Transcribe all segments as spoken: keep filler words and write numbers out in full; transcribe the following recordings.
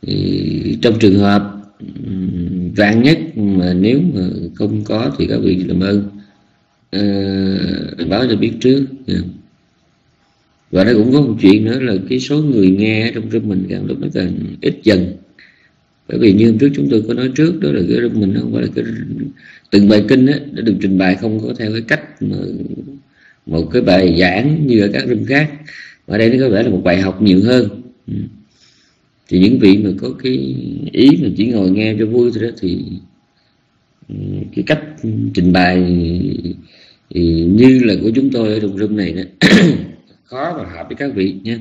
Thì trong trường hợp vạn nhất mà nếu mà không có thì các vị làm ơn uh, báo cho biết trước. Và nó cũng có một chuyện nữa là cái số người nghe trong room mình càng lúc nó càng ít dần. Bởi vì như hôm trước chúng tôi có nói trước, đó là cái room mình không phải là cái từng bài kinh á, nó được trình bày không có theo cái cách mà một cái bài giảng như ở các room khác, mà ở đây nó có vẻ là một bài học nhiều hơn. Thì những vị mà có cái ý mà chỉ ngồi nghe cho vui thôi đó, thì cái cách trình bày thì như là của chúng tôi ở trong room này đó khó mà hợp với các vị nha.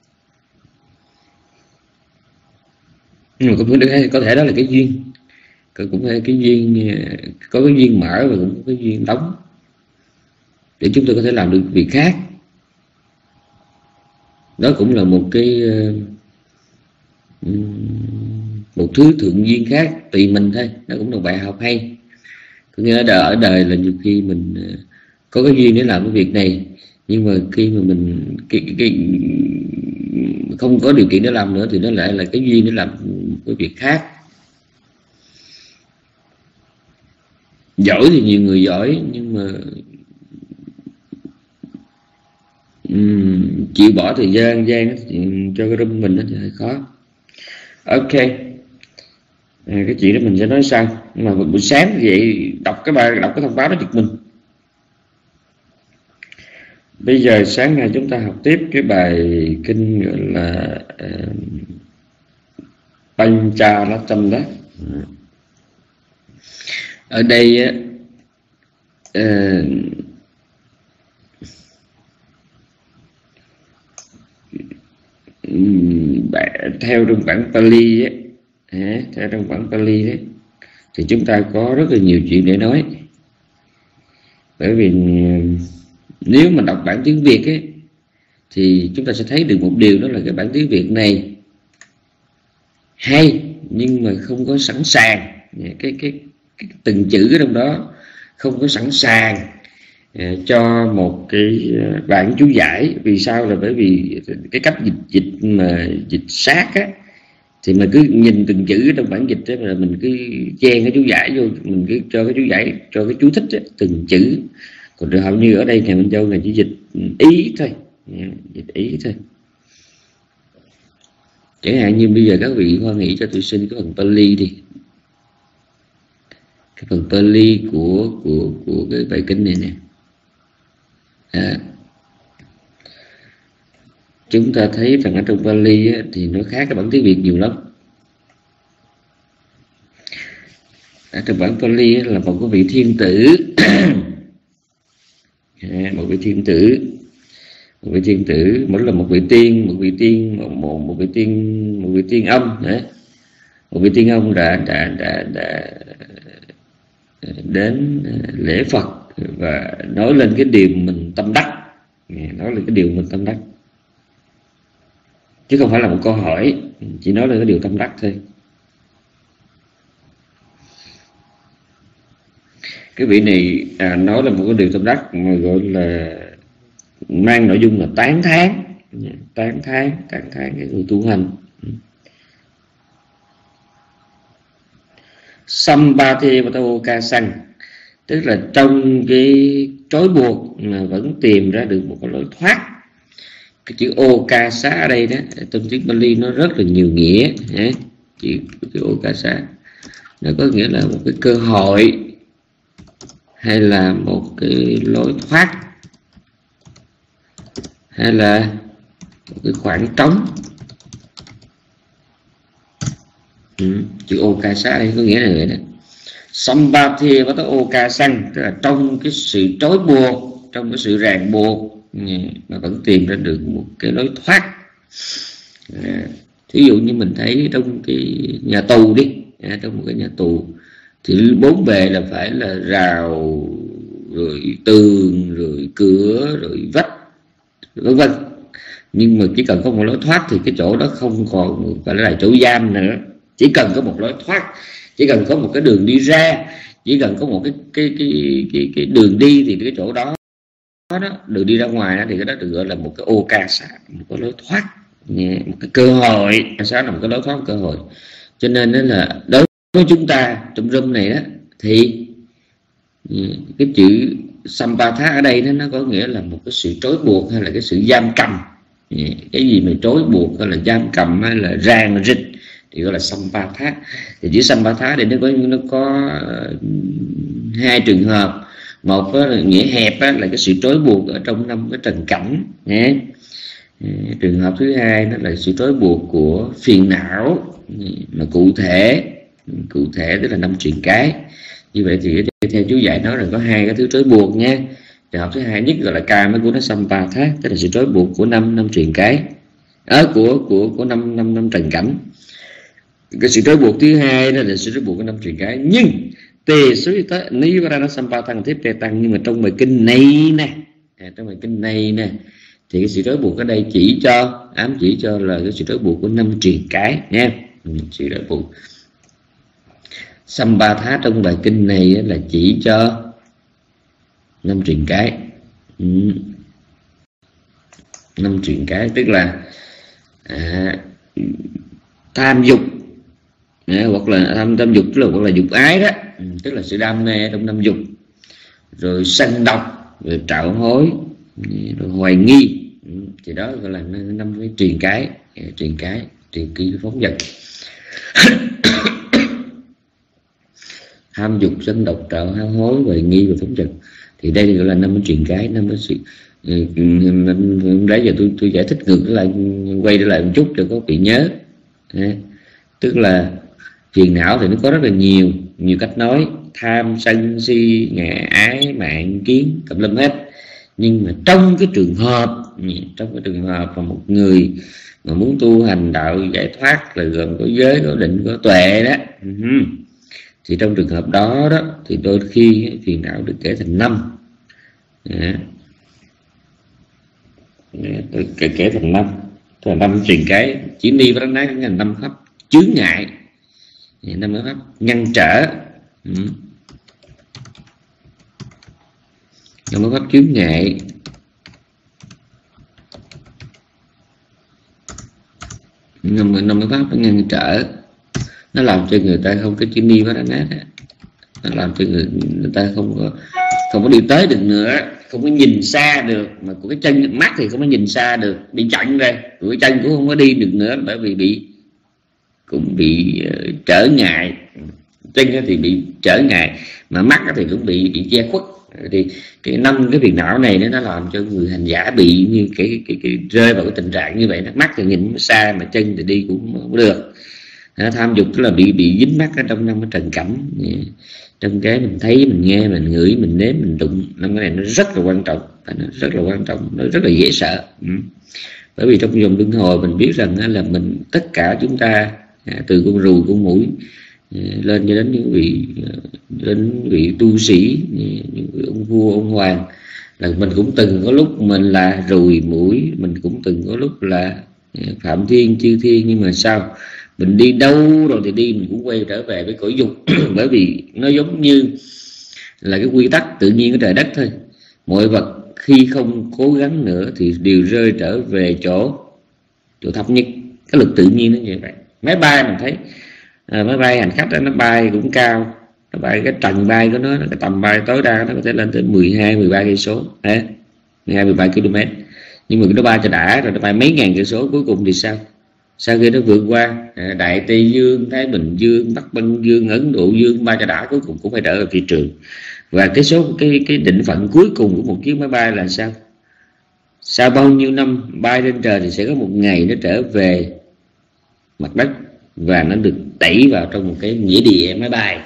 Nhưng mà có thể đó là cái duyên, cũng phải cái duyên, có cái duyên mở và cũng có cái duyên đóng để chúng tôi có thể làm được việc khác. Đó cũng là một cái một thứ thượng duyên khác, tùy mình thôi. Nó cũng là bài học hay. Có nghĩa là ở đời là nhiều khi mình có cái duyên để làm cái việc này, nhưng mà khi mà mình cái, cái, cái, không có điều kiện để làm nữa thì nó lại là cái duyên để làm cái việc khác. Giỏi thì nhiều người giỏi, nhưng mà um, chịu bỏ thời gian gian cho cái room mình thì hơi khó. Ok, à, cái chuyện đó mình sẽ nói sau. Nhưng mà buổi sáng vậy đọc cái bài đọc cái thông báo đó giật mình. Bây giờ sáng nay chúng ta học tiếp cái bài kinh gọi là uh, Pancharatamrita. Ở đây uh, theo trong bản Pali ấy, à, theo trong bản Pali đấy, thì chúng ta có rất là nhiều chuyện để nói. Bởi vì nếu mà đọc bản tiếng Việt ấy, thì chúng ta sẽ thấy được một điều, đó là cái bản tiếng Việt này hay nhưng mà không có sẵn sàng, cái, cái, cái từng chữ ở trong đó không có sẵn sàng uh, cho một cái bản chú giải. Vì sao? Là bởi vì cái cách dịch dịch mà dịch sát á, thì mình cứ nhìn từng chữ trong bản dịch ấy, mà mình cứ chen cái chú giải vô, mình cứ cho cái chú giải, cho cái chú thích ấy, từng chữ. Còn hầu như ở đây nhà Minh Châu này chỉ dịch ý thôi, dịch ý thôi. Chẳng hạn như bây giờ các vị hoan hỷ cho tôi xin cái phần Pali đi, cái phần Pali của của của cái bài kinh này nè. À, chúng ta thấy rằng ở trong Pali á, thì nó khác cái bản tiếng Việt nhiều lắm. Ở trong bản Pali á, là một cái vị thiên tử à, một vị thiên tử một vị thiên tử mỗi là một vị tiên, một vị tiên một, một, một vị tiên một vị tiên âm đấy. Một vị tiên ông đã đã đã, đã đến lễ Phật và nói lên cái điều mình tâm đắc, nói lên cái điều mình tâm đắc, chứ không phải là một câu hỏi, chỉ nói lên cái điều tâm đắc thôi. Cái vị này à, nói là một cái điều tâm đắc mà gọi là mang nội dung là tán thán, tán thán, tán thán cái người tu hành. Sambhati Vatao Sang, tức là trong cái trói buộc mà vẫn tìm ra được một cái lối thoát. Cái chữ Okasa ở đây đó, trong tiếng Pali nó rất là nhiều nghĩa. Chữ cái Okasa nó có nghĩa là một cái cơ hội, hay là một cái lối thoát, hay là một cái khoảng trống. Ừ, chữ Okasa đây có nghĩa là vậy đó. Sambhati Vatao Okasang, tức là trong cái sự trói buộc, trong cái sự ràng buộc mà vẫn tìm ra được một cái lối thoát. À, thí dụ như mình thấy trong cái nhà tù đi, à, trong một cái nhà tù thì bốn bề là phải là rào, rồi tường, rồi cửa, rồi vách, vân vân. Nhưng mà chỉ cần có một lối thoát thì cái chỗ đó không còn phải là chỗ giam nữa. Chỉ cần có một lối thoát, chỉ cần có một cái đường đi ra, chỉ cần có một cái cái cái cái, cái đường đi thì cái chỗ đó đó đường đi ra ngoài đó, thì cái đó được gọi là một cái Okasa, một cái lối thoát. một cái cơ hội, sáu là một cái lối thoát, một cơ hội. Cho nên đó là đối với chúng ta trong room này đó, thì cái chữ Sampatha ở đây đó, nó có nghĩa là một cái sự trói buộc hay là cái sự giam cầm. Cái gì mà trói buộc hay là giam cầm hay là ràng rịch thì gọi là Sampatha. Thì chữ Sampatha thì nó có nó có hai trường hợp. Một là nghĩa hẹp là cái sự trói buộc ở trong năm cái trần cảnh nhé. Trường hợp thứ hai đó là sự trói buộc của phiền não, mà cụ thể cụ thể tức là năm truyền cái. Như vậy thì theo chú giải nói rằng có hai cái thứ trói buộc nha. Trường hợp thứ hai nhất gọi là ca mới của nó Sampatha, tức là sự trói buộc của năm năm truyền cái ở của của của năm năm năm trần cảnh. Cái sự trói buộc thứ hai đó là sự trói buộc của năm truyền cái. Nhưng tề suy tới Nivarana Sampatha tiếp tề tăng, nhưng mà trong bài kinh này nè, à, trong bài kinh này nè thì cái sự trói buộc ở đây chỉ cho ám chỉ cho là cái sự trói buộc của năm truyền cái nha. Ừ, sự trói buộc Sampatha trong bài kinh này là chỉ cho năm truyền cái. Ừ. Năm truyền cái tức là à, tham dục, à, hoặc là tham tham dục tức là hoặc là dục ái đó, ừ, tức là sự đam mê trong năm dục, rồi sân độc, rồi trạo hối, rồi hoài nghi, ừ, thì đó gọi là năm cái truyền cái, truyền cái, truyền kỳ phóng dật. Tham dục, sân độc, trạo hối, hoài nghi và phóng dật, thì đây gọi là năm cái truyền cái, năm cái sự. Đấy giờ tôi tôi giải thích ngược lại, quay trở lại một chút cho có bị nhớ. À, tức là phiền não thì nó có rất là nhiều nhiều cách nói: tham, sân, si, ngã, ái, mạng, kiến, tùm lum hết. Nhưng mà trong cái trường hợp trong cái trường hợp mà một người mà muốn tu hành đạo giải thoát là gồm có giới, có định, có tuệ đó, thì trong trường hợp đó đó thì đôi khi phiền não được kể thành năm. À, kể, kể thành năm, tức là năm truyền cái. Chỉ ni với nói là năm pháp chướng ngại, năm pháp ngăn trở, năm pháp chướng ngại, năm năm pháp ngăn trở. Nó làm cho người ta không có chữ ni với nói, nó làm cho người, người ta không có không có đi tới được nữa, không có nhìn xa được, mà của cái chân mắt thì không có nhìn xa được, bị chặn rồi, của cái chân cũng không có đi được nữa, bởi vì bị cũng bị uh, trở ngại. Chân thì bị trở ngại, mà mắt thì cũng bị bị che khuất. Thì cái năm cái phiền não này nó làm cho người hành giả bị như cái cái, cái, cái rơi vào cái tình trạng như vậy. Mắt thì nhìn xa, mà chân thì đi cũng không được. Tham dục tức là bị bị dính mắc ở trong năm cái trần cảnh, trong cái mình thấy, mình nghe, mình ngửi, mình nếm, mình đụng. Năm cái này nó rất là quan trọng, nó rất là quan trọng, nó rất là dễ sợ. Ừ. Bởi vì trong vòng luân hồi mình biết rằng là mình tất cả chúng ta, từ con rùi, con muỗi lên cho đến những vị đến vị tu sĩ, những vị ông vua, ông hoàng, là mình cũng từng có lúc mình là rùi muỗi, mình cũng từng có lúc là phạm thiên, chư thiên. Nhưng mà sao mình đi đâu rồi thì đi, mình cũng quay trở về với cõi dục. Bởi vì nó giống như là cái quy tắc tự nhiên của trời đất thôi. Mọi vật khi không cố gắng nữa thì đều rơi trở về chỗ chỗ thấp nhất. Cái lực tự nhiên nó như vậy. Máy bay mình thấy à, máy bay hành khách đó, nó bay cũng cao, nó bay cái trần bay của nó, cái tầm bay tối đa nó có thể lên tới mười hai, mười ba cây số, mười hai, mười ba ki lô mét. Nhưng mà nó bay cho đã rồi, nó bay mấy ngàn cây số, cuối cùng thì sao? Sau khi nó vượt qua à, Đại Tây Dương, Thái Bình Dương, Bắc Băng Dương, Ấn Độ Dương, bay cho đã, cuối cùng cũng phải trở về thị trường. Và cái số cái cái định phận cuối cùng của một chiếc máy bay là sao? Sau bao nhiêu năm bay lên trời thì sẽ có một ngày nó trở về mặt đất, và nó được đẩy vào trong một cái nghĩa địa máy bay.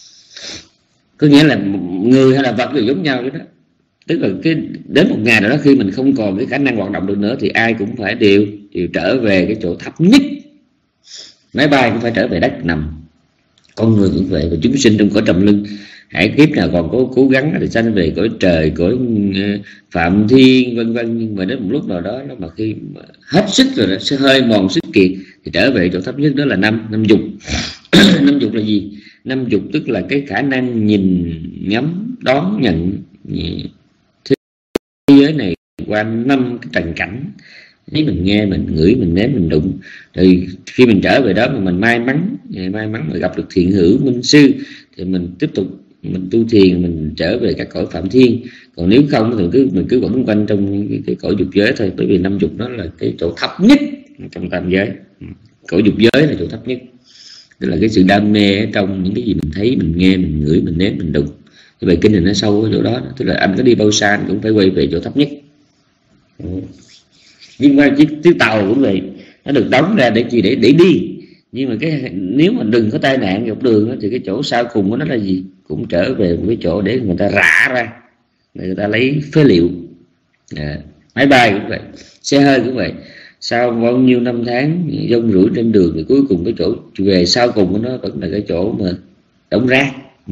Có nghĩa là người hay là vật đều giống nhau đó. Tức là cái đến một ngày nào đó khi mình không còn cái khả năng hoạt động được nữa thì ai cũng phải đều đều trở về cái chỗ thấp nhất. Máy bay cũng phải trở về đất nằm, con người cũng vậy, và chúng sinh trong cõi trầm luân. Hãy kiếp nào còn cố cố gắng thì sanh về cõi trời, cõi phạm thiên, vân vân. Nhưng mà đến một lúc nào đó, nó mà khi mà hết sức rồi, nó sẽ hơi mòn sức kiệt thì trở về chỗ thấp nhất, đó là năm năm dục. Năm dục là gì? Năm dục tức là cái khả năng nhìn, ngắm, đón nhận thế giới này qua năm cái trần cảnh. thấy mình nghe, mình ngửi, mình nếm, mình đụng. Thì khi mình trở về đó mà mình may mắn may mắn mà gặp được thiện hữu minh sư thì mình tiếp tục mình tu thiền, mình trở về các cõi phạm thiên. Còn nếu không thì cứ mình cứ quẩn quanh trong cái, cái cõi dục giới thôi, bởi vì năm dục nó là cái chỗ thấp nhất trong tam giới. Cõi dục giới là chỗ thấp nhất, tức là cái sự đam mê ở trong những cái gì mình thấy, mình nghe, mình ngửi, mình nếm, mình đụng. Cái bài kinh này nó sâu ở chỗ đó, tức là anh có đi bao xa anh cũng phải quay về chỗ thấp nhất. Nhưng mà chiếc, chiếc tàu cũng vậy, nó được đóng ra để gì, để để đi. Nhưng mà cái nếu mà đừng có tai nạn dọc đường đó, thì cái chỗ sau cùng của nó là gì, cũng trở về một cái chỗ để người ta rã ra, người ta lấy phế liệu. À, máy bay cũng vậy, xe hơi cũng vậy. Sau bao nhiêu năm tháng dông rủi trên đường thì cuối cùng cái chỗ về sau cùng của nó vẫn là cái chỗ mà đóng rác. Ừ.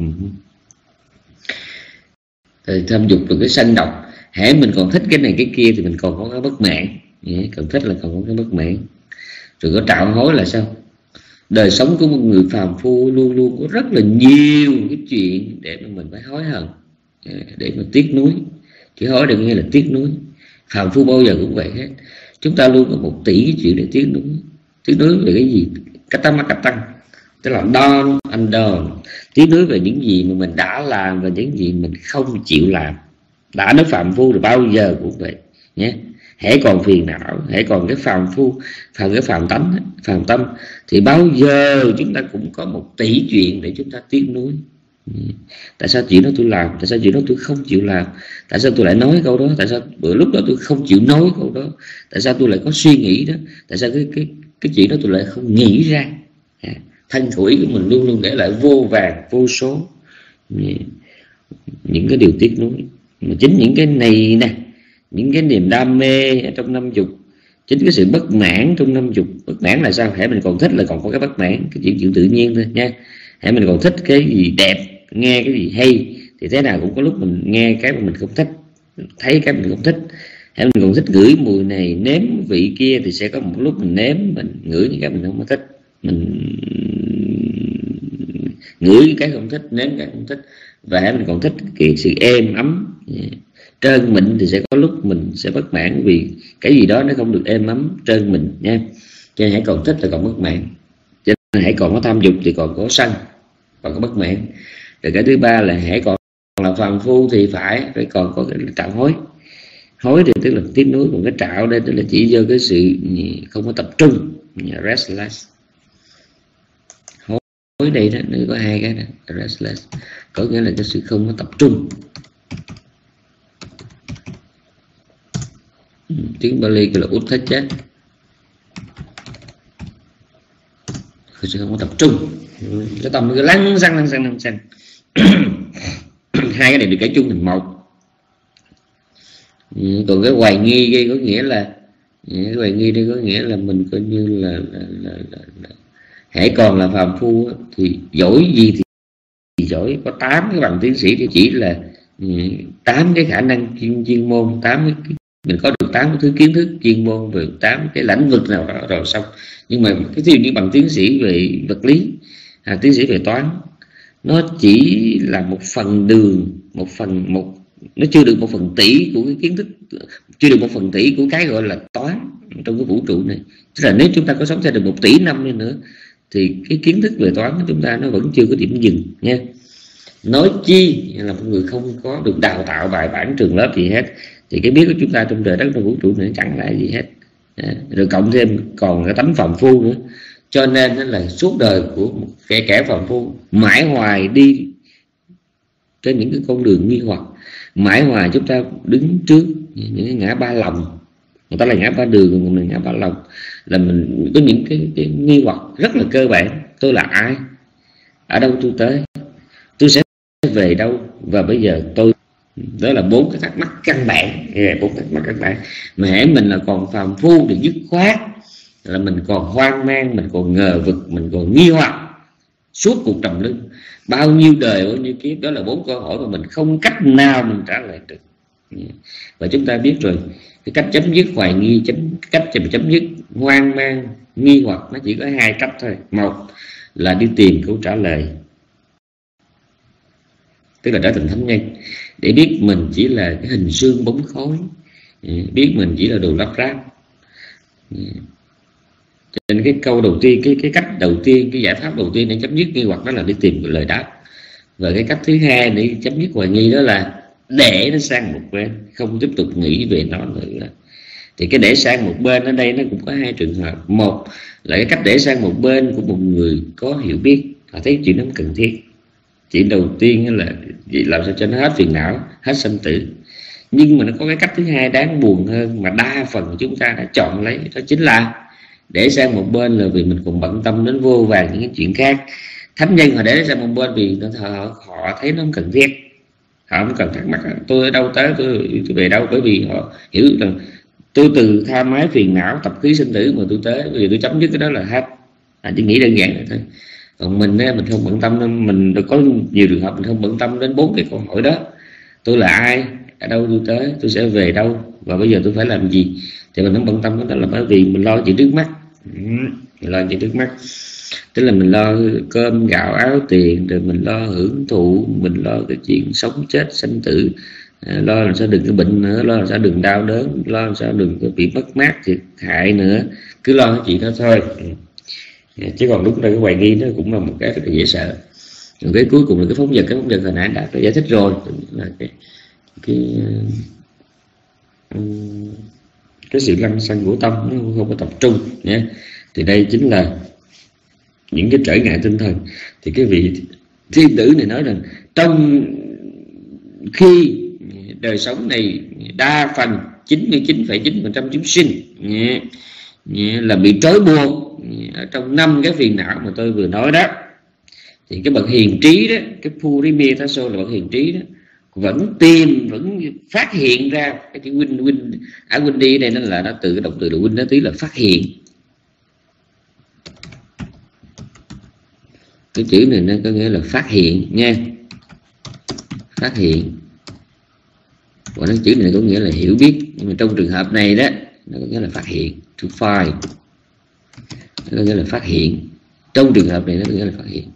Thì tham dục được cái sân độc, hễ mình còn thích cái này cái kia thì mình còn có cái bất mãn, còn thích là còn có cái bất mãn. Rồi có trạo hối là sao? Đời sống của một người phàm phu luôn luôn có rất là nhiều cái chuyện để mà mình phải hối hận, để mà tiếc nuối. Chỉ hối được nghe là tiếc nuối. Phàm phu bao giờ cũng vậy hết. Chúng ta luôn có một tỷ cái chuyện để tiếc nuối. Tiếc nuối về cái gì? Cách tăng mắc cách tăng, tức là đòn anh đòn. Tiếc nuối về những gì mà mình đã làm và những gì mình không chịu làm. Đã nói phàm phu rồi bao giờ cũng vậy nhé. Hễ còn phiền não, hễ còn cái phàm phu, phàm cái phàm tánh, phàm tâm, thì bao giờ chúng ta cũng có một tỷ chuyện để chúng ta tiếc nuối. Tại sao chuyện đó tôi làm? Tại sao chuyện đó tôi không chịu làm? Tại sao tôi lại nói câu đó? Tại sao bữa lúc đó tôi không chịu nói câu đó? Tại sao tôi lại có suy nghĩ đó? Tại sao cái cái cái chuyện đó tôi lại không nghĩ ra? Thân khẩu ý của mình luôn luôn để lại vô vàng vô số những cái điều tiếc nuối. Mà chính những cái này nè, những cái niềm đam mê ở trong năm dục, chính cái sự bất mãn trong năm dục. Bất mãn là sao? Hễ mình còn thích là còn có cái bất mãn, cái chuyện chuyện tự nhiên thôi nha. Hễ mình còn thích cái gì đẹp, nghe cái gì hay, thì thế nào cũng có lúc mình nghe cái mà mình không thích, thấy cái mình không thích. Hễ mình còn thích ngửi mùi này, nếm vị kia, thì sẽ có một lúc mình nếm, mình ngửi những cái mình không thích, mình ngửi cái không thích, nếm cái không thích. Và hễ mình còn thích cái sự êm ấm, trơn mịn, thì sẽ có lúc mình sẽ bất mãn vì cái gì đó nó không được êm ấm, trơn mịn nha. Cho nên hãy còn thích là còn bất mãn. Cho nên hãy còn có tham dục thì còn có sân, còn có bất mãn. Rồi cái thứ ba là hãy còn là phàm phu thì phải phải còn có cái trạo hối. Hối thì tức là tiếc nuối, còn cái trạo đây tức là chỉ do cái sự không có tập trung, restless. Hối đây đó nó có hai cái đó, restless có nghĩa là cái sự không có tập trung. Tiếng Bali gọi là utthaja, sự không có tập trung, cái tâm nó lăn xăng lăn xăng lăn xăng. Hai cái này được kể chung thành một. Còn cái hoài nghi đây có nghĩa là cái hoài nghi đây có nghĩa là mình coi như là, là, là, là, là hãy còn là phàm phu thì giỏi gì thì, thì giỏi, có tám cái bằng tiến sĩ thì chỉ là tám cái khả năng chuyên, chuyên môn, tám cái, mình có được tám cái thứ kiến thức chuyên môn về tám cái lĩnh vực nào đó rồi xong. Nhưng mà cái ví dụ như bằng tiến sĩ về vật lý, à, tiến sĩ về toán, nó chỉ là một phần đường, một phần một nó chưa được một phần tỷ của cái kiến thức, chưa được một phần tỷ của cái gọi là toán trong cái vũ trụ này. Tức là nếu chúng ta có sống thêm được một tỷ năm đi nữa thì cái kiến thức về toán của chúng ta nó vẫn chưa có điểm dừng nha. Nói chi là một người không có được đào tạo bài bản trường lớp gì hết thì cái biết của chúng ta trong trời đất trong vũ trụ này chẳng là gì hết. Rồi cộng thêm còn cái tánh phàm phu nữa, cho nên là suốt đời của một kẻ kẻ phàm phu mãi hoài đi trên những cái con đường nghi hoặc, mãi hoài chúng ta đứng trước những cái ngã ba lòng. Người ta là ngã ba đường, còn mình ngã ba lòng, là mình có những cái, cái nghi hoặc rất là cơ bản. Tôi là ai, ở đâu tôi tới, tôi sẽ về đâu, và bây giờ tôi, đó là bốn cái thắc mắc căn bản. Bốn thắc mắc căn bản mà hễ mình là còn phàm phu thì dứt khoát là mình còn hoang mang, mình còn ngờ vực, mình còn nghi hoặc suốt cuộc trầm lưng bao nhiêu đời bao nhiêu kiếp. Đó là bốn câu hỏi mà mình không cách nào mình trả lời được. Và chúng ta biết rồi, cái cách chấm dứt hoài nghi, chấm cách chấm dứt hoang mang nghi hoặc nó chỉ có hai cách thôi. Một là đi tìm câu trả lời, tức là trở thành thánh nhân, để biết mình chỉ là cái hình xương bóng khói, biết mình chỉ là đồ lắp ráp. Cho nên cái câu đầu tiên, cái cái cách đầu tiên, cái giải pháp đầu tiên để chấm dứt nghi hoặc đó là đi tìm lời đáp. Và cái cách thứ hai để chấm dứt hoài nghi đó là để nó sang một bên, không tiếp tục nghĩ về nó nữa. Thì cái để sang một bên ở đây nó cũng có hai trường hợp. Một là cái cách để sang một bên của một người có hiểu biết, họ thấy chuyện đó cần thiết. Chuyện đầu tiên là làm sao cho nó hết phiền não, hết sanh tử. Nhưng mà nó có cái cách thứ hai đáng buồn hơn mà đa phần chúng ta đã chọn lấy, đó chính là để sang một bên là vì mình còn bận tâm đến vô vàn những cái chuyện khác. Thánh nhân họ để sang một bên vì họ, họ thấy nó không cần thiết, họ không cần thắc mắc tôi ở đâu tới, tôi, tôi về đâu, bởi vì họ hiểu rằng tôi từ tha mái phiền não tập khí sinh tử mà tôi tới, bây giờ tôi chấm dứt cái đó là hết. À, chỉ nghĩ đơn giản vậy thôi. Còn mình mình không bận tâm, mình có nhiều trường hợp mình không bận tâm đến bốn cái câu hỏi đó: tôi là ai, ở đâu tôi tới, tôi sẽ về đâu, và bây giờ tôi phải làm gì. Thì mình không bận tâm đó là bởi vì mình lo chuyện trước mắt. Mình lo chuyện trước mắt, tức là mình lo cơm gạo áo tiền, rồi mình lo hưởng thụ, mình lo cái chuyện sống chết sanh tử, lo làm sao đừng cái bệnh nữa, lo làm sao đừng đau đớn, lo làm sao đừng có bị mất mát thiệt hại nữa, cứ lo cái chuyện đó thôi. Chứ còn lúc đây cái hoài nghi nó cũng là một cái rất là dễ sợ. Rồi cái cuối cùng là cái phóng dật. Cái phóng dật hồi nãy đã giải thích rồi, là cái cái cái sự lăng xăng của tâm nó không có tập trung nhé. Thì đây chính là những cái trở ngại tinh thần. Thì cái vị thiên tử này nói rằng trong khi đời sống này đa phần chín mươi chín phẩy chín phần trăm chúng sinh nhé, nhé, là bị trói buộc ở trong năm cái phiền não mà tôi vừa nói đó, thì cái bậc hiền trí đó, cái Purimittaso là bậc hiền trí đó, vẫn tìm, vẫn phát hiện ra cái chữ win win ở win đi đây, nó là nó từ cái động từ win, nó tí là phát hiện. Cái chữ này nó có nghĩa là phát hiện nha, phát hiện. Và cái chữ này có nghĩa là hiểu biết, nhưng mà trong trường hợp này đó nó có nghĩa là phát hiện, to find, nó có nghĩa là phát hiện. Trong trường hợp này nó có nghĩa là phát hiện.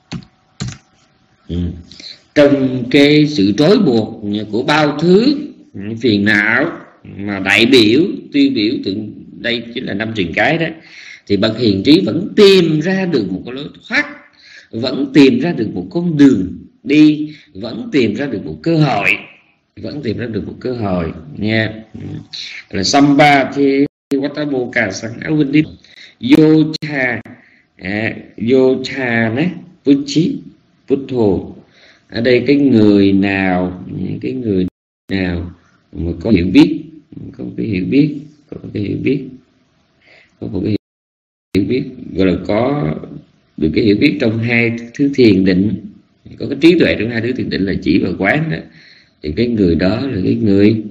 Ừ. Trong cái sự trói buộc của bao thứ phiền não mà đại biểu, tiêu biểu tượng đây chính là năm truyền cái đó, thì bậc hiền trí vẫn tìm ra được một cái lối thoát, vẫn tìm ra được một con đường đi, vẫn tìm ra được một cơ hội, vẫn tìm ra được một cơ hội nha. Là samba thì watabo cả sang áo vinh đi yocha à, yocha nè puchi putho. Ở đây cái người nào, cái người nào mà có hiểu biết, có cái hiểu biết, có cái hiểu biết, có một cái hiểu biết, gọi là có được cái hiểu biết trong hai thứ thiền định, có cái trí tuệ trong hai thứ thiền định là chỉ và quán đó, thì cái người đó là cái người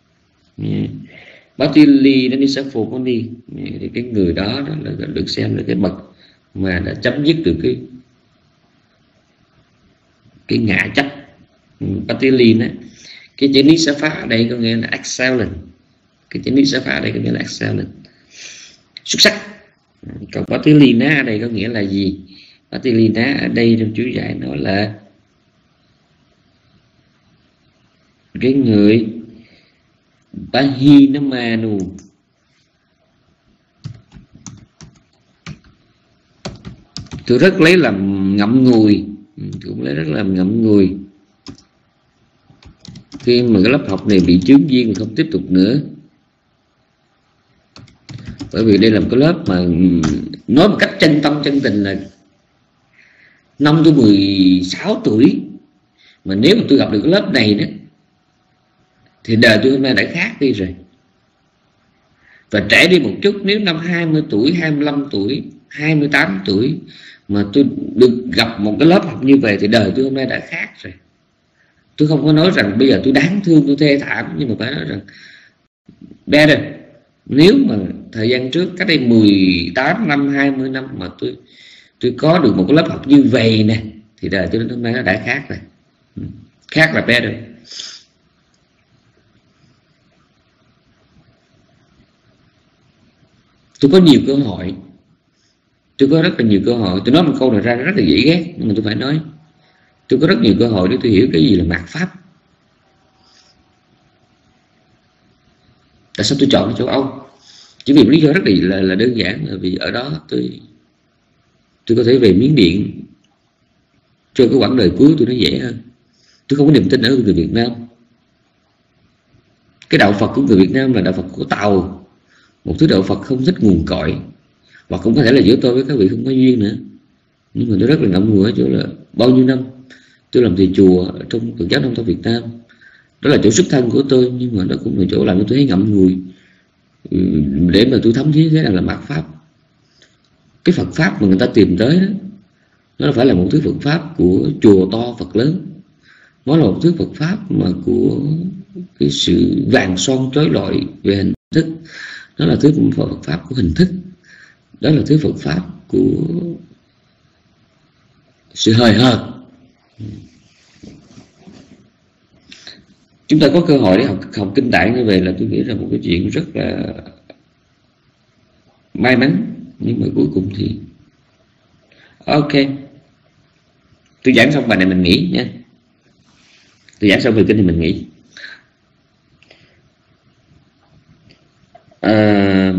Bhatili nó đi Saphomoni, thì cái người đó, đó là được xem là cái bậc mà đã chấm dứt được cái cái ngã chấp Bhatili đó. Cái chữ Nisapha ở đây có nghĩa là excellent, cái chữ Nisapha ở đây có nghĩa là excellent, xuất sắc. Còn Bhattilina ở đây có nghĩa là gì? Bhattilina ở đây trong chú giải nó là cái người Bahinamanu, tôi rất lấy làm ngậm ngùi, cũng lấy rất làm ngậm ngùi khi mà cái lớp học này bị chướng duyên không tiếp tục nữa. Bởi vì đây là một cái lớp mà nói một cách chân tâm chân tình là năm tôi mười sáu tuổi, mà nếu mà tôi gặp được cái lớp này đó thì đời tôi hôm nay đã khác đi rồi. Và trẻ đi một chút, nếu năm hai mươi tuổi, hai mươi lăm tuổi, hai mươi tám tuổi mà tôi được gặp một cái lớp học như vậy thì đời tôi hôm nay đã khác rồi. Tôi không có nói rằng bây giờ tôi đáng thương, tôi thê thảm, nhưng mà phải nói rằng better. Nếu mà thời gian trước, cách đây mười tám năm, hai mươi năm mà tôi tôi có được một cái lớp học như vậy nè, thì đời tôi hôm nay nó đã khác rồi. Khác là better. Tôi có nhiều cơ hội, tôi có rất là nhiều cơ hội. Tôi nói một câu này ra rất là dễ ghét, nhưng mà tôi phải nói tôi có rất nhiều cơ hội để tôi hiểu cái gì là mạt pháp. Tại sao tôi chọn châu Âu? Chỉ vì một lý do rất là, là đơn giản là vì ở đó tôi tôi có thể về Miến Điện cho cái quãng đời cuối tôi nó dễ hơn. Tôi không có niềm tin ở người Việt Nam. Cái đạo Phật của người Việt Nam là đạo Phật của Tàu, một thứ đạo Phật không thích nguồn cội. Và cũng có thể là giữa tôi với các vị không có duyên nữa, nhưng mà tôi rất là ngậm ngùi ở chỗ là bao nhiêu năm tôi làm thầy chùa trong Phật giáo Nam Tông Việt Nam. Đó là chỗ xuất thân của tôi, nhưng mà nó cũng là chỗ làm cho tôi thấy ngậm ngùi để mà tôi thấm thía thế nào là mạt Pháp. Cái Phật Pháp mà người ta tìm tới đó, nó phải là một thứ Phật Pháp của chùa to Phật lớn. Nó là một thứ Phật Pháp mà của cái sự vàng son chói lọi về hình thức. Nó là thứ Phật Pháp của hình thức. Đó là thứ Phật Pháp của sự hời hợt. Chúng ta có cơ hội để học, học kinh Đại như vậy là tôi nghĩ là một cái chuyện rất là may mắn. Nhưng mà cuối cùng thì ok, tôi giảng xong bài này mình nghỉ nha. Tôi giảng xong về kinh thì mình nghỉ. à,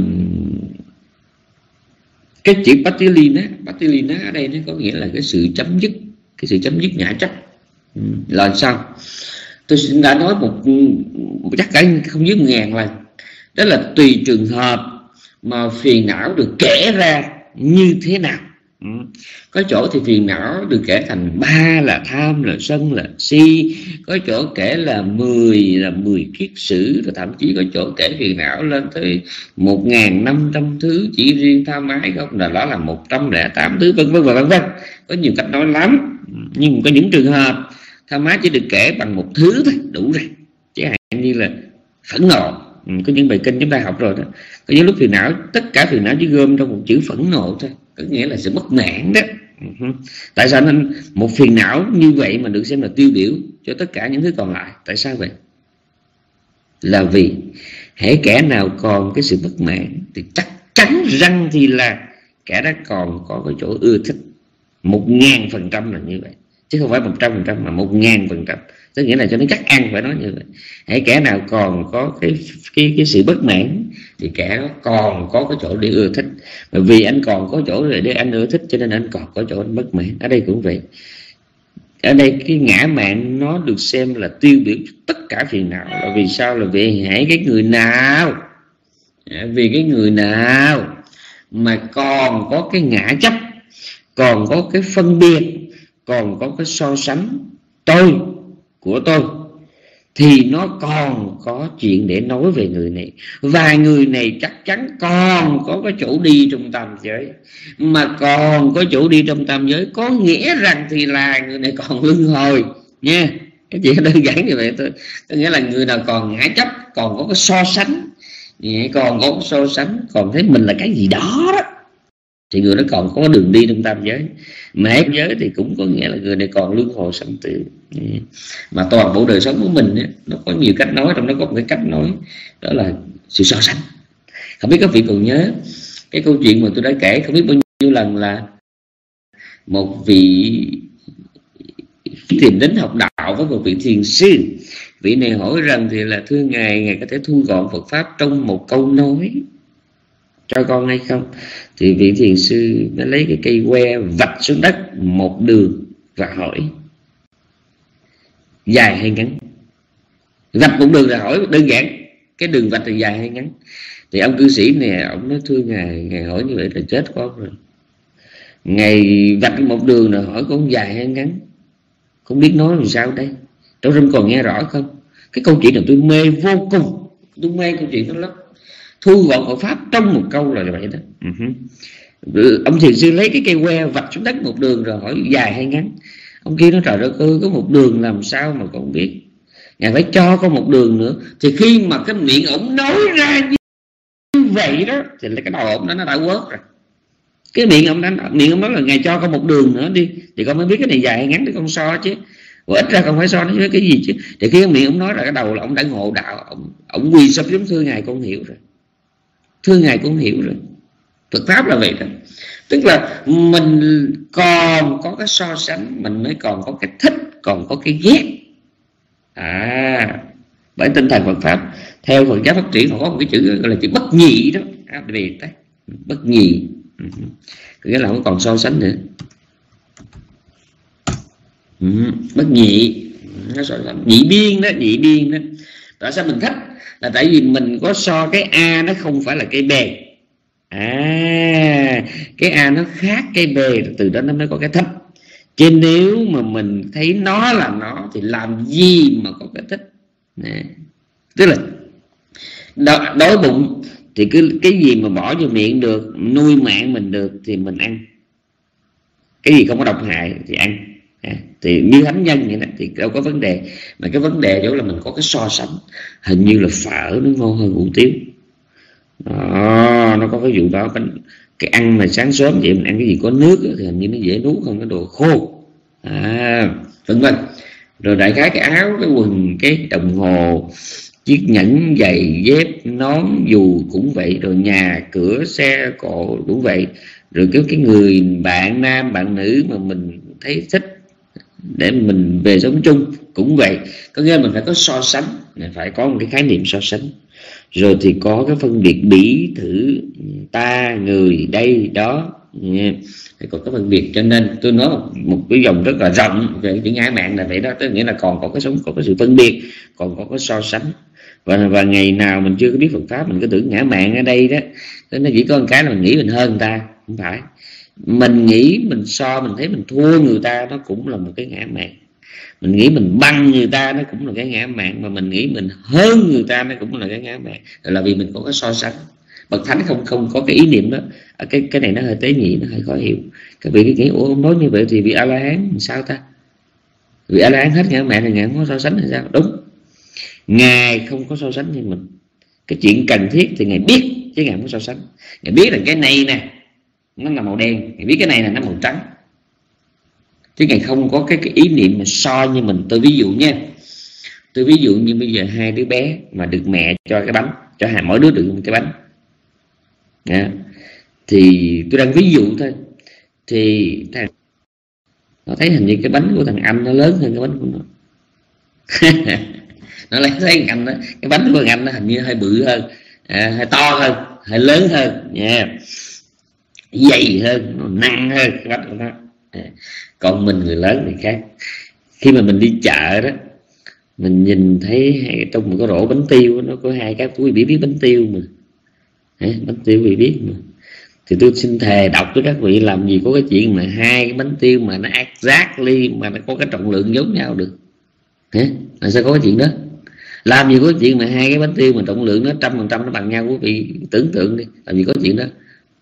Cái chữ Patilina, Patilina ở đây nó có nghĩa là cái sự chấm dứt, cái sự chấm dứt ngã chấp. Ừ, là sao? Tôi đã nói một chắc cả không dưới một ngàn lần. Đó là tùy trường hợp mà phiền não được kể ra như thế nào. Ừ. Có chỗ thì phiền não được kể thành ba là tham, là sân, là si. Có chỗ kể là mười là mười kiết sử. Rồi thậm chí có chỗ kể phiền não lên tới một ngàn năm trăm thứ. Chỉ riêng tham ái không là đó là một trăm lẻ tám thứ, vân vân và vân vân. Có nhiều cách nói lắm. Nhưng có những trường hợp tham ái chỉ được kể bằng một thứ thôi, đủ rồi. Chẳng hạn như là phẫn nộ. Ừ, có những bài kinh chúng ta học rồi đó. Có những lúc phiền não, tất cả phiền não chỉ gom trong một chữ phẫn nộ thôi, có nghĩa là sự bất mãn đó. Uh-huh. Tại sao nên một phiền não như vậy mà được xem là tiêu biểu cho tất cả những thứ còn lại? Tại sao vậy? Là vì hễ kẻ nào còn cái sự bất mãn thì chắc chắn rằng thì là kẻ đó còn có cái chỗ ưa thích. Một ngàn phần trăm là như vậy, chứ không phải một trăm phần trăm mà một ngàn phần trăm. Tức nghĩa là cho nó chắc ăn phải nói như vậy. Hãy kẻ nào còn có cái cái cái sự bất mãn thì kẻ đó còn có cái chỗ để ưa thích. Bởi vì anh còn có chỗ để anh ưa thích cho nên anh còn có chỗ anh bất mãn. Ở đây cũng vậy. Ở đây cái ngã mạn nó được xem là tiêu biểu tất cả phiền não. Là vì sao? Là vì hãy cái người nào vì cái người nào mà còn có cái ngã chấp, còn có cái phân biệt, còn có cái so sánh tôi của tôi, thì nó còn có chuyện để nói về người này. Và người này chắc chắn còn có cái chỗ đi trong tam giới. Mà còn có chỗ đi trong tam giới có nghĩa rằng thì là người này còn luân hồi nha. Cái chuyện đơn giản như vậy thôi. Có nghĩa là người nào còn ngã chấp, còn có cái so sánh, còn có cái so sánh, còn thấy mình là cái gì đó đó, thì người đó còn có đường đi trong tam giới. Mà hết giới thì cũng có nghĩa là người này còn luân hồi sanh tử. Mà toàn bộ đời sống của mình ấy, nó có nhiều cách nói, trong đó có một cái cách nói đó là sự so sánh. Không biết các vị còn nhớ cái câu chuyện mà tôi đã kể không biết bao nhiêu lần, là một vị tìm đến học đạo với một vị thiền sư. Vị này hỏi rằng thì là thưa ngài, ngài có thể thu gọn Phật pháp trong một câu nói cho con hay không? Thì vị thiền sư nó lấy cái cây que vạch xuống đất một đường và hỏi dài hay ngắn. Vạch một đường là hỏi đơn giản, cái đường vạch là dài hay ngắn. Thì ông cư sĩ này ông nói thưa ngài, ngài hỏi như vậy là chết con rồi. Ngài vạch một đường là hỏi con dài hay ngắn, không biết nói làm sao đây. Cháu Râm còn nghe rõ không? Cái câu chuyện này tôi mê vô cùng, tôi mê câu chuyện đó lắm. Thu gọn Phật pháp trong một câu là vậy đó. Uh-huh. Ông thiền sư lấy cái cây que vạch xuống đất một đường rồi hỏi dài hay ngắn. Ông kia nói trời đất ơi, có một đường làm sao mà con biết? Ngài phải cho có một đường nữa. Thì khi mà cái miệng ổng nói ra như vậy đó thì là cái đầu ổng đó nó đã quớt rồi. Cái miệng ông đánh, miệng ông nói là ngài cho con một đường nữa đi thì con mới biết cái này dài hay ngắn để con so chứ. Và ít ra con phải so nó với cái gì chứ. Thì khi miệng ông nói ra cái đầu là ông đã ngộ đạo, ông, ông quỳ sắp giống thưa ngài con hiểu rồi. Thưa ngài cũng hiểu rồi. Phật pháp là vậy đó. Tức là mình còn có cái so sánh, mình mới còn có cái thích, còn có cái ghét. À, bởi tinh thần Phật pháp theo Phật giáo phát triển họ có một cái chữ gọi là chữ bất nhị đó. Advaita, bất nhị, nghĩa là không còn so sánh nữa. Bất nhị, nó so sánh nhị biên đó, nhị biên đó. Tại sao mình thích? Là tại vì mình có so cái A nó không phải là cái B. À, cái A nó khác cái B, từ đó nó mới có cái thích. Chứ nếu mà mình thấy nó là nó thì làm gì mà có cái thích nè. Tức là đói, đói bụng thì cứ cái gì mà bỏ vô miệng được, nuôi mạng mình được thì mình ăn. Cái gì không có độc hại thì ăn. À, thì như thánh nhân vậy đó, thì đâu có vấn đề. Mà cái vấn đề chỗ là mình có cái so sánh. Hình như là phở nó ngon hơn hủ tiếu đó, nó có cái vụ đó. Cái ăn mà sáng sớm vậy mình ăn cái gì có nước thì hình như nó dễ nuốt hơn cái đồ khô, à, vân vân. Rồi đại khái cái áo, cái quần, cái đồng hồ, chiếc nhẫn, giày, dép, nón, dù cũng vậy. Rồi nhà, cửa, xe cộ cũng vậy. Rồi cái, cái người bạn nam, bạn nữ mà mình thấy thích để mình về sống chung cũng vậy. Có nghĩa là mình phải có so sánh, phải có một cái khái niệm so sánh. Rồi thì có cái phân biệt bỉ thử, ta, người, đây, đó, phải có cái phân biệt. Cho nên tôi nói một, một cái dòng rất là rộng về chữ ngã mạn là vậy đó. Tức nghĩa là còn có cái sống, có cái sự phân biệt, còn có cái so sánh. Và, và ngày nào mình chưa có biết Phật pháp mình cứ tưởng ngã mạn ở đây đó, nó chỉ có một cái là mình nghĩ mình hơn người ta. Không phải. Mình nghĩ mình so, mình thấy mình thua người ta, nó cũng là một cái ngã mạn. Mình nghĩ mình bằng người ta, nó cũng là cái ngã mạn. Mà mình nghĩ mình hơn người ta, nó cũng là cái ngã mạn. Là vì mình có cái so sánh. Bậc thánh không không có cái ý niệm đó. Cái cái này nó hơi tế nhị, nó hơi khó hiểu. Các vị nghĩ ủa ông nói như vậy thì vị A La Hán sao ta? Vị A La Hán hết ngã mạn thì ngài không có so sánh là sao? Đúng, ngài không có so sánh như mình. Cái chuyện cần thiết thì ngài biết, chứ ngài không có so sánh. Ngài biết là cái này nè nó là màu đen, ngài biết cái này là nó màu trắng, chứ ngài không có cái, cái ý niệm mà so như mình. Tôi ví dụ nha, tôi ví dụ như bây giờ hai đứa bé mà được mẹ cho cái bánh, cho hai mỗi đứa được một cái bánh, à, thì tôi đang ví dụ thôi. Thì thằng nó thấy hình như cái bánh của thằng anh nó lớn hơn cái bánh của nó. Nó lấy thấy thằng anh đó, cái bánh của thằng anh nó hình như hơi bự hơn, à, hơi to hơn, hơi lớn hơn nha, yeah. Dày hơn, nặng hơn cái bánh của nó. À, còn mình người lớn thì khác. Khi mà mình đi chợ đó, mình nhìn thấy trong một cái rổ bánh tiêu nó có hai cái túi, biết biết bánh tiêu mà, à, bánh tiêu bị biết mà. Thì tôi xin thề đọc với các vị, làm gì có cái chuyện mà hai cái bánh tiêu mà nó exactly mà nó có cái trọng lượng giống nhau được. Hả? Là sao có cái chuyện đó? Làm gì có cái chuyện mà hai cái bánh tiêu mà trọng lượng nó trăm phần trăm nó bằng nhau, quý vị tưởng tượng đi, làm gì có chuyện đó.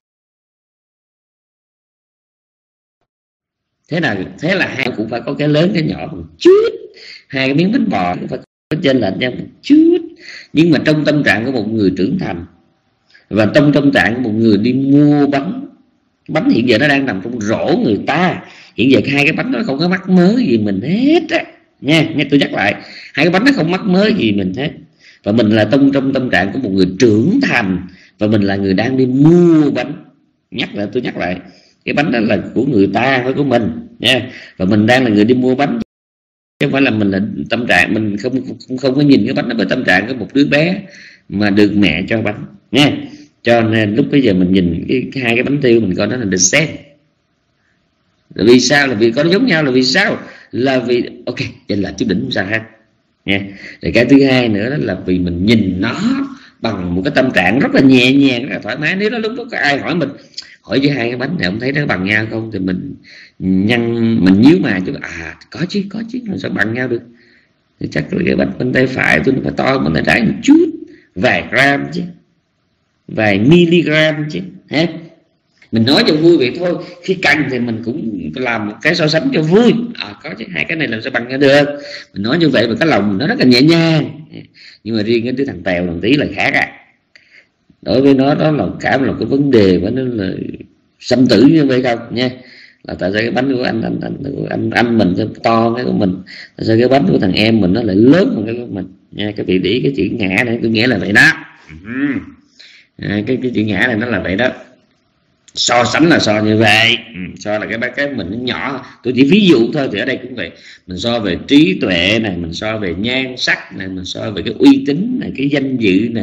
Thế là thế là hai cũng phải có cái lớn cái nhỏ một chút, hai cái miếng bánh bò phải có chênh lệch nhau một chút. Nhưng mà trong tâm trạng của một người trưởng thành và trong tâm trạng của một người đi mua bánh, bánh hiện giờ nó đang nằm trong rổ người ta, hiện giờ hai cái bánh nó không có mắc mớ gì mình hết á nha. Nghe tôi nhắc lại, hai cái bánh nó không mắc mớ gì mình hết. Và mình là trong trong tâm trạng của một người trưởng thành, và mình là người đang đi mua bánh. Nhắc lại, tôi nhắc lại, cái bánh đó là của người ta, không của mình nha. Và mình đang là người đi mua bánh, chứ không phải là mình là tâm trạng. Mình không không, không có nhìn cái bánh đó với tâm trạng của một đứa bé mà được mẹ cho bánh nha. Cho nên lúc bây giờ mình nhìn cái, cái hai cái bánh tiêu mình coi nó là the same. Là vì sao? Là vì có nó giống nhau. Là vì sao? Là vì ok, vậy là chút đỉnh không sao hết nha. Rồi cái thứ hai nữa đó là vì mình nhìn nó bằng một cái tâm trạng rất là nhẹ nhàng, rất là thoải mái. Nếu đó lúc đó có ai hỏi mình, hỏi với hai cái bánh này ông thấy nó bằng nhau không, thì mình nhăn, mình nhíu mày chứ, à có chứ, có chứ, nó sẽ bằng nhau được. Thì chắc là cái bánh bên tay phải tôi nó phải to hơn bên tay trái một chút, vài gram chứ, vài miligram chứ, ha. Mình nói cho vui vậy thôi, khi cần thì mình cũng làm một cái so sánh cho vui. À, có chứ, hai cái này làm sao bằng nhau được. Mình nói như vậy mà cái lòng nó rất là nhẹ nhàng. Nhưng mà riêng cái thằng Tèo thằng Tí là khác à. Đối với nó đó là cả một cái vấn đề, và nó là xâm tử như vậy không nha. Là tại sao cái bánh của anh anh anh anh, anh mình to cái của mình, tại sao cái bánh của thằng em mình nó lại lớn hơn cái của mình nha. Cái vị để cái chữ ngã này tôi nghĩa là vậy đó. À, cái cái chữ ngã này nó là vậy đó. So sánh là so như vậy. Ừ, so là cái cái mình nó nhỏ. Tôi chỉ ví dụ thôi. Thì ở đây cũng vậy, mình so về trí tuệ này, mình so về nhan sắc này, mình so về cái uy tín này, cái danh dự này,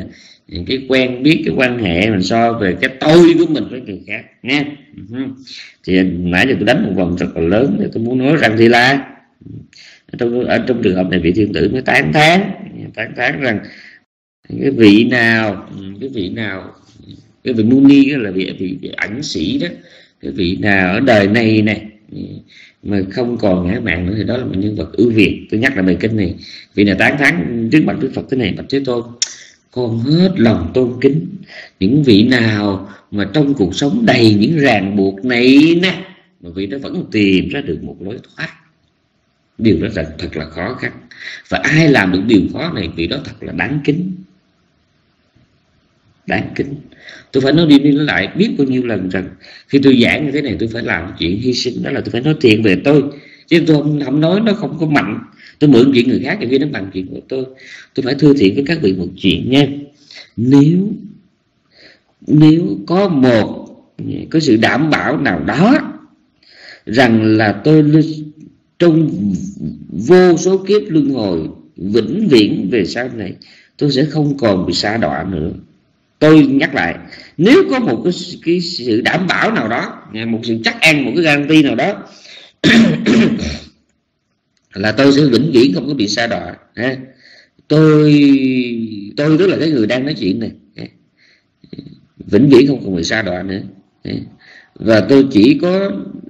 cái quen biết, cái quan hệ mình so về cái tôi của mình với người khác nha. Thì nãy giờ tôi đánh một vòng thật là lớn để tôi muốn nói rằng thì là trong, ở trong trường hợp này vị thiên tử mới tán thán tán thán rằng cái vị nào cái vị nào cái vị Muni là vị, vị, vị ẩn sĩ đó, cái vị nào ở đời này này mà không còn ngã mạn nữa thì đó là một nhân vật ưu việt. Tôi nhắc lại bài kinh này, vị nào tán thán trước mặt Đức Phật thế này: bạch Thế Tôn, con hết lòng tôn kính những vị nào mà trong cuộc sống đầy những ràng buộc này nè, mà vị đó vẫn tìm ra được một lối thoát. Điều đó là thật là khó khăn, và ai làm được điều khó này vị đó thật là đáng kính. Đáng kính. Tôi phải nói đi đi nói lại biết bao nhiêu lần rằng khi tôi giảng như thế này tôi phải làm chuyện hy sinh, đó là tôi phải nói thiện về tôi, chứ tôi không, không nói nó không có mạnh. Tôi mượn chuyện người khác thì khi nó bằng chuyện của tôi. Tôi phải thưa thiện với các vị một chuyện nha. Nếu Nếu có một có sự đảm bảo nào đó rằng là tôi trong vô số kiếp luân hồi vĩnh viễn về sau này tôi sẽ không còn bị sa đọa nữa. Tôi nhắc lại, nếu có một cái, cái sự đảm bảo nào đó, một sự chắc ăn, một cái guarantee nào đó là tôi sẽ vĩnh viễn không có bị sa đọa. Tôi tôi tức là cái người đang nói chuyện này, vĩnh viễn không còn bị sa đọa nữa, và tôi chỉ có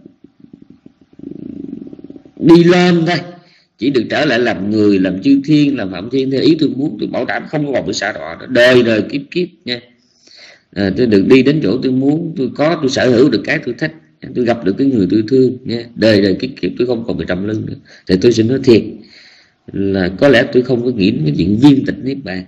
đi lên thôi, chỉ được trở lại làm người, làm chư thiên, làm phạm thiên theo ý tôi muốn. Tôi bảo đảm không có còn bị sa đọa đó, đời đời kiếp kiếp nha. À, tôi được đi đến chỗ tôi muốn, tôi có, tôi sở hữu được cái tôi thích, tôi gặp được cái người tôi thương nha. Đời đời kiếp kiếp tôi không còn bị trầm lưng nữa. Thì tôi sẽ nói thiệt là có lẽ tôi không có nghĩ đến cái chuyện viên tịch niết bàn.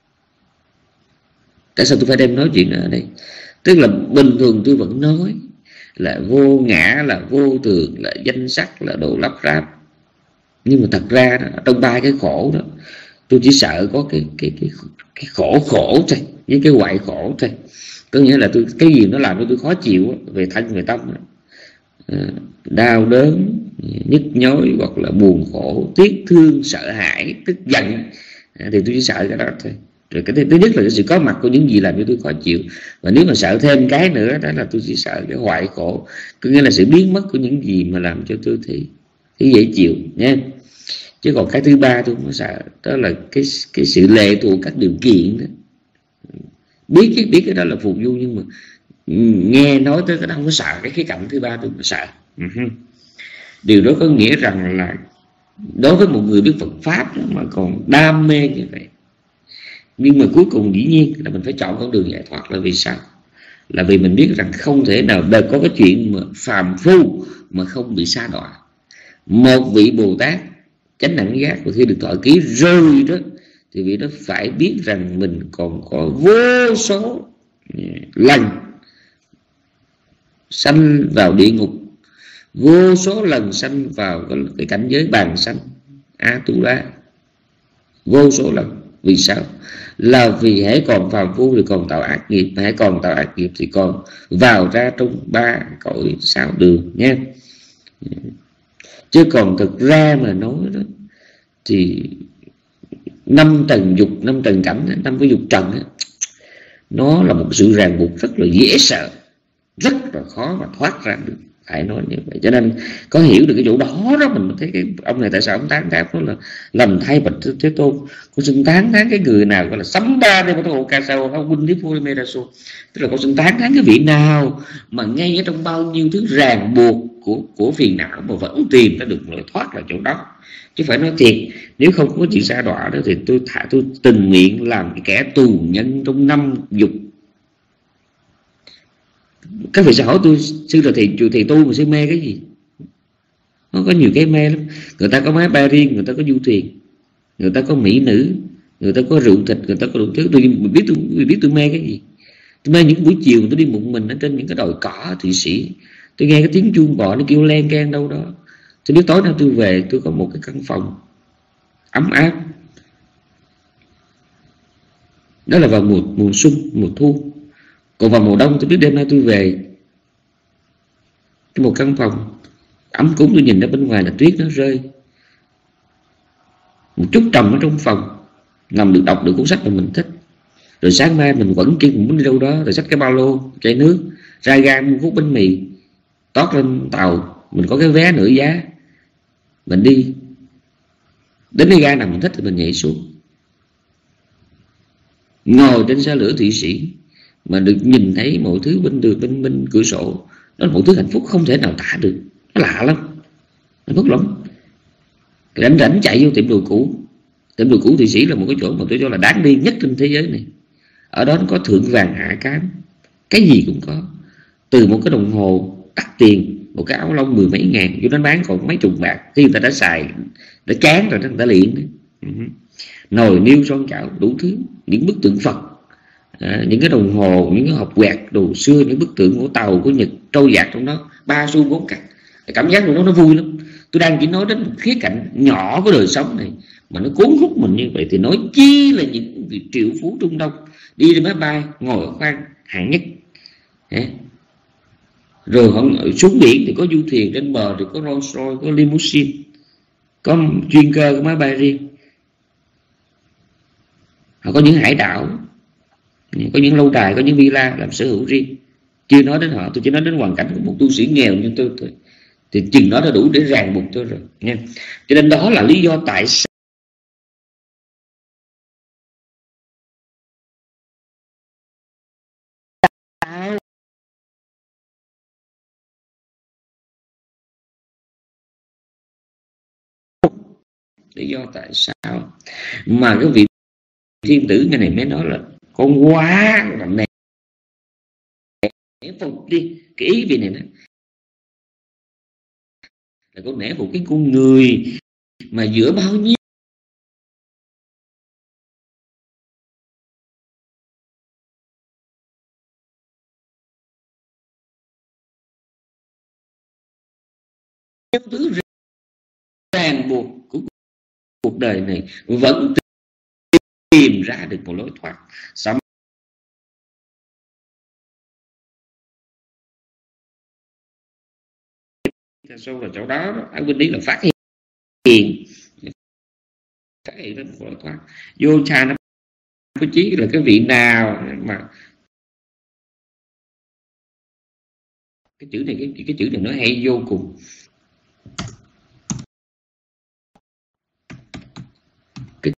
Tại sao tôi phải đem nói chuyện ở đây? Tức là bình thường tôi vẫn nói là vô ngã, là vô thường, là danh sắc, là đồ lắp ráp. Nhưng mà thật ra đó, trong ba cái khổ đó, tôi chỉ sợ có cái cái cái, cái khổ khổ thôi, với cái hoại khổ thôi. Có nghĩa là tôi cái gì nó làm cho tôi khó chịu về thân về tâm, đau đớn, nhức nhối, hoặc là buồn khổ, tiếc thương, sợ hãi, tức giận, thì tôi chỉ sợ cái đó thôi. Rồi cái thứ nhất là cái sự có mặt của những gì làm cho tôi khó chịu, và nếu mà sợ thêm cái nữa đó là tôi chỉ sợ cái hoại khổ, có nghĩa là sự biến mất của những gì mà làm cho tôi thì cái dễ chịu nha. Chứ còn cái thứ ba tôi không có sợ, đó là cái cái sự lệ thuộc các điều kiện đó. Biết cái biết cái đó là phù du, nhưng mà nghe nói tới cái đó không có sợ. Cái khía cạnh thứ ba tôi không có sợ. Điều đó có nghĩa rằng là đối với một người biết Phật pháp đó, mà còn đam mê như vậy, nhưng mà cuối cùng dĩ nhiên là mình phải chọn con đường giải thoát. Là vì sao? Là vì mình biết rằng không thể nào đời có cái chuyện mà phàm phu mà không bị sa đọa. Một vị Bồ Tát chánh đẳng giác, và khi được thọ ký rồi đó thì vị đó phải biết rằng mình còn có vô số lần sanh vào địa ngục, vô số lần sanh vào cái cảnh giới bàn sanh Atula, vô số lần. Vì sao? Là vì hãy còn phàm phu thì còn tạo ác nghiệp, hãy còn tạo ác nghiệp thì còn vào ra trong ba cõi sáu đường nha. Chứ còn thực ra mà nói đó thì năm tầng dục, năm tầng cảnh, năm cái dục trần đó, nó là một sự ràng buộc rất là dễ sợ, rất là khó mà thoát ra được. Phải nói như vậy. Cho nên có hiểu được cái chỗ đó đó, mình thấy cái ông này tại sao ông tán thán đó là lầm thay bạch Thế Tôn. Có xưng tán thán cái người nào gọi là sấm ba đây mà tôi ca sao không huynh đi phô mê ra xô, tức là có xưng tán thán cái vị nào mà ngay ở trong bao nhiêu thứ ràng buộc của của phiền não mà vẫn tìm ra được lối thoát là chỗ đó. Chứ phải nói thiệt, nếu không có chuyện sa đọa đó thì tôi thả tôi tình nguyện làm cái kẻ tù nhân trong năm dục. Các vị sẽ hỏi tôi, sư là thầy, thầy tu mà sư mê cái gì? Nó có nhiều cái mê lắm. Người ta có máy bay riêng, người ta có du thuyền, người ta có mỹ nữ, người ta có rượu thịt, người ta có đủ thứ. Tôi biết tôi biết tôi mê cái gì? Tôi mê những buổi chiều tôi đi một mình ở trên những cái đồi cỏ Thụy Sĩ, tôi nghe cái tiếng chuông bò nó kêu len keng đâu đó. Tôi biết tối nay tôi về, tôi có một cái căn phòng ấm áp. Đó là vào mùa mùa xuân, mùa thu. Còn vào mùa đông tôi biết đêm nay tôi về một căn phòng ấm cúng, tôi nhìn ra bên ngoài là tuyết nó rơi, một chút trầm ở trong phòng, nằm được đọc được cuốn sách mà mình thích, Rồi sáng mai mình vẫn chân mình muốn đi đâu đó, rồi xách cái ba lô chai nước ra ga mua phút bánh mì, tót lên tàu, mình có cái vé nửa giá, mình đi đến cái ga nào mình thích thì mình nhảy xuống, ngồi trên xe lửa Thụy Sĩ mà được nhìn thấy mọi thứ bên đường bên bên cửa sổ. Đó là một thứ hạnh phúc không thể nào tả được, nó lạ lắm, hạnh phúc lắm. Rảnh rảnh chạy vô tiệm đồ cũ. Tiệm đồ cũ Thụy Sĩ là một cái chỗ mà tôi cho là đáng đi nhất trên thế giới này. Ở đó nó có thượng vàng hạ cám, cái gì cũng có, từ một cái đồng hồ đắt tiền, một cái áo lông mười mấy ngàn vô đến bán còn mấy chục bạc, khi người ta đã xài, đã chán rồi, người ta luyện đấy. Nồi niêu son chảo đủ thứ, những bức tượng Phật, à, những cái đồng hồ, những cái hộp quẹt đồ xưa, những bức tượng của Tàu của Nhật trôi dạt trong đó, ba xu bốn cắt. Cảm giác của nó nó vui lắm. Tôi đang chỉ nói đến một khía cạnh nhỏ của đời sống này mà nó cuốn hút mình như vậy, thì nói chi là những vị triệu phú Trung Đông đi lên máy bay ngồi ở khoang hạng nhất, rồi họ xuống biển thì có du thuyền, trên bờ thì có Rolls Royce, có limousine, có chuyên cơ, có máy bay riêng. Họ có những hải đảo, có những lâu đài, có những villa làm sở hữu riêng. Chưa nói đến họ, tôi chỉ nói đến hoàn cảnh của một tu sĩ nghèo như tôi thôi, thì chừng đó đã đủ để ràng buộc tôi rồi nha. Cho nên đó là lý do tại sao lý do tại sao mà cái vị thiên tử ngày này mới nói là con quá là nể phục đi. Cái ý vị này đó là con nể phục cái con người mà giữa bao nhiêu thứ ràng buộc của cuộc đời này vẫn tìm ra được một lối thoát. Sao sau là chỗ đó ở bên đấy là phát hiện phát hiện ra một lối thoát. Vô cha nó có chí là cái vị nào mà cái chữ này cái, cái chữ này nó hay vô cùng. Cái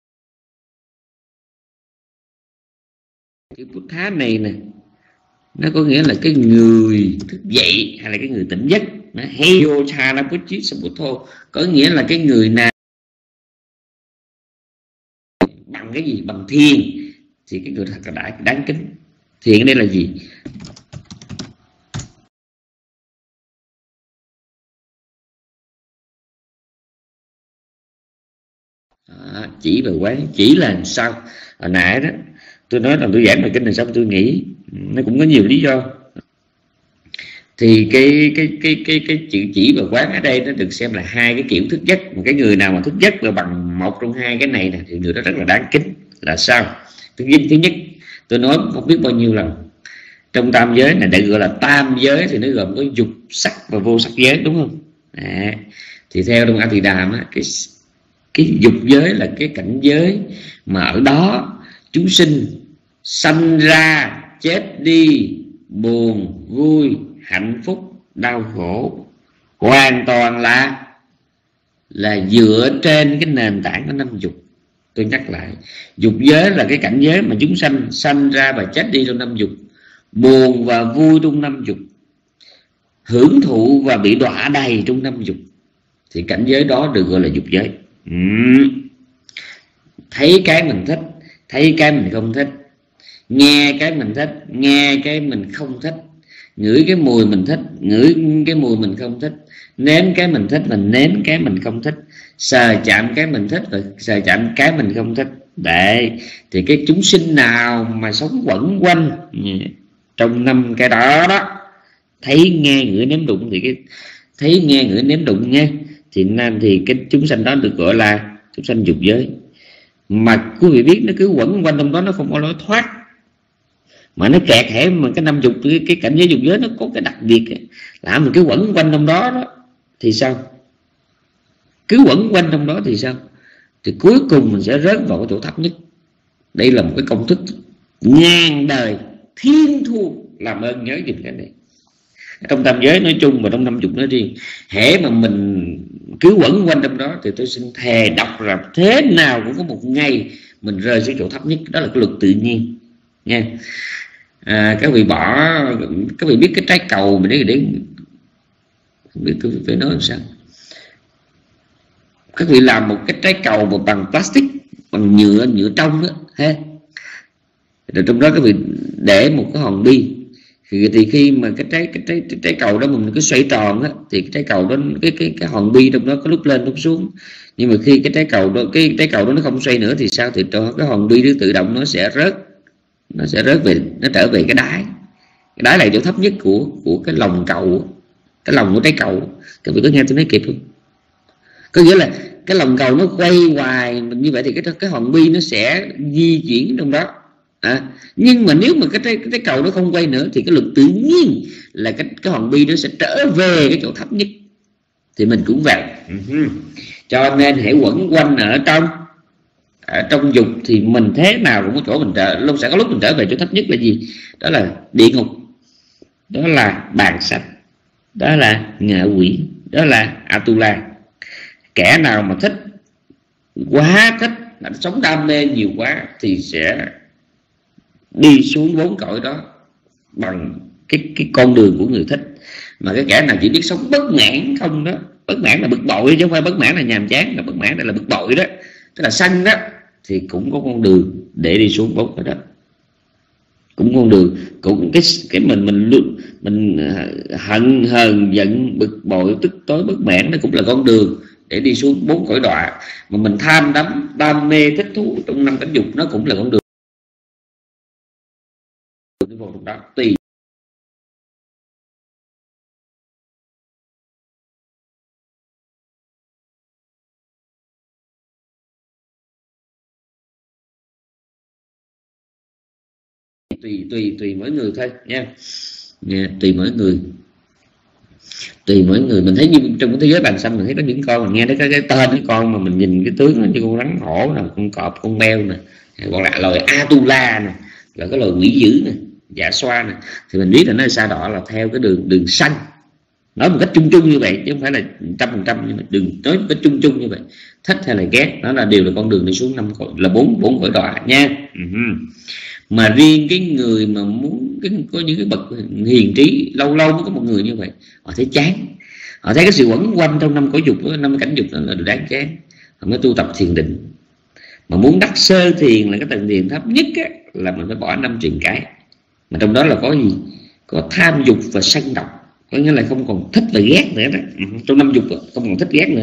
chữ Buddha này nè, nó có nghĩa là cái người thức dậy hay là cái người tỉnh giấc. Nó Heyo Chanapuchi Sambuddho có nghĩa là cái người nào bằng cái gì, bằng thiền, thì cái người thật là đã đáng kính. Thiền ở đây là gì? À, chỉ và quán. Chỉ là sao? Hồi nãy đó tôi nói là tôi giảng bài kinh này xong tôi nghĩ nó cũng có nhiều lý do. Thì cái cái cái cái cái chữ chỉ và quán ở đây nó được xem là hai cái kiểu thức giấc. Một cái người nào mà thức giấc và bằng một trong hai cái này, này thì người đó rất là đáng kính. Là sao? Thứ nhất, thứ nhất tôi nói không biết bao nhiêu lần, trong tam giới này để gọi là tam giới thì nó gồm có dục sắc và vô sắc giới, đúng không? À, thì theo trong A Tỳ Đàm á, cái cái dục giới là cái cảnh giới mà ở đó chúng sinh sanh ra, chết đi, buồn, vui, hạnh phúc, đau khổ, hoàn toàn là là dựa trên cái nền tảng của năm dục. Tôi nhắc lại, dục giới là cái cảnh giới mà chúng sanh sanh ra và chết đi trong năm dục, buồn và vui trong năm dục, hưởng thụ và bị đọa đầy trong năm dục, thì cảnh giới đó được gọi là dục giới. uhm. Thấy cái mình thích, thấy cái mình không thích, nghe cái mình thích, nghe cái mình không thích, ngửi cái mùi mình thích, ngửi cái mùi mình không thích, nếm cái mình thích, mình nếm cái mình không thích, sờ chạm cái mình thích và sờ chạm cái mình không thích. Đấy, thì cái chúng sinh nào mà sống quẩn quanh trong năm cái đó đó, thấy nghe ngửi nếm đụng, thì cái thấy nghe ngửi nếm đụng nha, thì nam thì cái chúng sanh đó được gọi là chúng sanh dục giới. Mà quý vị biết nó cứ quẩn quanh trong đó, nó không có lối thoát, mà nó kẹt hẻ. Mà cái năm dục, cái, cái cảnh giới dục giới nó có cái đặc biệt ấy, là mình cứ quẩn quanh trong đó đó thì sao? Cứ quẩn quanh trong đó thì sao? Thì cuối cùng mình sẽ rớt vào cái chỗ thấp nhất. Đây là một cái công thức ngàn đời thiên thu, làm ơn nhớ giùm cái này. Trong tam giới nói chung và trong năm dục nói riêng, hễ mà mình cứ quẩn quanh trong đó thì tôi xin thề đọc là thế nào cũng có một ngày mình rơi xuống chỗ thấp nhất. Đó là cái luật tự nhiên nha. À, các vị bỏ, các vị biết cái trái cầu mà để để không biết tôi phải nói làm sao. Các vị làm một cái trái cầu mà bằng plastic, bằng nhựa nhựa trong đó ha, rồi trong đó các vị để một cái hòn bi, thì, thì khi mà cái trái cái trái cái trái cầu đó mình cứ xoay tròn á, thì cái trái cầu đó, cái cái cái hòn bi trong đó có lúc lên lúc xuống. Nhưng mà khi cái trái cầu đó cái trái cầu đó nó không xoay nữa thì sao? Thì cho cái hòn bi đó tự động nó sẽ rớt, nó sẽ rớt về, nó trở về cái đáy. Cái đáy là chỗ thấp nhất của của cái lòng cầu, cái lòng của trái cầu. Các vị có nghe tôi nói kịp không? Có nghĩa là cái lòng cầu nó quay hoài như vậy thì cái cái hòn bi nó sẽ di chuyển trong đó. À, nhưng mà nếu mà cái trái, cái trái cầu nó không quay nữa thì cái luật tự nhiên là cái cái hòn bi nó sẽ trở về cái chỗ thấp nhất. Thì mình cũng vậy. Uh-huh. Cho nên hãy quẩn quanh ở trong ở trong dục thì mình thế nào cũng có chỗ mình trở, lúc sẽ có lúc mình trở về chỗ thấp nhất là gì? Đó là địa ngục, đó là bàn sạch, đó là ngạ quỷ, đó là Atula. Kẻ nào mà thích quá thích, sống đam mê nhiều quá thì sẽ đi xuống bốn cõi đó bằng cái cái con đường của người thích. Mà cái kẻ nào chỉ biết sống bất mãn không đó, bất mãn là bực bội chứ không phải bất mãn là nhàm chán, là bất mãn là bực bội đó, tức là sân đó, thì cũng có con đường để đi xuống bốn cõi đó. Cũng con đường, cũng cái cái mình mình luôn mình hận hờn giận bực bội tức tối bất mãn, nó cũng là con đường để đi xuống bốn cõi đọa. Mà mình tham đắm đam mê thích thú trong năm cánh dục, nó cũng là con đường đó. Tùy tùy tùy tùy mỗi người thôi nha. Nha, tùy mỗi người, tùy mỗi người. Mình thấy như trong cái thế giới bàn xanh, mình thấy có những con mình nghe thấy cái, cái tên cái con mà mình nhìn cái tướng nó như con rắn hổ nè, con cọp, con beo nè, còn lại loài Atula nè, là cái loài quỷ dữ nè, dạ xoa nè, thì mình biết là nó sa đọa là theo cái đường đường xanh. Nói một cách chung chung như vậy chứ không phải là trăm phần trăm, nhưng mà đừng nói một cách chung chung như vậy. Thích hay là ghét nó là đều là con đường đi xuống năm cõi, là bốn bốn cõi đọa nha. Uh-huh. Mà riêng cái người mà muốn cái, có những cái bậc hiền trí, lâu lâu mới có một người như vậy, họ thấy chán, họ thấy cái sự quẩn quanh trong năm cõi dục, năm cảnh dục là đáng chán, họ mới tu tập thiền định. Mà muốn đắc sơ thiền là cái tầng thiền thấp nhất á, là mình phải bỏ năm truyền cái, mà trong đó là có gì? Có tham dục và sân độc, có nghĩa là không còn thích và ghét nữa đó. Trong năm dục không còn thích ghét nữa,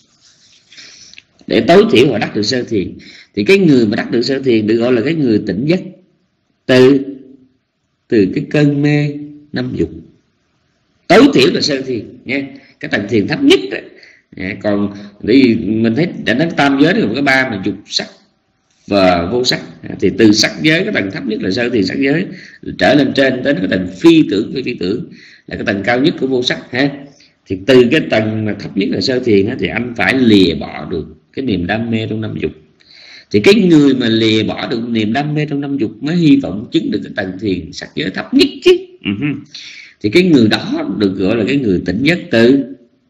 để tối thiểu họ đắc được sơ thiền. Thì cái người mà đắc được sơ thiền được gọi là cái người tỉnh giấc từ từ cái cơn mê năm dục. Tối thiểu là sơ thiền nha, cái tầng thiền thấp nhất đó. Còn vì mình thấy đã đến tam giới thì có ba mà dục, sắc và vô sắc, thì từ sắc giới cái tầng thấp nhất là sơ thiền sắc giới, trở lên trên đến cái tầng phi tưởng phi phi tưởng là cái tầng cao nhất của vô sắc ha. Thì từ cái tầng mà thấp nhất là sơ thiền á, thì anh phải lìa bỏ được cái niềm đam mê trong năm dục. Thì cái người mà lìa bỏ được niềm đam mê trong năm dục mới hy vọng chứng được cái tầng thiền sắc giới thấp nhất chứ. Uh-huh. Thì cái người đó được gọi là cái người tỉnh giấc từ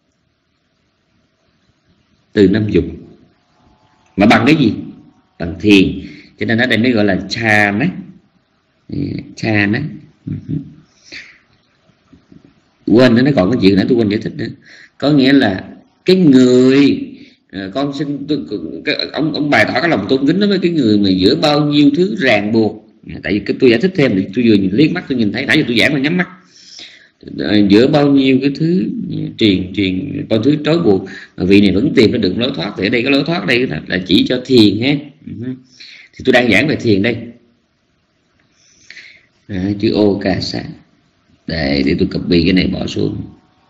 từ năm dục. Mà bằng cái gì? Bằng thiền. Cho nên ở đây mới gọi là cha nát. Cha nát. Uh-huh. Quên nữa, nó còn cái chuyện nữa tôi quên giải thích nữa. Có nghĩa là cái người con xin tôi, cái, ông ông bày tỏ cái lòng tôn kính đối với cái người mà giữa bao nhiêu thứ ràng buộc. Tại vì cái tôi giải thích thêm thì tôi vừa nhìn liếc mắt tôi nhìn thấy, nãy giờ tôi giảng mà nhắm mắt, giữa bao nhiêu cái thứ truyền truyền bao thứ trói buộc mà vị này vẫn tìm ra được lối thoát. Thì ở đây cái lối thoát đây là, là chỉ cho thiền ha. Thì tôi đang giảng về thiền đây. À, chữ ô ca sa để để tôi copy cái này bỏ xuống.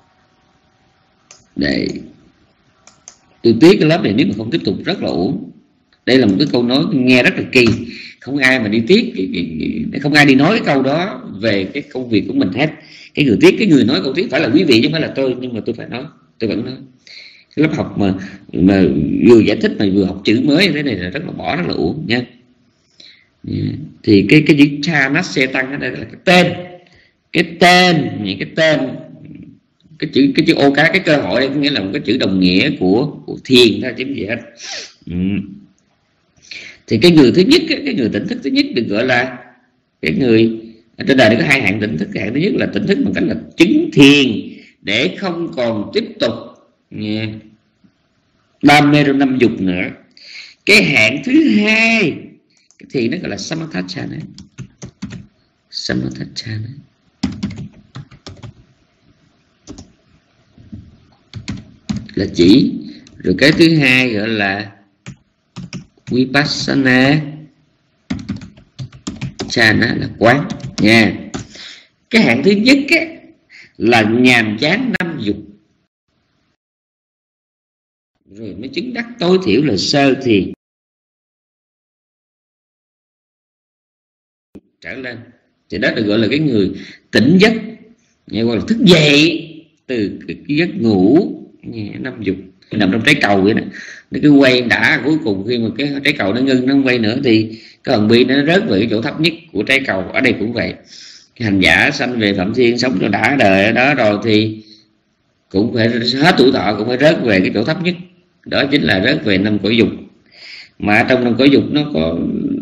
Để tôi tiếc cái lớp này nếu mà không tiếp tục rất là uổng. Đây là một cái câu nói nghe rất là kỳ, không ai mà đi tiếc, không ai đi nói cái câu đó về cái công việc của mình hết. Cái người tiếc, cái người nói câu tiếc phải là quý vị chứ không phải là tôi, nhưng mà tôi phải nói, tôi vẫn nói. Cái lớp học mà mà vừa giải thích mà vừa học chữ mới như thế này là rất là bỏ rất là uổng nha. Thì cái cái chữ cha nát xe tăng ở đây là cái tên, cái tên những cái tên cái chữ cái chữ ô cá, cái cơ hội đây có nghĩa là một cái chữ đồng nghĩa của của thiền thôi chứ gì hết. Ừ. Thì cái người thứ nhất, cái người tỉnh thức thứ nhất được gọi là cái người ở trên đời này có hai hạng tỉnh thức. Hạng thứ nhất là tỉnh thức bằng cách là chứng thiền để không còn tiếp tục đam mê trong năm dục nữa. Cái hạng thứ hai cái thiền nó gọi là samatthachana. Samatthachana là chỉ. Rồi cái thứ hai gọi là vipassana chana là quán nha. Cái hạng thứ nhất á, là nhàm chán năm dục, rồi mới chứng đắc tối thiểu là sơ thiền trở lên, thì đó được gọi là cái người tỉnh giấc, gọi là thức dậy từ cái giấc ngủ năm dục, nằm trong trái cầu vậy đó. Nó cứ quay đã, cuối cùng khi mà cái trái cầu nó ngưng, nó không quay nữa thì cái hòn bi nó rớt về cái chỗ thấp nhất của trái cầu. Ở đây cũng vậy, cái hành giả sanh về Phạm Thiên sống cho đã đời ở đó rồi thì cũng phải hết tuổi thọ, cũng phải rớt về cái chỗ thấp nhất, đó chính là rớt về năm cõi dục. Mà trong năm cõi dục nó có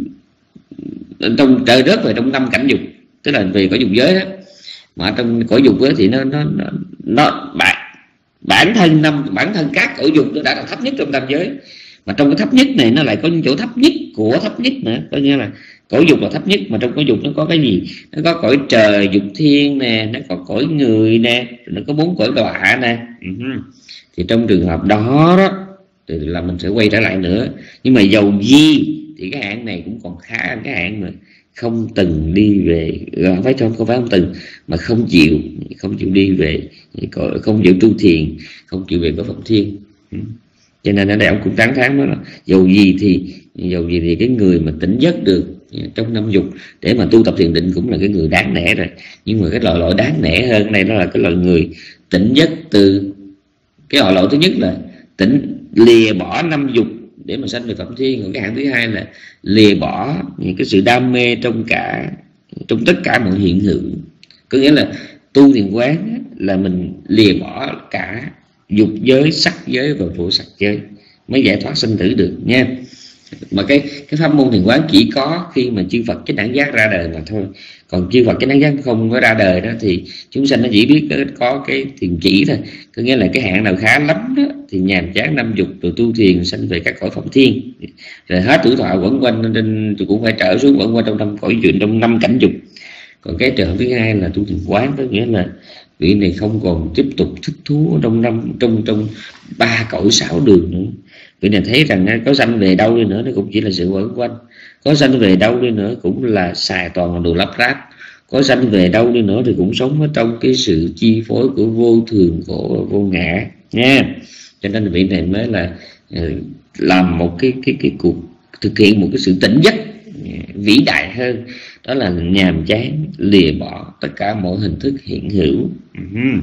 trong trời rớt về trong năm cảnh dục, tức là về cõi dục giới đó. Mà trong cõi dục đó thì nó nó nó, nó bản bản thân năm bản thân các cõi dục nó đã là thấp nhất trong tam giới, mà trong cái thấp nhất này nó lại có những chỗ thấp nhất của thấp nhất nữa. Coi như là cõi dục là thấp nhất, mà trong cõi dục nó có cái gì? Nó có cõi trời dục thiên nè, nó có cõi người nè, nó có bốn cõi đọa nè. Uh-huh. Thì trong trường hợp đó đó thì là mình sẽ quay trở lại nữa. Nhưng mà dầu gì thì cái hạng này cũng còn khá hơn cái hạng mà không từng đi về, không phải không, không phải không từng mà không chịu không chịu đi về, không chịu tu thiền, không chịu về có Phạm Thiên. Cho nên ở đây ông cũng tán thán đó là dầu gì thì dầu gì thì cái người mà tỉnh giấc được trong năm dục để mà tu tập thiền định cũng là cái người đáng nể rồi. Nhưng mà cái loại loại đáng nể hơn này đó là cái loại người tỉnh giấc từ cái loại loại thứ nhất là tỉnh lìa bỏ năm dục để mà sanh về Phạm Thiên. Còn cái hạng thứ hai là lìa bỏ những cái sự đam mê trong cả trong tất cả mọi hiện hữu. Có nghĩa là tu thiền quán là mình lìa bỏ cả dục giới, sắc giới và vô sắc giới mới giải thoát sinh tử được nha. Mà cái cái pháp môn thiền quán chỉ có khi mà chư Phật Chánh Đẳng Giác ra đời mà thôi. Còn chư Phật Chánh Đẳng Giác không có ra đời đó thì chúng sanh nó chỉ biết có cái thiền chỉ thôi. Có nghĩa là cái hạng nào khá lắm đó thì nhàm chán năm dục rồi tu thiền sanh về các cõi Phạm Thiên, rồi hết tuổi thọ quẩn quanh nên tôi cũng phải trở xuống quẩn quanh trong năm cõi chuyện trong năm cảnh dục. Còn cái trường hợp thứ hai là tu thiền quán, có nghĩa là vị này không còn tiếp tục thích thú trong năm trong trong ba cõi sáu đường nữa. Vị này thấy rằng có sanh về đâu đi nữa nó cũng chỉ là sự quẩn quanh, có sanh về đâu đi nữa cũng là xài toàn là đồ lắp ráp, có sanh về đâu đi nữa thì cũng sống ở trong cái sự chi phối của vô thường, của vô ngã nha. Cho nên vị này mới là làm một cái cái cái cuộc thực hiện một cái sự tỉnh giấc vĩ đại hơn, đó là nhàm chán lìa bỏ tất cả mọi hình thức hiện hữu. Uh-huh.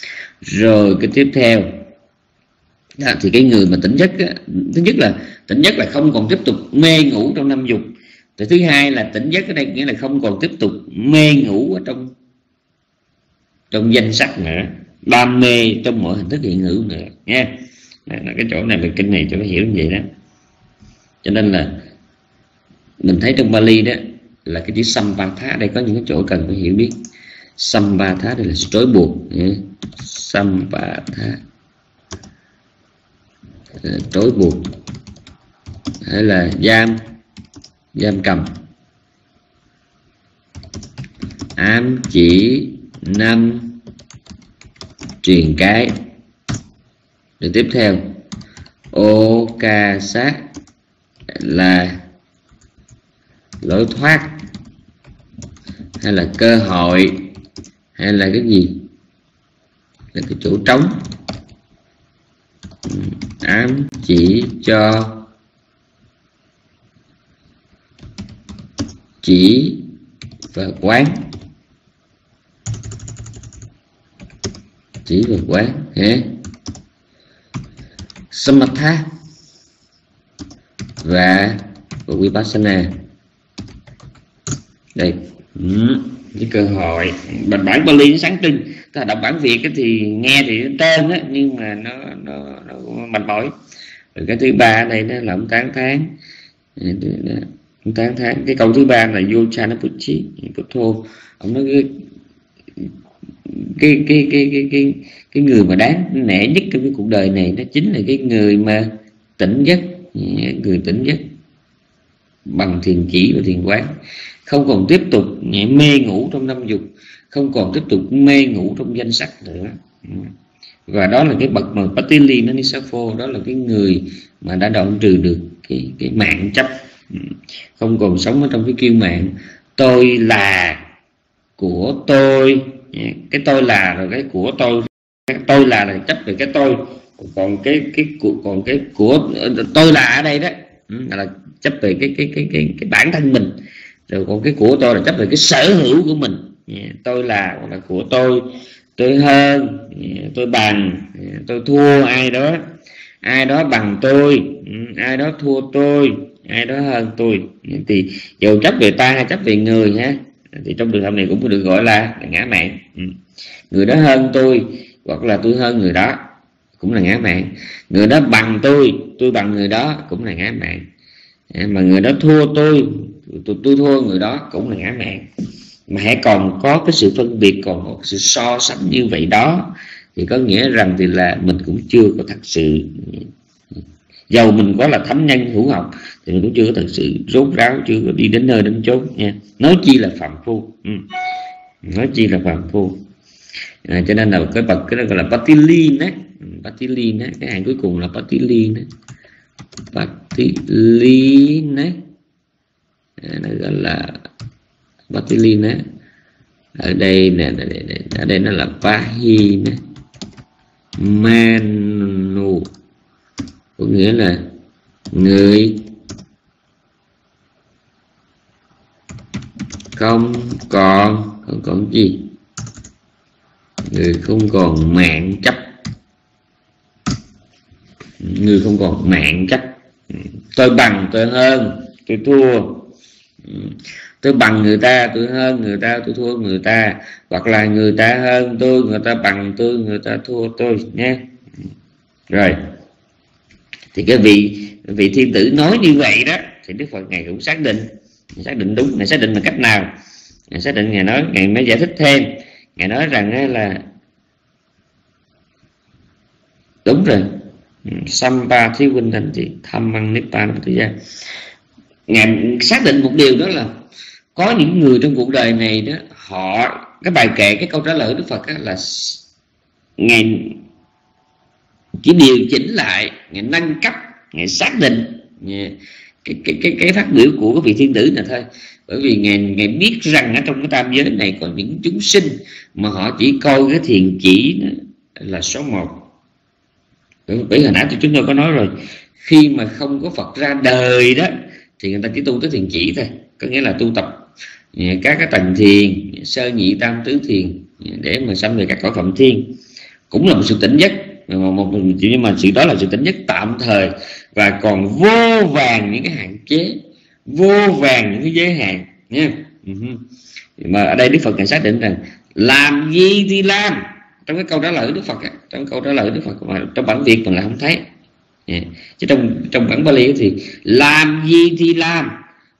Rồi cái tiếp theo đó, thì cái người mà tỉnh giấc á, thứ nhất là tỉnh giấc là không còn tiếp tục mê ngủ trong năm dục. Thì thứ hai là tỉnh giấc ở đây nghĩa là không còn tiếp tục mê ngủ ở trong trong danh sắc nữa, đam mê trong mọi hình thức hiện hữu nữa nha. Cái chỗ này về kinh này cho nó hiểu như vậy đó. Cho nên là mình thấy trong Bali đó là cái chữ Sampatha, đây có những cái chỗ cần phải hiểu biết. Sampatha đây là sự trói buộc. Sampatha trói buộc hay là giam giam cầm, ám chỉ, năm, truyền cái. Rồi tiếp theo ô ca sát là lối thoát hay là cơ hội hay là cái gì, là cái chỗ trống, ám chỉ cho chỉ và quán, chỉ và quán ha. Samatha và Vipassana Đây, cái cơ hội bản bản Bali nó sáng trưng. Ta đọc bản Việt thì nghe thì nó tên á, nhưng mà nó nó, nó mạch mỏi. Rồi cái thứ ba đây nó là ông tán thán, ông tán thán cái câu thứ ba là Yochanapuchi Putho. Ông nói cái cái cái cái cái cái cái người mà đáng nể nhất trong cái cuộc đời này nó chính là cái người mà tỉnh giấc, người tỉnh giấc bằng thiền chỉ và thiền quán, không còn tiếp tục mê ngủ trong năm dục, không còn tiếp tục mê ngủ trong danh sắc nữa. Và đó là cái bậc mà Patili Nanisapho, đó là cái người mà đã đoạn trừ được cái cái mạng chấp, không còn sống ở trong cái kiêu mạng tôi là của tôi, cái tôi là rồi cái của tôi, tôi là là chấp về cái tôi, còn cái cái còn cái của tôi là ở đây đó là chấp về cái cái cái cái cái bản thân mình, rồi còn cái của tôi là chấp về cái sở hữu của mình. Tôi là là của tôi, tôi hơn, tôi bằng, tôi thua ai đó, ai đó bằng tôi, ai đó thua tôi, ai đó hơn tôi. Thì dù chấp về ta hay chấp về người ha, thì trong trường hợp này cũng được gọi là, là ngã mạn. Người đó hơn tôi hoặc là tôi hơn người đó cũng là ngã mạn. Người đó bằng tôi, tôi bằng người đó cũng là ngã mạn. Mà người đó thua tôi, tôi, tôi thua người đó cũng là ngã mạn. Mà hãy còn có cái sự phân biệt, còn có sự so sánh như vậy đó, thì có nghĩa rằng thì là mình cũng chưa có thật sự, dầu mình có là thánh nhân hữu học thì mình cũng chưa có thật sự rốt ráo, chưa có đi đến nơi đến chốn nha. Nói chi là phạm phu, ừ. nói chi là phạm phu. À, cho nên là cái bậc cái đó gọi là Patilin á, Patilin á, cái hàng cuối cùng là Patilin á, Patilin á, nó gọi là Patilin á. Ở đây nè, ở đây nó là Pahin Manu, có nghĩa là người không còn không còn gì, người không còn mạng chấp, người không còn mạng chấp. Tôi bằng, tôi hơn, tôi thua, tôi bằng người ta, tôi hơn người ta, tôi thua người ta, hoặc là người ta hơn tôi, người ta bằng tôi, người ta thua tôi nhé. Rồi thì cái vị vị thiên tử nói như vậy đó, thì Đức Phật ngài cũng xác định, xác định đúng. Ngài xác định bằng cách nào? Ngài xác định, ngài nói, ngài mới giải thích thêm. Ngài nói rằng là đúng rồi, Sampati Vindanti Dhammang Nibbana. Ngài xác định một điều, đó là có những người trong cuộc đời này đó, họ cái bài kệ, cái câu trả lời Đức Phật đó là ngài chỉ điều chỉnh lại, ngài nâng cấp, ngài xác định cái cái cái cái phát biểu của cái vị thiên tử này thôi. Bởi vì ngài ngài biết rằng ở trong cái tam giới này còn những chúng sinh mà họ chỉ coi cái thiền chỉ là số một. Bởi hồi nãy thì chúng tôi có nói rồi, khi mà không có Phật ra đời đó thì người ta chỉ tu tới thiền chỉ thôi, có nghĩa là tu tập các cái tầng thiền, sơ nhị tam tứ thiền để mà sanh về các cõi phạm thiên, cũng là một sự tỉnh giấc, nhưng mà sự đó là sự tỉnh giấc tạm thời, và còn vô vàng những cái hạn chế, vô vàng những cái giới hạn nha. Mà ở đây Đức Phật ngài xác định rằng làm gì thì làm, trong cái câu trả lời của Đức Phật, trong câu trả lời của Đức Phật mà trong bản Việt mình là không thấy, chứ trong trong bản Bali thì làm gì thì làm.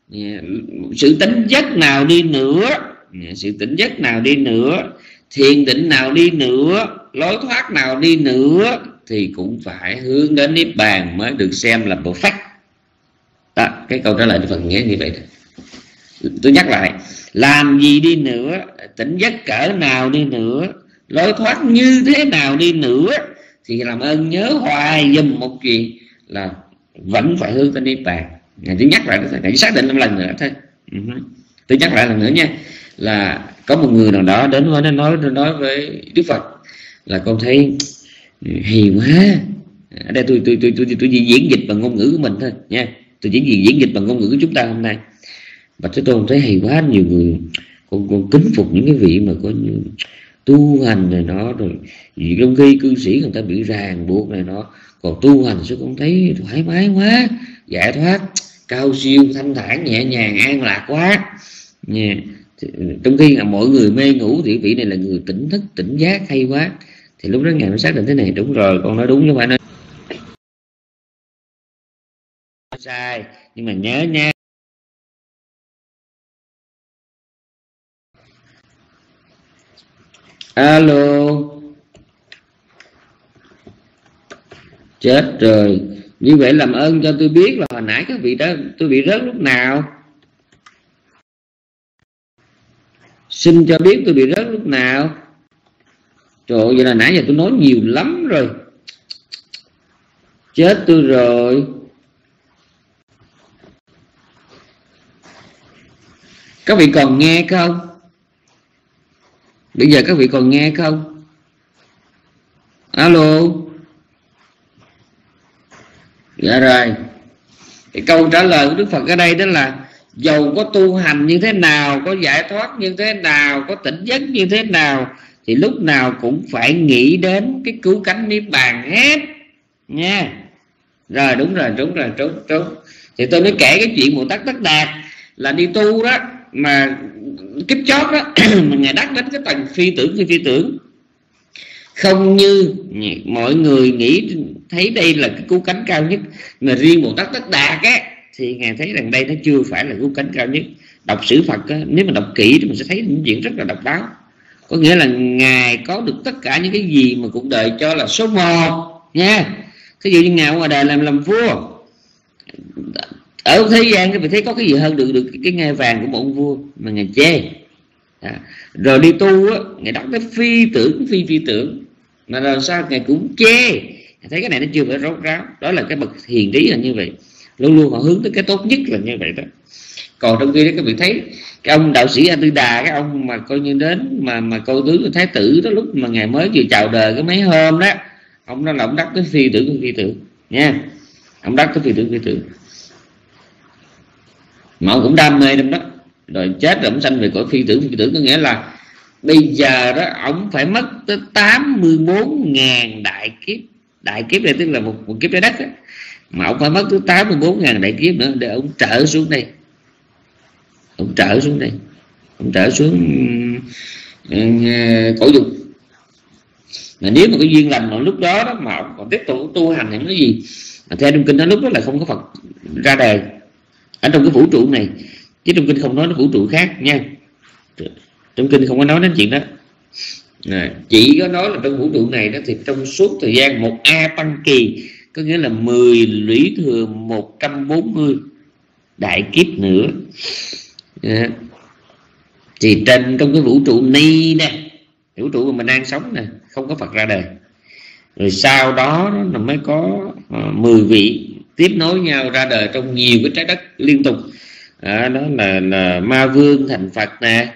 Sự tỉnh giấc nào đi nữa, sự tỉnh giấc nào đi nữa, thiền định nào đi nữa, lối thoát nào đi nữa, thì cũng phải hướng đến Niết Bàn mới được xem là perfect. Đó, cái câu trả lời Đức Phật nghĩa như vậy đó. Tôi nhắc lại, làm gì đi nữa, tỉnh giấc cỡ nào đi nữa, lối thoát như thế nào đi nữa, thì làm ơn nhớ hoài dùm một chuyện là vẫn phải hướng tới Niết Bàn. Ngài chỉ nhắc lại, ngài chỉ xác định một lần nữa thôi. Uh-huh. Tôi nhắc lại lần nữa nha, là có một người nào đó đến với nó nói nói với Đức Phật là con thấy hay quá. Ở đây tôi tôi tôi tôi tôi chỉ diễn dịch bằng ngôn ngữ của mình thôi nha. Tôi chỉ diễn dịch bằng ngôn ngữ của chúng ta hôm nay. Và Thế Tôn thấy hay quá, nhiều người con con kính phục những cái vị mà có như tu hành này nó, rồi vì trong khi cư sĩ người ta bị ràng buộc này nó, còn tu hành sao con thấy thoải mái quá, giải thoát, cao siêu, thanh thản, nhẹ nhàng, an lạc quá. nha. Trong khi là mọi người mê ngủ thì vị này là người tỉnh thức, tỉnh giác hay quá. Thì lúc đó ngài mới xác định thế này, đúng rồi, con nói đúng chứ không phải nói sai. Nhưng mà nhớ nha, alo, chết rồi. Như vậy làm ơn cho tôi biết là hồi nãy cái vị đó tôi bị rớt lúc nào. Xin cho biết tôi bị rớt lúc nào. Trời ơi, vậy là nãy giờ tôi nói nhiều lắm rồi. Chết tôi rồi. Các vị còn nghe không? Bây giờ các vị còn nghe không? Alo. Dạ rồi. Cái câu trả lời của Đức Phật ở đây đó là dầu có tu hành như thế nào, có giải thoát như thế nào, có tỉnh giấc như thế nào, thì lúc nào cũng phải nghĩ đến cái cứu cánh niết bàn hết nha. Rồi đúng rồi, đúng rồi, đúng, đúng. Thì tôi mới kể cái chuyện Bồ Tát Tất Đạt là đi tu đó, mà kiếp chót đó mà ngài đắc đến cái tầng phi tưởng phi phi tưởng, không như mọi người nghĩ thấy đây là cái cứu cánh cao nhất. Mà riêng Bồ Tát Tất Đạt á thì ngài thấy rằng đây nó chưa phải là cứu cánh cao nhất. Đọc sử Phật á, nếu mà đọc kỹ thì mình sẽ thấy những chuyện rất là độc đáo. Có nghĩa là ngài có được tất cả những cái gì mà cuộc đời cho là số một nha. Thí dụ như ngài ngoài đời làm làm vua, ở thế gian các vị thấy có cái gì hơn được được cái ngai vàng của một ông vua mà ngài chê. À, rồi đi tu á, ngài đọc tới phi tưởng phi phi tưởng mà làm sao ngài cũng chê. Thấy cái này nó chưa phải rốt ráo. Đó là cái bậc hiền trí là như vậy, luôn luôn họ hướng tới cái tốt nhất là như vậy đó. Còn trong khi đó các vị thấy cái ông đạo sĩ A Tư Đà, cái ông mà coi như đến mà mà câu tướng thái tử đó, lúc mà ngài mới vừa chào đời có mấy hôm đó, ông đó là ông đắc tới phi tưởng phi tưởng nha. Ông đắc tới phi tưởng phi tưởng mà ông cũng đam mê trong đó. Rồi chết rồi ông sanh về cõi phi tưởng phi tưởng, có nghĩa là bây giờ đó ông phải mất tới tám mươi bốn ngàn đại kiếp. Đại kiếp đây tức là một, một kiếp trái đất đó. Mà ông phải mất tới tám mươi bốn ngàn đại kiếp nữa để ông trở xuống đây. Ông trở xuống đây Ông trở xuống uh, cõi dục. Mà nếu mà cái duyên lành mà lúc đó, đó mà ông còn tiếp tục tu hành thì nói gì. Mà theo trong kinh đó lúc đó là không có Phật ra đời ở trong cái vũ trụ này, chứ trong kinh không nói đến vũ trụ khác nha. Trong kinh không có nói đến chuyện đó. À, chỉ có nói là trong vũ trụ này đó thì trong suốt thời gian một A tăng kỳ, có nghĩa là mười lũy thừa một trăm bốn mươi đại kiếp nữa. À, thì trên trong cái vũ trụ này nè, vũ trụ mà mình đang sống nè, không có Phật ra đời. Rồi sau đó nó mới có uh, mười vị tiếp nối nhau ra đời trong nhiều cái trái đất liên tục. À, đó là, là Ma Vương thành Phật nè,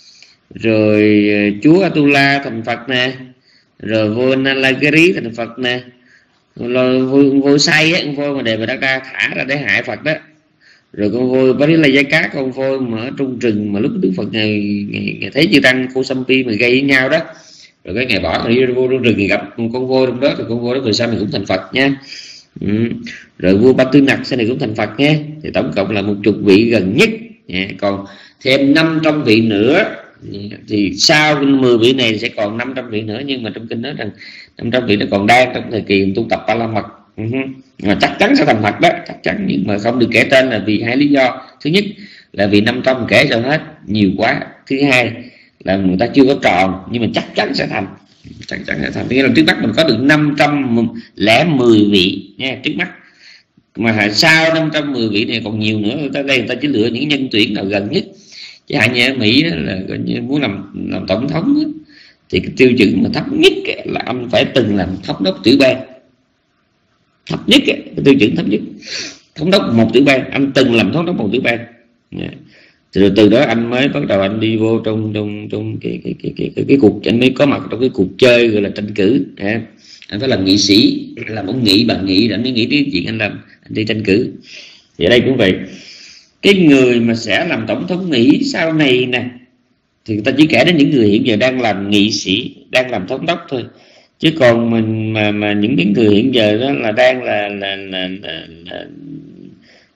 rồi chúa Atula thành Phật nè, rồi vua Nalagiri thành Phật nè, rồi vua, vua say á, con voi mà Đề Bà Đạt Đa thả ra để hại Phật đó, rồi con voi Parilaya, con voi mà ở trong rừng mà lúc Đức Phật ngày, ngày, ngày thấy chư tăng Kosambi mà gây với nhau đó, rồi cái ngày bỏ đi vô trong rừng thì gặp con voi trong đó, thì con voi đó về sau mình cũng thành Phật nha. Ừ. Rồi vua Ba Tư Nặc sau này cũng thành Phật nha. Thì tổng cộng là một chục vị gần nhất. Còn thêm năm trăm vị nữa, thì sau mười vị này sẽ còn năm trăm vị nữa. Nhưng mà trong kinh nói rằng năm trăm vị nó còn đang trong thời kỳ tu tập Ba La Mật. Uh-huh. Mà chắc chắn sẽ thành Phật đó, chắc chắn, nhưng mà không được kể tên là vì hai lý do. Thứ nhất là vì năm trăm kể sao hết, nhiều quá. Thứ hai là người ta chưa có tròn, nhưng mà chắc chắn sẽ thành, chắc chắn sẽ thành. Nghĩa là trước mắt mình có được năm trăm lẻ mười vị nha, trước mắt. Mà sau năm trăm mười vị này còn nhiều nữa. Người ta đây người ta chỉ lựa những nhân tuyển nào gần nhất. Chứ hạn như ở Mỹ là coi như muốn làm làm tổng thống đó, thì cái tiêu chuẩn mà thấp nhất là anh phải từng làm thống đốc tiểu bang. Thấp nhất, cái tiêu chuẩn thấp nhất, thống đốc một tiểu bang, anh từng làm thống đốc một tiểu bang. Yeah. Từ từ đó anh mới bắt đầu anh đi vô trong trong trong cái cái cái cái cái, cái cuộc, anh mới có mặt trong cái cuộc chơi gọi là tranh cử. Yeah. Anh phải làm nghị sĩ, làm ông nghị bà nghị để anh mới nghĩ đến chuyện anh làm, anh đi tranh cử. Thì ở đây cũng vậy, cái người mà sẽ làm tổng thống Mỹ sau này nè, thì người ta chỉ kể đến những người hiện giờ đang làm nghị sĩ, đang làm thống đốc thôi. Chứ còn mình mà mà những cái người hiện giờ đó là đang là là, là, là, là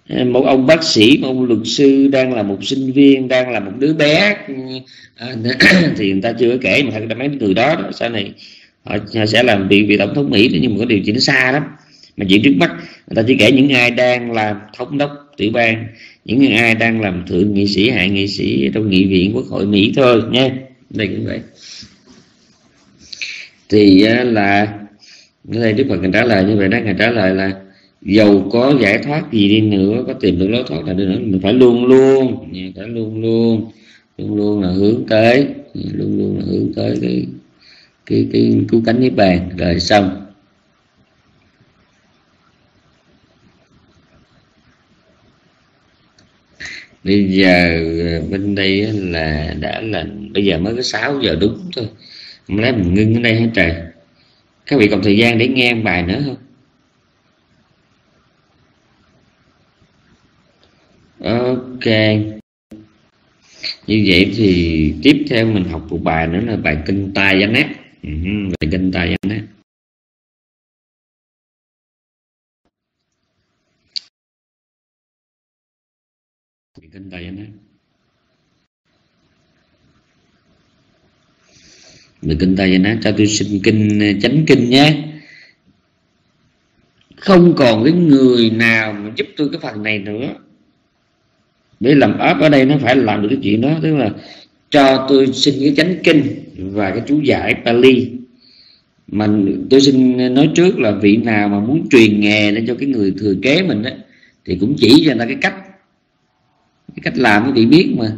một ông bác sĩ, một ông luật sư đang là một sinh viên, đang là một đứa bé, à, thì người ta chưa có kể, mà thật ra mấy người đó, đó sau này họ, họ sẽ làm việc vì tổng thống Mỹ, nhưng mà có điều chỉnh xa lắm. Mà chuyện trước mắt người ta chỉ kể những ai đang làm thống đốc tiểu bang, những ai đang làm thượng nghị sĩ, hạ nghị sĩ trong nghị viện quốc hội Mỹ thôi nha. Đây cũng vậy. Thì là đây Đức Phật Ngài trả lời như vậy đó. Ngài trả lời là dầu có giải thoát gì đi nữa, có tìm được lối thoát nào đi nữa, mình phải luôn luôn phải luôn luôn luôn luôn là hướng tới, luôn luôn là hướng tới cái cái cái cứu cánh niết bàn. Rồi xong bây giờ bên đây là đã là bây giờ mới có sáu giờ đúng thôi, không lẽ mình ngưng ở đây hết trời? Các vị còn thời gian để nghe bài nữa không? Ok, như vậy thì tiếp theo mình học một bài nữa là bài kinh tai Giám Nát. Ừ, bài kinh tai Giám Nát. Bài kinh tai Giám Nát. Bài kinh tai Giám Nát. Cho tôi xin kinh chánh kinh nhé. Không còn cái người nào mà giúp tôi cái phần này nữa. Để làm áp ở đây nó phải làm được cái chuyện đó, tức là cho tôi xin cái chánh kinh và cái chú giải Pali. Mà tôi xin nói trước là vị nào mà muốn truyền nghề để cho cái người thừa kế mình đó, thì cũng chỉ cho người ta cái cách cái cách làm, cái vị biết mà.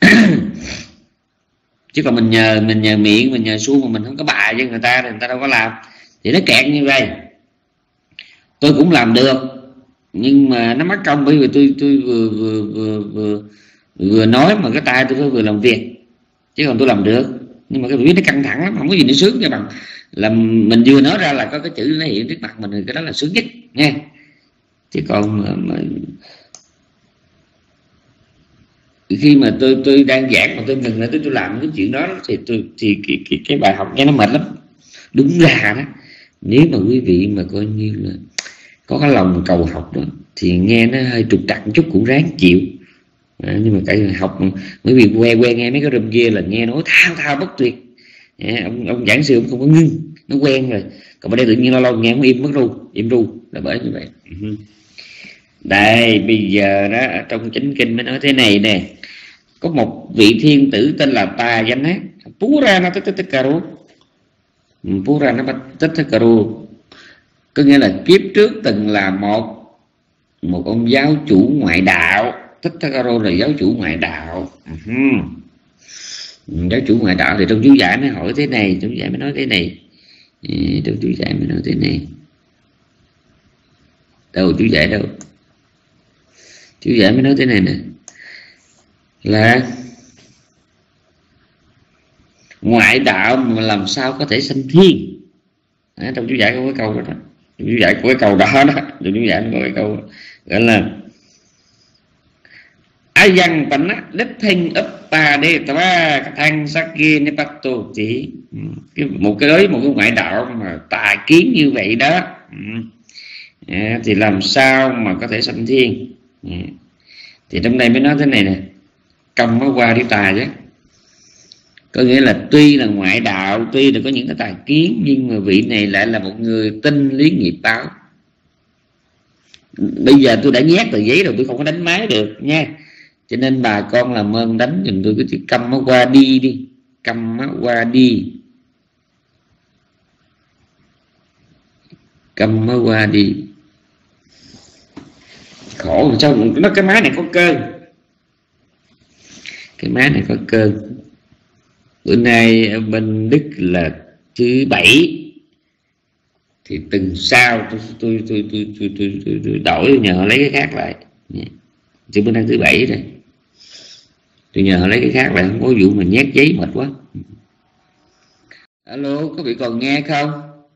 Chứ còn mình nhờ mình nhờ miệng, mình nhờ suông mà mình không có bài cho người ta thì người ta đâu có làm, thì nó kẹt như vậy. Tôi cũng làm được, nhưng mà nó mất công, bởi vì tôi tôi vừa vừa vừa vừa, vừa nói mà cái tay tôi phải vừa làm việc, chứ còn tôi làm được. Nhưng mà cái việc nó căng thẳng lắm, không có gì nó sướng cho bằng là mình vừa nói ra là có cái chữ nó hiện trước mặt mình, thì cái đó là sướng nhất nha. Chứ còn mà, mà khi mà tôi tôi đang giảng mà tôi ngừng lại tôi tôi làm cái chuyện đó thì tôi thì cái, cái, cái bài học nghe nó mệt lắm. Đúng ra đó, nếu mà quý vị mà coi như là có cái lòng cầu học đó thì nghe nó hơi trục trặc một chút cũng ráng chịu. À, nhưng mà cái học bởi vì quen quen nghe mấy cái rùm kia là nghe nó thao thao bất tuyệt. À, ông ông giảng sư ông không có ngưng, nó quen rồi. Còn ở đây tự nhiên lâu lâu nghe không im mất ru, im ru là bởi như vậy. Đây bây giờ đó trong chánh kinh mới nói thế này nè. Có một vị thiên tử tên là Ta Danh Nát, Purana Tathagaru. Purana Tathagaru có nghĩa là kiếp trước từng là một một ông giáo chủ ngoại đạo. Tathagaru là giáo chủ ngoại đạo. Uh-huh. Giáo chủ ngoại đạo thì trong chú giải mới hỏi thế này, trong chú giải mới nói thế này, trong chú giải mới nói thế này. Đâu chú giải đâu? Chú giải mới nói thế này nè, là ngoại đạo mà làm sao có thể sanh thiên. À, trong chú giải có cái câu đó, đó. Chú giải có cái câu đó đó, trong chú giải có cái câu gọi là Ayang Panna Đích Thanh Uppa Đê Tava Thang Sakye Nepatto chỉ một cái đối một cái ngoại đạo mà tà kiến như vậy đó, à, thì làm sao mà có thể sanh thiên. À, thì trong đây mới nói thế này nè, công nó qua đi tà chứ. Có nghĩa là tuy là ngoại đạo, tuy là có những cái tà kiến, nhưng mà vị này lại là một người tin lý nghiệp báo. Bây giờ tôi đã nhét tờ giấy rồi, tôi không có đánh máy được nha. Cho nên bà con làm ơn đánh giùm tôi cái chữ câm nó qua đi đi. Câm nó qua đi. Câm nó qua đi. Khổ sao nó cái máy này có cơn. Cái máy này có cơn. Bữa nay ở bên Đức là thứ bảy, thì tuần sau tôi tôi tôi tôi tôi, tôi, tôi, tôi đổi nhờ họ lấy cái khác lại. Chứ bữa nay thứ bảy rồi, tôi nhờ họ lấy cái khác lại, không có vụ mà nhét giấy mệt quá. Alo, các vị còn nghe không?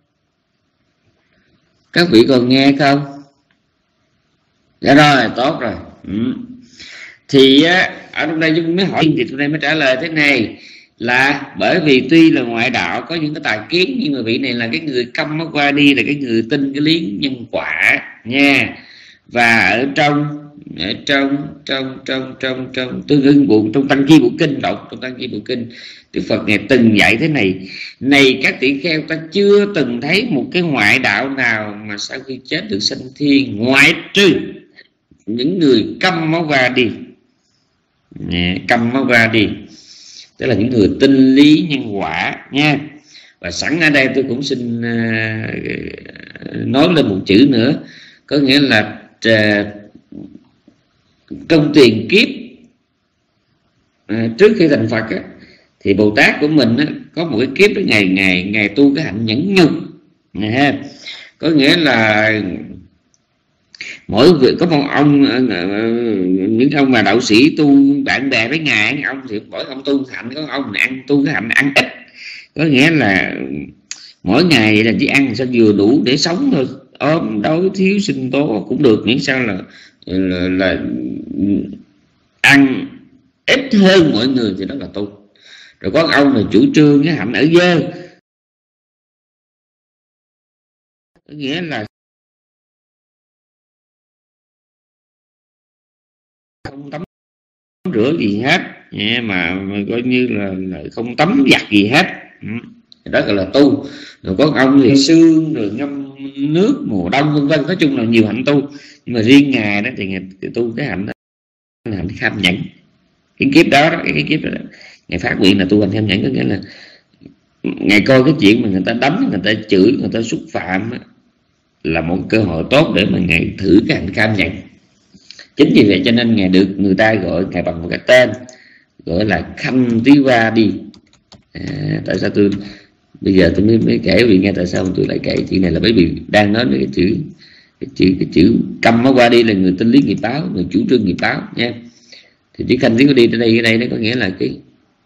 Các vị còn nghe không? Dạ rồi, tốt rồi. Ừ. Thì ở trong đây chúng mới hỏi, thì trong đây mới trả lời thế này, là bởi vì tuy là ngoại đạo có những cái tài kiến, nhưng mà vị này là cái người câm nó qua đi, là cái người tin cái lý nhân quả nha. Và ở trong ở trong trong trong trong trong tương ưng bộ trong tăng chi bộ kinh đọc trong tăng chi bộ kinh, Đức Phật ngài từng dạy thế này: này các tỷ kheo, ta chưa từng thấy một cái ngoại đạo nào mà sau khi chết được sanh thiên, ngoại trừ những người câm máu va đi. Nè, câm máu va đi tức là những người tinh lý nhân quả nha. Và sẵn ở đây tôi cũng xin uh, nói lên một chữ nữa, có nghĩa là uh, trong tiền kiếp uh, trước khi thành Phật á, thì Bồ Tát của mình á, có một cái kiếp đó ngày ngày ngày tu cái hạnh nhẫn nhục, ha. Có nghĩa là mỗi việc có một ông, những ông mà đạo sĩ tu bạn bè với ngài, ông thì mỗi ông tu hạnh, có ông này ăn tu cái hạnh ăn ít, có nghĩa là mỗi ngày là chỉ ăn sao vừa đủ để sống thôi, ốm đói thiếu sinh tố cũng được, miễn sao là, là, là ăn ít hơn mọi người thì đó là tu. Rồi có ông là chủ trương cái hạnh ở dơ, có nghĩa là không tắm rửa gì hết, mà, mà coi như là, là không tắm giặt gì hết, đó gọi là tu. Rồi có ông thì xương rồi ngâm nước mùa đông vân vân, nói chung là nhiều hạnh tu. Nhưng mà riêng ngài đó thì ngài tu cái hạnh đó là hạnh kham nhẫn. Cái kiếp đó, đó cái kiếp đó, đó ngài phát nguyện là tu hành kham nhẫn, có nghĩa là ngài coi cái chuyện mà người ta đánh, người ta chửi, người ta xúc phạm là một cơ hội tốt để mà ngài thử cái hạnh kham nhẫn. Chính vì vậy cho nên ngài được người ta gọi ngài bằng một cái tên gọi là Khanh Tí Va đi. À, tại sao tôi bây giờ tôi mới, mới kể vì nghe tại sao tôi lại kể chuyện này, là bởi vì đang nói cái chữ cái chữ cái chữ câm nó qua đi là người tinh lý nghiệp báo, người chủ trương nghiệp báo nha. Thì chữ Khanh Tí Va đi ở đây, cái đây nó có nghĩa là cái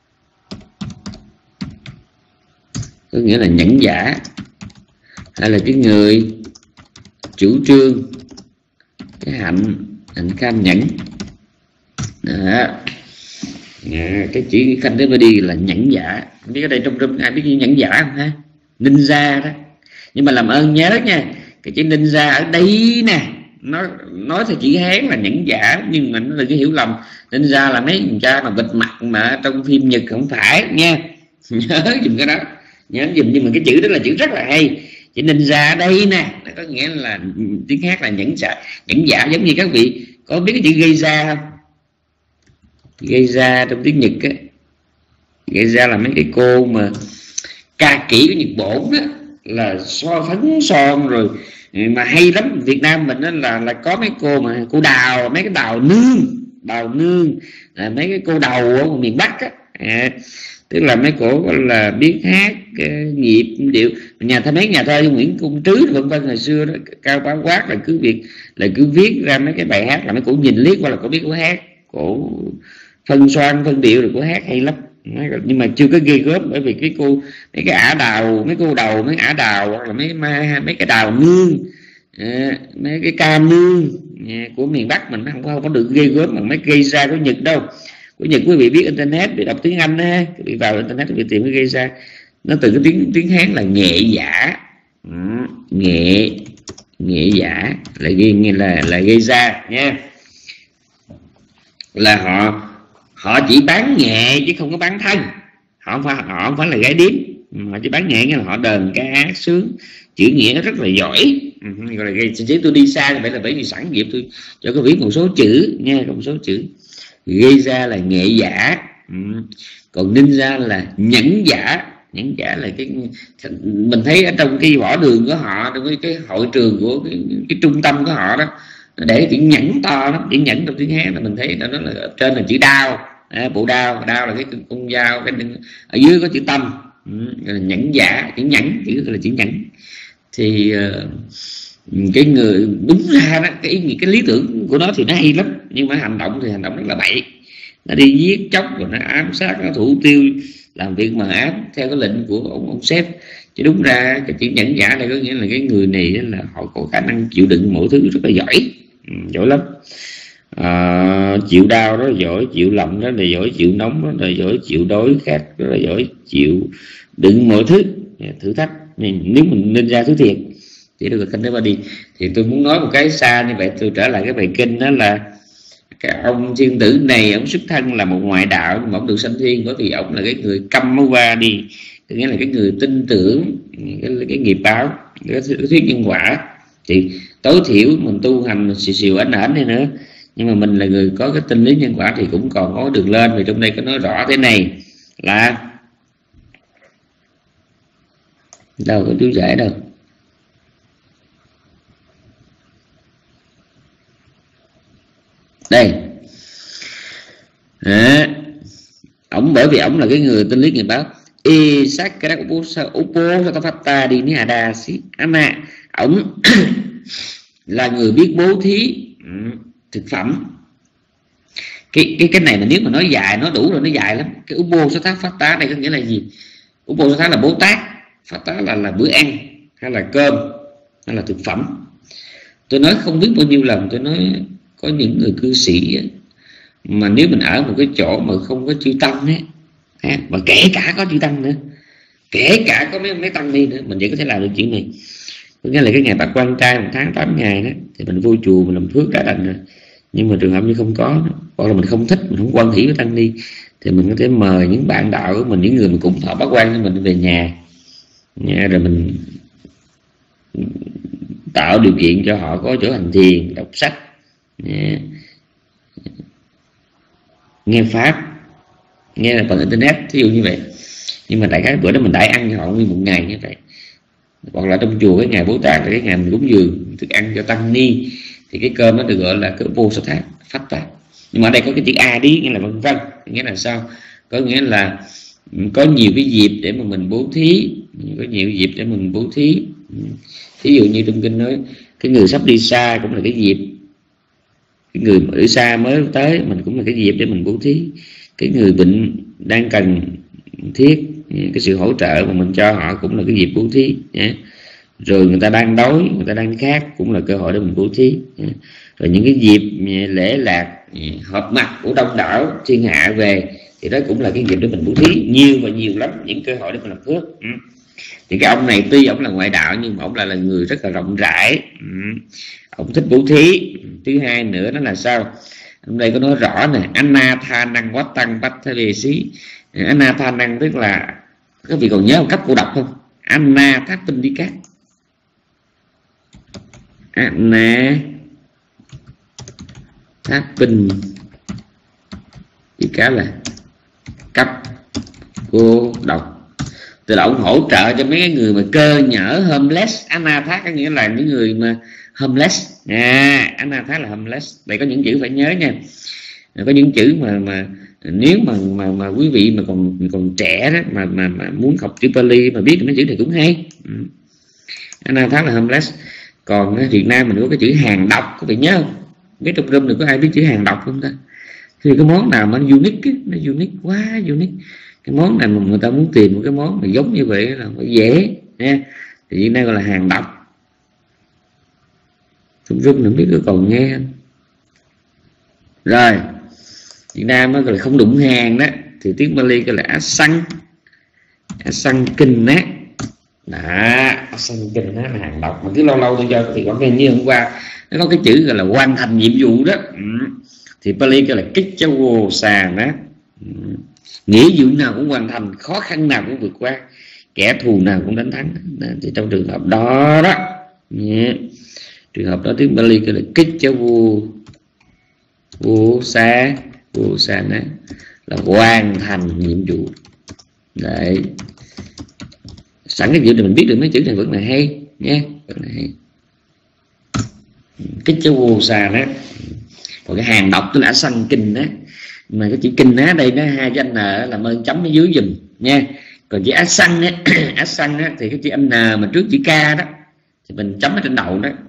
có nghĩa là nhẫn giả, hay là cái người chủ trương cái hạnh hạnh kham nhẫn. Đó. À, cái chữ Khanh Tí Va đi là nhẫn giả. Không biết ở đây trong room ai biết chữ nhẫn giả không ha? Ninja đó. Nhưng mà làm ơn nhớ nha, cái chữ ninja ở đây nè, nó nói theo chữ Hán là nhẫn giả, nhưng mà nó là cái hiểu lầm. Ninja là mấy người cha mà bịt mặt mà trong phim Nhật, không phải nha. Nhớ dùm cái đó, nhớ dùm. Nhưng mà cái chữ đó là chữ rất là hay. Chữ ninja ở đây nè, nó có nghĩa là tiếng khác là nhẫn giả. Nhẫn giả giống như các vị có biết cái chữ gây ra không? Gây ra trong tiếng Nhật á, gây ra là mấy cái cô mà ca kỹ của Nhật Bổn đó, là so phấn son rồi mà hay lắm. Việt Nam mình đó là là có mấy cô mà cô đào, mấy cái đào nương, đào nương là mấy cái cô đầu ở miền Bắc á. À, tức là mấy cổ là biết hát uh, nhịp điệu. Nhà thơ, mấy nhà thơ như Nguyễn Công Trứ vân vân hồi xưa đó, Cao Bá Quát là cứ việc là cứ viết ra mấy cái bài hát là mấy cổ nhìn liếc qua là cổ biết cổ hát, cổ phân xoan phân điệu rồi cổ hát hay lắm. Nhưng mà chưa có ghê gớm, bởi vì cái cô mấy cái ả đào, mấy cô đầu, mấy ả đào hoặc là mấy ma, mấy cái đào nương, à, mấy cái ca nương à, của miền Bắc mình không có, không có được ghê gớm bằng mấy gây ra của Nhật đâu. Của Nhật quý vị biết internet, bị đọc tiếng Anh ha, quý vị vào internet quý vị tìm cái gây ra, nó từ cái tiếng tiếng Hán là nghệ giả, ừ, nghệ nghệ giả là ghi nghe là là gây ra nha, là họ họ chỉ bán nghệ chứ không có bán thân. Họ không phải, họ không phải là gái điếm, họ chỉ bán nghệ, nghĩa là họ đờn ca hát sướng, chữ nghĩa rất là giỏi, ừ, gọi là gây. Chứ tôi đi xa thì phải là bởi vì sẵn dịp tôi cho có viết một số chữ nha, một số chữ. Gây ra là nghệ giả, ừ. Còn ninja là nhẫn giả. Nhẫn giả là cái mình thấy ở trong cái võ đường của họ, trong cái, cái hội trường của cái, cái trung tâm của họ đó, để chữ nhẫn to lắm. Chữ nhẫn trong tiếng Hán là mình thấy đó, đó là trên là chữ đao, à, bộ đao, đao là cái con dao, cái ở dưới có chữ tâm, ừ, là nhẫn giả, chữ nhẫn, chữ là chữ nhẫn. Thì uh, cái người đúng ra đó, cái ý nghĩa, cái lý tưởng của nó thì nó hay lắm, nhưng mà hành động thì hành động rất là bậy. Nó đi giết chóc rồi nó ám sát, nó thủ tiêu, làm việc mà ám theo cái lệnh của ông ông sếp. Chứ đúng ra cái chữ nhẫn giả này có nghĩa là cái người này là họ có khả năng chịu đựng mọi thứ rất là giỏi, ừ, giỏi lắm. À, chịu đau đó là giỏi, chịu lạnh đó là giỏi, chịu nóng đó là giỏi, chịu đói khát đó là giỏi, chịu đựng mọi thứ thử thách. Nếu mình nên ra thứ thiệt thì được Khanh Tí Va đi. Thì tôi muốn nói một cái xa như vậy, tôi trở lại cái bài kinh đó là cái ông thiên tử này ông xuất thân là một ngoại đạo nhưng mà ông được sanh thiên, bởi vì ông là cái người Kamava đi, nghĩa là cái người tin tưởng cái, cái nghiệp báo, cái, cái thuyết nhân quả. Thì tối thiểu mình tu hành mình xìu xìu ảnh ảnh này nữa, nhưng mà mình là người có cái tinh lý nhân quả thì cũng còn có đường lên. Vì trong đây có nói rõ thế này là đâu có chú giải đâu. Đây à, ổng bởi vì ổng là cái người tinh lý nghiệp báo. E sắc cái đó upo sa phát ta đi ni ada si ama, ổng là người biết bố thí thực phẩm. Cái cái cái này mà nếu mà nói dài nó đủ rồi, nó dài lắm. Cái upo sa phát ta này có nghĩa là gì? Upo sa phát là Bồ Tát, phát tá là là bữa ăn hay là cơm hay là thực phẩm. Tôi nói không biết bao nhiêu lần, tôi nói có những người cư sĩ ấy, mà nếu mình ở một cái chỗ mà không có chư tăng ấy, mà kể cả có chư tăng nữa, kể cả có mấy mấy tăng đi nữa, mình vẫn có thể làm được chuyện này. Có nghĩa là cái ngày bạc quan trai một tháng tám ngày đó thì mình vô chùa mình làm phước đã đành rồi. Nhưng mà trường hợp như không có, hoặc là mình không thích, mình không quan hỷ với tăng ni, thì mình có thể mời những bạn đạo của mình, những người mà cùng thọ bác quan cho mình về nhà, nhà rồi mình tạo điều kiện cho họ có chỗ hành thiền, đọc sách, nghe pháp, nghe là bằng internet, thí dụ như vậy. Nhưng mà đại khái bữa đó mình đãi ăn cho họ nguyên một ngày như vậy. Hoặc là trong chùa cái ngày Bố Tát là cái ngày mình cúng dường thức ăn cho tăng ni, thì cái cơm nó được gọi là cái vô sa thát phát tác. Nhưng mà ở đây có cái chữ a đi, nghĩa là vân vân, nghĩa là sao? Có nghĩa là có nhiều cái dịp để mà mình bố thí, có nhiều dịp để mình bố thí. Ví dụ như trong kinh nói cái người sắp đi xa cũng là cái dịp, cái người ở xa mới tới mình cũng là cái dịp để mình bố thí. Cái người bệnh đang cần thiết cái sự hỗ trợ mà mình cho họ cũng là cái dịp bố thí nhé. Rồi người ta đang đói, người ta đang khát cũng là cơ hội để mình bố thí. Rồi những cái dịp lễ lạc họp mặt của đông đảo thiên hạ về thì đó cũng là cái dịp để mình bố thí. Nhiều và nhiều lắm những cơ hội để mình làm phước. Thì cái ông này tuy ông là ngoại đạo nhưng mà ông là, là người rất là rộng rãi, ông thích bố thí. Thứ hai nữa đó là sao? Hôm đây có nói rõ nè, Anatha năng quá tăng bách thế bề xí. Anatha năng tức là các vị còn nhớ một cấp cô đọc không? Anna tháp tinh đi cát, Anna tháp tinh đi cát là cấp cô đọc. Từ là ông hỗ trợ cho mấy cái người mà cơ nhở homeless. Anatha có nghĩa là những người mà homeless. À, Anatha là homeless. Đây có những chữ phải nhớ nha. Có những chữ mà mà nếu mà mà, mà quý vị mà còn còn trẻ đó mà mà, mà muốn học chữ Pali mà biết mấy chữ này cũng hay. Anatha là homeless. Còn ở Việt Nam mình có cái chữ hàng độc, có vị nhớ không? Biết trong room này có ai biết chữ hàng độc không ta? Thì cái món nào mà nó unique, nó unique quá unique. Cái món này mà người ta muốn tìm một cái món mà giống như vậy là phải dễ nha. Thì Việt Nam gọi là hàng độc. Trong room này biết có còn nghe không? Rồi Việt Nam nó gọi là không đụng hàng đó, thì tiếng Pali gọi là asang asang kinh á. Đó, asang kinh đó là hàng độc. Mà cứ lâu lâu tôi cho thì có nghe như hôm qua nó có cái chữ gọi là hoàn thành nhiệm vụ đó. Ừ. Thì Pali gọi là kích cháu vô sàn đó. Ừ. Nghĩa vụ nào cũng hoàn thành, khó khăn nào cũng vượt qua, kẻ thù nào cũng đánh thắng. Thì trong trường hợp đó đó, yeah. Trường hợp đó tiếng Pali gọi là kích cháu vô vô xa vô xa đó, là hoàn thành nhiệm vụ. Đấy, sẵn cái việc này mình biết được mấy chữ này vẫn là hay nhé, vẫn là hay. Kích cháu vô xa đó. Còn cái hàng độc tức là săn kinh đó, mà cái chữ kinh á đây nó hai chữ n làm ơn chấm ở dưới dùm nha. Còn chữ á xăng á, á xăng á thì cái chữ n mà trước chữ k đó thì mình chấm ở trên đầu đó.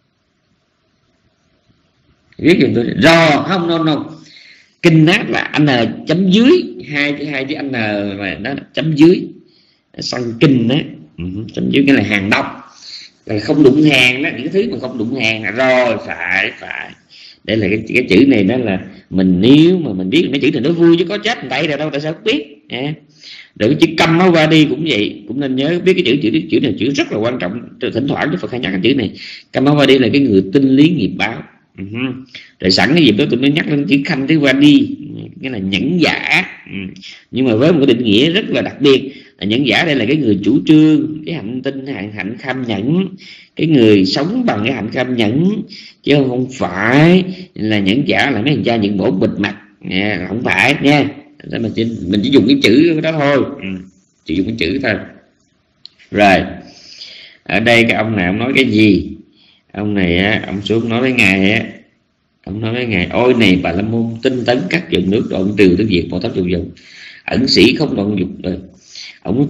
Viết gì tôi do không no no kinh á là n chấm dưới, hai hai chữ n mà nó chấm dưới, xăng kinh á chấm dưới, cái là hàng độc, là không đụng hàng đó, những thứ mà không đụng hàng là rồi phải phải. Đây là cái, cái chữ này đó là mình nếu mà mình biết mấy chữ này nó vui chứ có chết tại rồi đâu, tại sao không biết à. Rồi cái chữ câm nó qua đi cũng vậy, cũng nên nhớ biết cái chữ chữ chữ này chữ rất là quan trọng. Thỉnh thoảng Đức Phật hay nhắc cái chữ này. Câm nó qua đi là cái người tinh lý nghiệp báo, Uh-huh. Rồi sẵn cái dịp đó tôi mới nhắc lên chữ khanh tới qua đi, cái là nhẫn giả. Uh. Nhưng mà với một cái định nghĩa rất là đặc biệt, là nhẫn giả đây là cái người chủ trương cái hạnh tinh, hạnh, hạnh kham nhẫn, cái người sống bằng cái hạnh kham nhẫn, chứ không phải là nhẫn giả là mấy thằng cha những bổ bịt mặt nha, không phải nha. Mình chỉ, mình chỉ dùng cái chữ đó thôi. Ừ. Chỉ dùng cái chữ thôi. Rồi ở đây cái ông này ông nói cái gì? Ông này á, ông xuống nói với ngài á, ông nói với ngài: ôi này Bà La Môn, tinh tấn các dòng nước đoạn trừ tới diệt một thất dục dụng, ẩn sĩ không đoạn dục. Rồi ông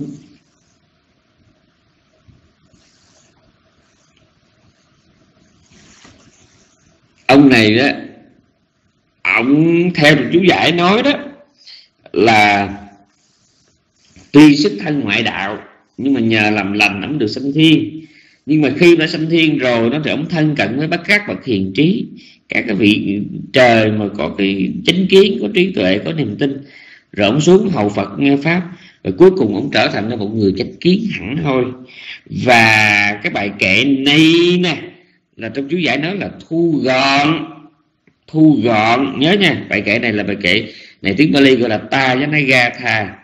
ông này đó, ông theo chú giải nói đó là tuy xuất thân ngoại đạo nhưng mà nhờ làm lành ông được sanh thiên. Nhưng mà khi đã sanh thiên rồi nó thì ông thân cận với các bậc hiền trí, các cái vị trời mà có cái chánh kiến, có trí tuệ, có niềm tin, rồi ông xuống hầu Phật nghe pháp, rồi cuối cùng ông trở thành một người chánh kiến hẳn hoi. Và cái bài kệ này nè là trong chú giải nói là thu gọn, thu gọn, nhớ nha, bài kệ này là bài kệ này tiếng Pali gọi là Tajannagatha.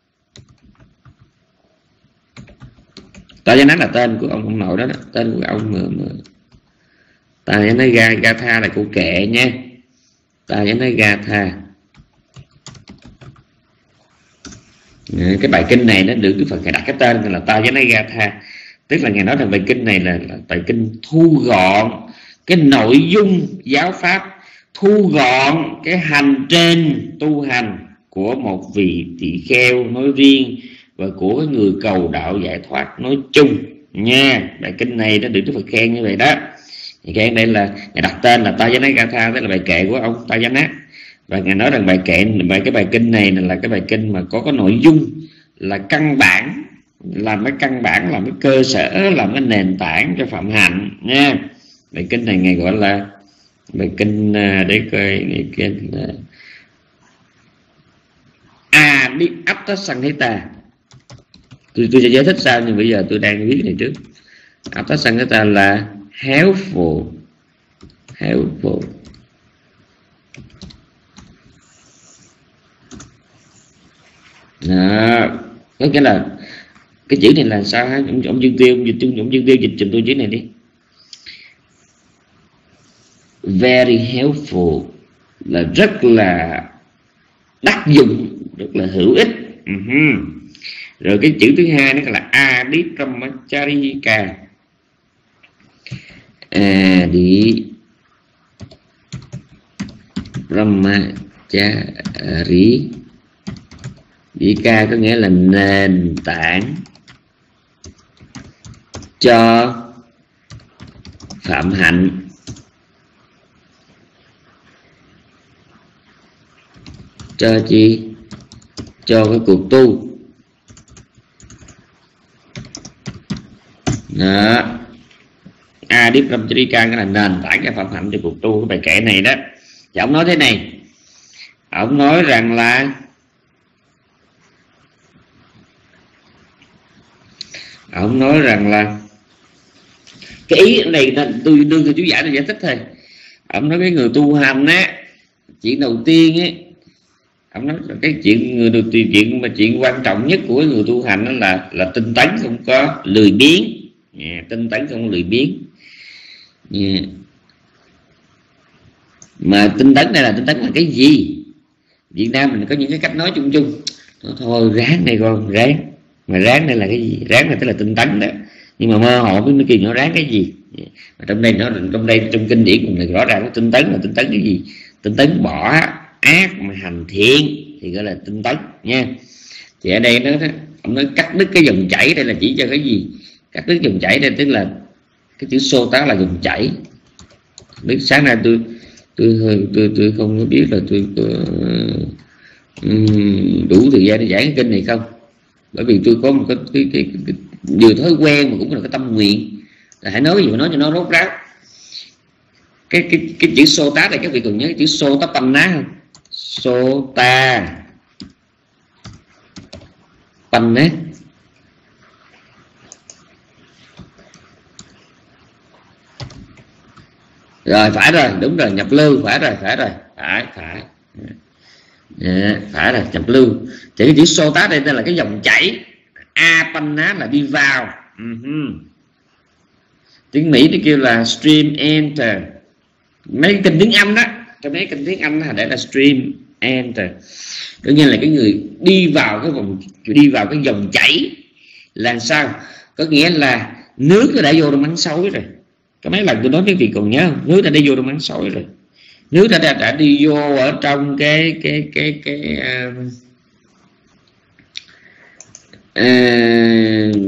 Tajanna là tên của ông ông nội đó, đó. Tên của ông mà, mà. Tajannagatha là câu kệ nha. Tajannagatha. Cái bài kinh này nó được Đức Phật Ngài đặt cái tên là Tajannagatha, tức là Ngài nói rằng bài kinh này là, là bài kinh thu gọn cái nội dung giáo pháp, thu gọn cái hành trình tu hành của một vị tỳ kheo nói riêng và của cái người cầu đạo giải thoát nói chung nha. Bài kinh này đã được Đức Phật khen như vậy đó. Ngài khen đây là Ngài đặt tên là Tajannagatha, tức là bài kệ của ông Tajanna. Và Ngài nói rằng bài kệ, bài cái bài kinh này là cái bài kinh mà có cái nội dung là căn bản, làm cái căn bản, làm cái cơ sở, làm cái nền tảng cho phạm hạnh nha. Bài kinh này Ngài gọi là bài kinh để coi này kinh Adipattasanghitta. Tôi, tôi sẽ giải thích sau, nhưng bây giờ tôi đang viết này trước. Apattasanghitta là helpful, helpful. Đó, có nghĩa là cái chữ này là sao hả? Ông, ông Dương Tiêu, ông dịch chung, ông Dương Tiêu dịch chùm tôi chữ này đi. Very helpful là rất là đắc dụng, rất là hữu ích. Uh-huh. Rồi cái chữ thứ hai nó là Adipramacharika. Adipramacharika có nghĩa là nền tảng cho phạm hạnh. Cho chi? Cho cái cuộc tu. Đó. Adipramacharika là nền tảng cho phạm hạnh cho cuộc tu. Cái bài kệ này đó. Thì ông nói thế này. Ông nói rằng là Ông nói rằng là cái ý này tôi đương cho chú giải tôi giải thích thôi. Ông nói cái người tu hành á, chuyện đầu tiên ấy, ông nói là cái chuyện người đầu tiên, chuyện mà chuyện quan trọng nhất của người tu hành đó là là tinh tấn, không có lười biếng. Yeah, tinh tấn không lười biếng. Yeah. Mà tinh tấn đây là tinh tấn là cái gì? Việt Nam mình có những cái cách nói chung chung. Thôi ráng này con, ráng. Mà ráng đây là cái gì? Ráng là tức là tinh tấn đó. Nhưng mà mơ hồ với mấy kia nó ráng cái gì? Mà trong đây nó trong đây trong kinh điển cũng rõ ràng, tinh tấn là tinh tấn cái gì? Tinh tấn bỏ ác mà hành thiện thì gọi là tinh tấn nha. Thì ở đây nó ông nói cắt đứt cái dòng chảy, đây là chỉ cho cái gì? Cắt đứt dòng chảy đây tức là cái chữ xô tá là dòng chảy. Biết sáng nay tôi tôi tôi tôi, tôi không có biết là tôi có um, đủ thời gian để giải cái kinh này không, bởi vì tôi có một cái cái, cái, cái, cái điều thói quen mà cũng là cái tâm nguyện là hãy nói cái gì mà nói cho nó rốt ráo. Cái cái cái chữ xô tá này các vị còn nhớ chữ xô tá tâm ná không? Xô ta tâm ná. Rồi phải rồi, đúng rồi, nhập lưu, phải rồi, phải rồi, phải phải à, phải rồi, nhập lưu. Thì cái chữ sota đây tên là cái dòng chảy, apanna là đi vào. Uh-huh. Tiếng Mỹ nó kêu là stream enter. Mấy kinh tiếng Anh đó, trong mấy kinh tiếng Anh là để là stream enter, có nghĩa là cái người đi vào cái vòng, đi vào cái dòng chảy. Là sao? Có nghĩa là nước nó đã vô trong mắng sói rồi. Có mấy lần tôi nói với vị còn nhớ không? Nước đã đi vô trong mắng sói rồi. Nước đã, đã đã đi vô ở trong cái cái cái cái, cái uh, uh,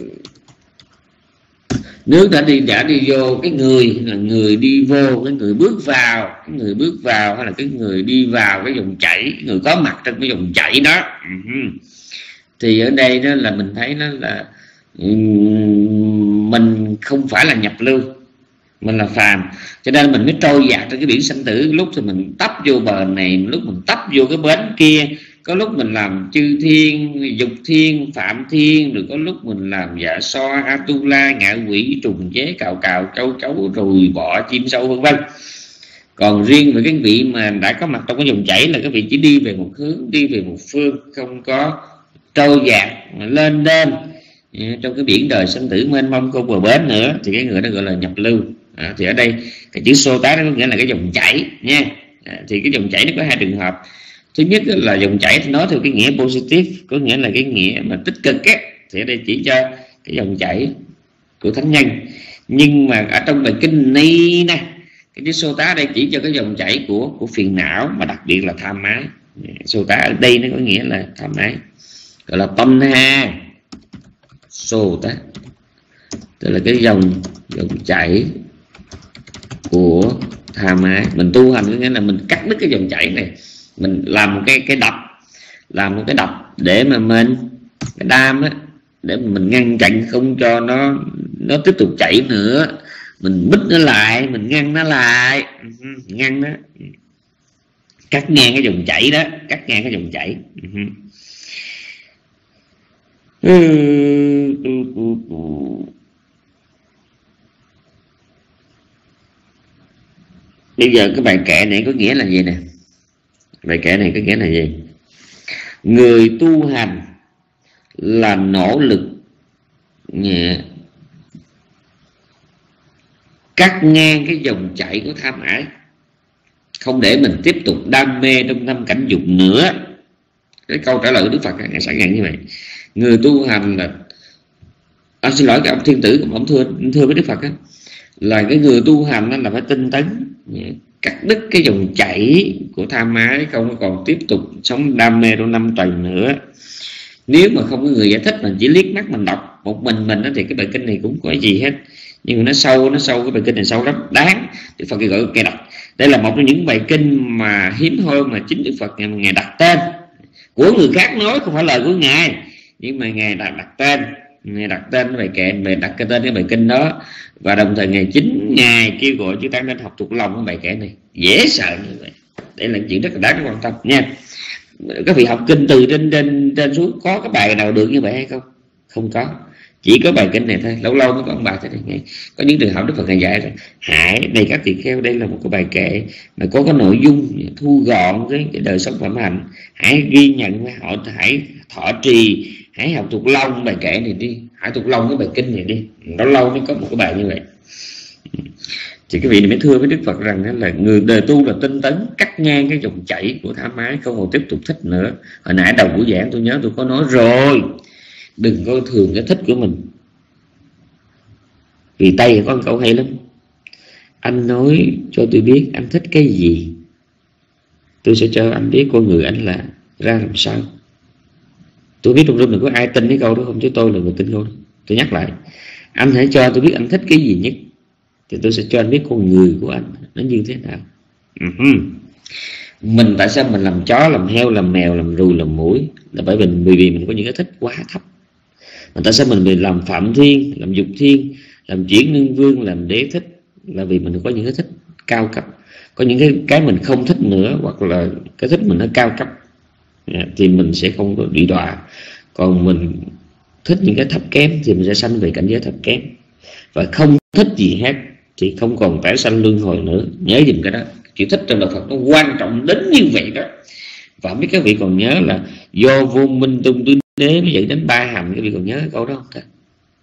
nước đã đi đã đi vô cái người, là người đi vô, cái người bước vào, cái người bước vào hay là cái người đi vào cái dòng chảy, người có mặt trong cái dòng chảy đó. Uh-huh. Thì ở đây đó là mình thấy nó là um, mình không phải là nhập lưu, mình là phàm, cho nên mình mới trôi dạt trên cái biển sanh tử. Lúc thì mình tấp vô bờ này, lúc mình tấp vô cái bến kia, có lúc mình làm chư thiên, dục thiên, phạm thiên, rồi có lúc mình làm dạ so, atula, ngạ quỷ, trùng chế, cào cào, châu chấu, ruồi bọ, chim sâu, vân vân. Còn riêng với cái vị mà đã có mặt trong cái dòng chảy là cái vị chỉ đi về một hướng, đi về một phương, không có trôi dạt lên đên trong cái biển đời sanh tử mênh mông không bờ bến nữa, thì cái người đó gọi là nhập lưu. À, thì ở đây cái chữ sô tá nó có nghĩa là cái dòng chảy nha. À, thì cái dòng chảy nó có hai trường hợp. Thứ nhất là dòng chảy thì nói theo cái nghĩa positive, có nghĩa là cái nghĩa mà tích cực á, thì ở đây chỉ cho cái dòng chảy của thánh nhân. Nhưng mà ở trong bài kinh ni nè, cái chữ sô tá đây chỉ cho cái dòng chảy của của phiền não, mà đặc biệt là tham ái. Sô tá ở đây nó có nghĩa là tham ái, gọi là tâm ha sô tá, tức là cái dòng dòng chảy của tham ái. Mình tu hành có nghĩa là mình cắt đứt cái dòng chảy này, mình làm một cái cái đập, làm một cái đập để mà mình cái đam á, để mình ngăn chặn không cho nó nó tiếp tục chảy nữa. Mình bít nó lại, mình ngăn nó lại, ngăn nó, cắt ngang cái dòng chảy đó, cắt ngang cái dòng chảy. Bây giờ cái bài kệ này có nghĩa là gì nè? Bài kệ này có nghĩa là gì? Người tu hành là nỗ lực nhẹ cắt ngang cái dòng chảy của tham ái, không để mình tiếp tục đam mê trong năm cảnh dục nữa. Cái câu trả lời của Đức Phật ngài sẵn nhận như vậy. Người tu hành là, à, xin lỗi cái ông thiên tử, ông thưa thưa với Đức Phật đó, là cái người tu hành đó là phải tinh tấn cắt đứt cái dòng chảy của tham ái, không còn tiếp tục sống đam mê trong năm tuần nữa. Nếu mà không có người giải thích, mình chỉ liếc mắt mình đọc một mình mình đó, thì cái bài kinh này cũng có gì hết. Nhưng mà nó sâu, nó sâu cái bài kinh này sâu lắm, đáng Đức Phật gọi cây đặt. Đây là một trong những bài kinh mà hiếm hoi mà chính Đức Phật ngài đặt tên, của người khác nói không phải lời của ngài, nhưng mà ngài đặt đặt tên, ngài đặt tên bài kệ, ngài đặt cái tên cái bài kinh đó, và đồng thời ngài chính ngài kêu gọi chư tăng nên học thuộc lòng cái bài kệ này. Dễ sợ như vậy. Đây là chuyện rất là đáng quan tâm nha. Các vị học kinh từ trên trên trên xuống có cái bài nào được như vậy hay không? Không có, chỉ có bài kinh này thôi. Lâu lâu mới có ông bà thế này. Có những trường hợp Đức Phật ngài dạy rồi, hãy đây các tỳ kheo, đây là một cái bài kệ mà có cái nội dung thu gọn cái, cái đời sống phạm hạnh, hãy ghi nhận, họ hãy thọ trì, hãy học thuộc lòng bài kệ này đi, hãy thuộc lòng cái bài kinh này đi. Lâu lâu mới có một cái bài như vậy. Thì cái vị này mới thưa với Đức Phật rằng là người đời tu là tinh tấn cắt ngang cái dòng chảy của tham ái, không còn tiếp tục thích nữa. Hồi nãy đầu buổi giảng tôi nhớ tôi có nói rồi, đừng coi thường cái thích của mình. Vì Tây có một câu hay lắm: anh nói cho tôi biết anh thích cái gì, tôi sẽ cho anh biết con người anh là ra làm sao. Tôi biết trong room này có ai tin cái câu đó không, chứ tôi là người tin câu đó. Tôi nhắc lại, anh hãy cho tôi biết anh thích cái gì nhất, thì tôi sẽ cho anh biết con người của anh nó như thế nào. Uh-huh. Mình tại sao mình làm chó, làm heo, làm mèo, làm ruồi, làm muỗi? Là bởi vì bởi vì mình có những cái thích quá thấp. Mà tại sao mình bị làm phạm thiên, làm dục thiên, làm chuyển nhân vương, làm đế thích? Là vì mình có những cái thích cao cấp. Có những cái cái mình không thích nữa, hoặc là cái thích mình nó cao cấp, thì mình sẽ không có bị đọa. Còn mình thích những cái thấp kém thì mình sẽ sanh về cảnh giới thấp kém, và không thích gì hết thì không còn tái sanh luân hồi nữa. Nhớ dùm cái đó, chữ thích trong đạo Phật nó quan trọng đến như vậy đó. Và biết các vị còn nhớ là do vô minh tung tứ đế mới dẫn đến ba hành, các vị còn nhớ cái câu đó không ta?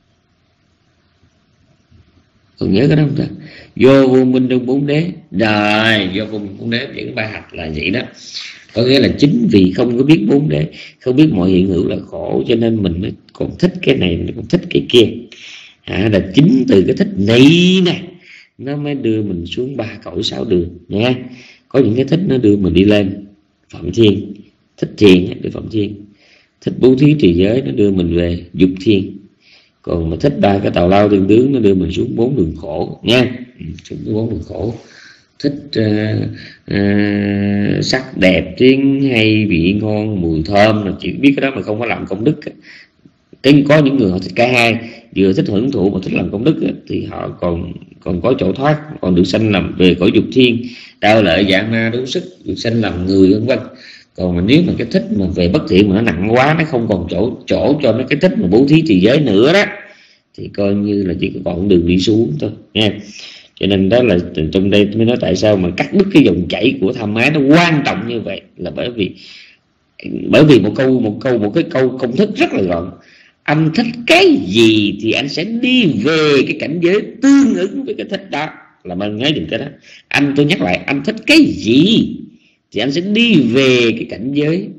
Còn nhớ cái đó không ta? Do vô minh tung bốn đế, rồi do vô minh bốn đế dẫn đến ba hành là vậy đó. Có nghĩa là chính vì không có biết bốn đế, không biết mọi hiện hữu là khổ, cho nên mình mới còn thích cái này, mình còn thích cái kia. À, là chính từ cái thích này nè nó mới đưa mình xuống ba cõi sáu đường nha. Có những cái thích nó đưa mình đi lên Phạm Thiên, thích thiền đi Phạm Thiên, thích bố thí trì giới nó đưa mình về dục thiên, còn mà thích ba cái tào lao tương tướng nó đưa mình xuống bốn đường khổ nha. Xuống bốn đường khổ. Thích uh, uh, sắc đẹp tiếng hay vị ngon mùi thơm là chỉ biết cái đó mà không có làm công đức. Cái có những người họ thích cả hai, vừa thích hưởng thụ mà thích làm công đức thì họ còn còn có chỗ thoát, còn được sanh làm về cõi dục thiên, đau lợi dạng ma đấu sức, được sanh làm người vân vân. Còn mà nếu mà cái thích mà về bất thiện mà nó nặng quá, nó không còn chỗ chỗ cho mấy cái thích mà bố thí trì giới nữa đó, thì coi như là chỉ còn đường đi xuống thôi nha. Cho nên đó là trong đây mới nói tại sao mà cắt đứt cái dòng chảy của tham ái nó quan trọng như vậy, là bởi vì bởi vì một câu một câu một cái câu công thức rất là gọn. Anh thích cái gì thì anh sẽ đi về cái cảnh giới tương ứng với cái thích đó, là mình nhớ dùm cái đó. Anh tôi nhắc lại, anh thích cái gì thì anh sẽ đi về cái cảnh giới.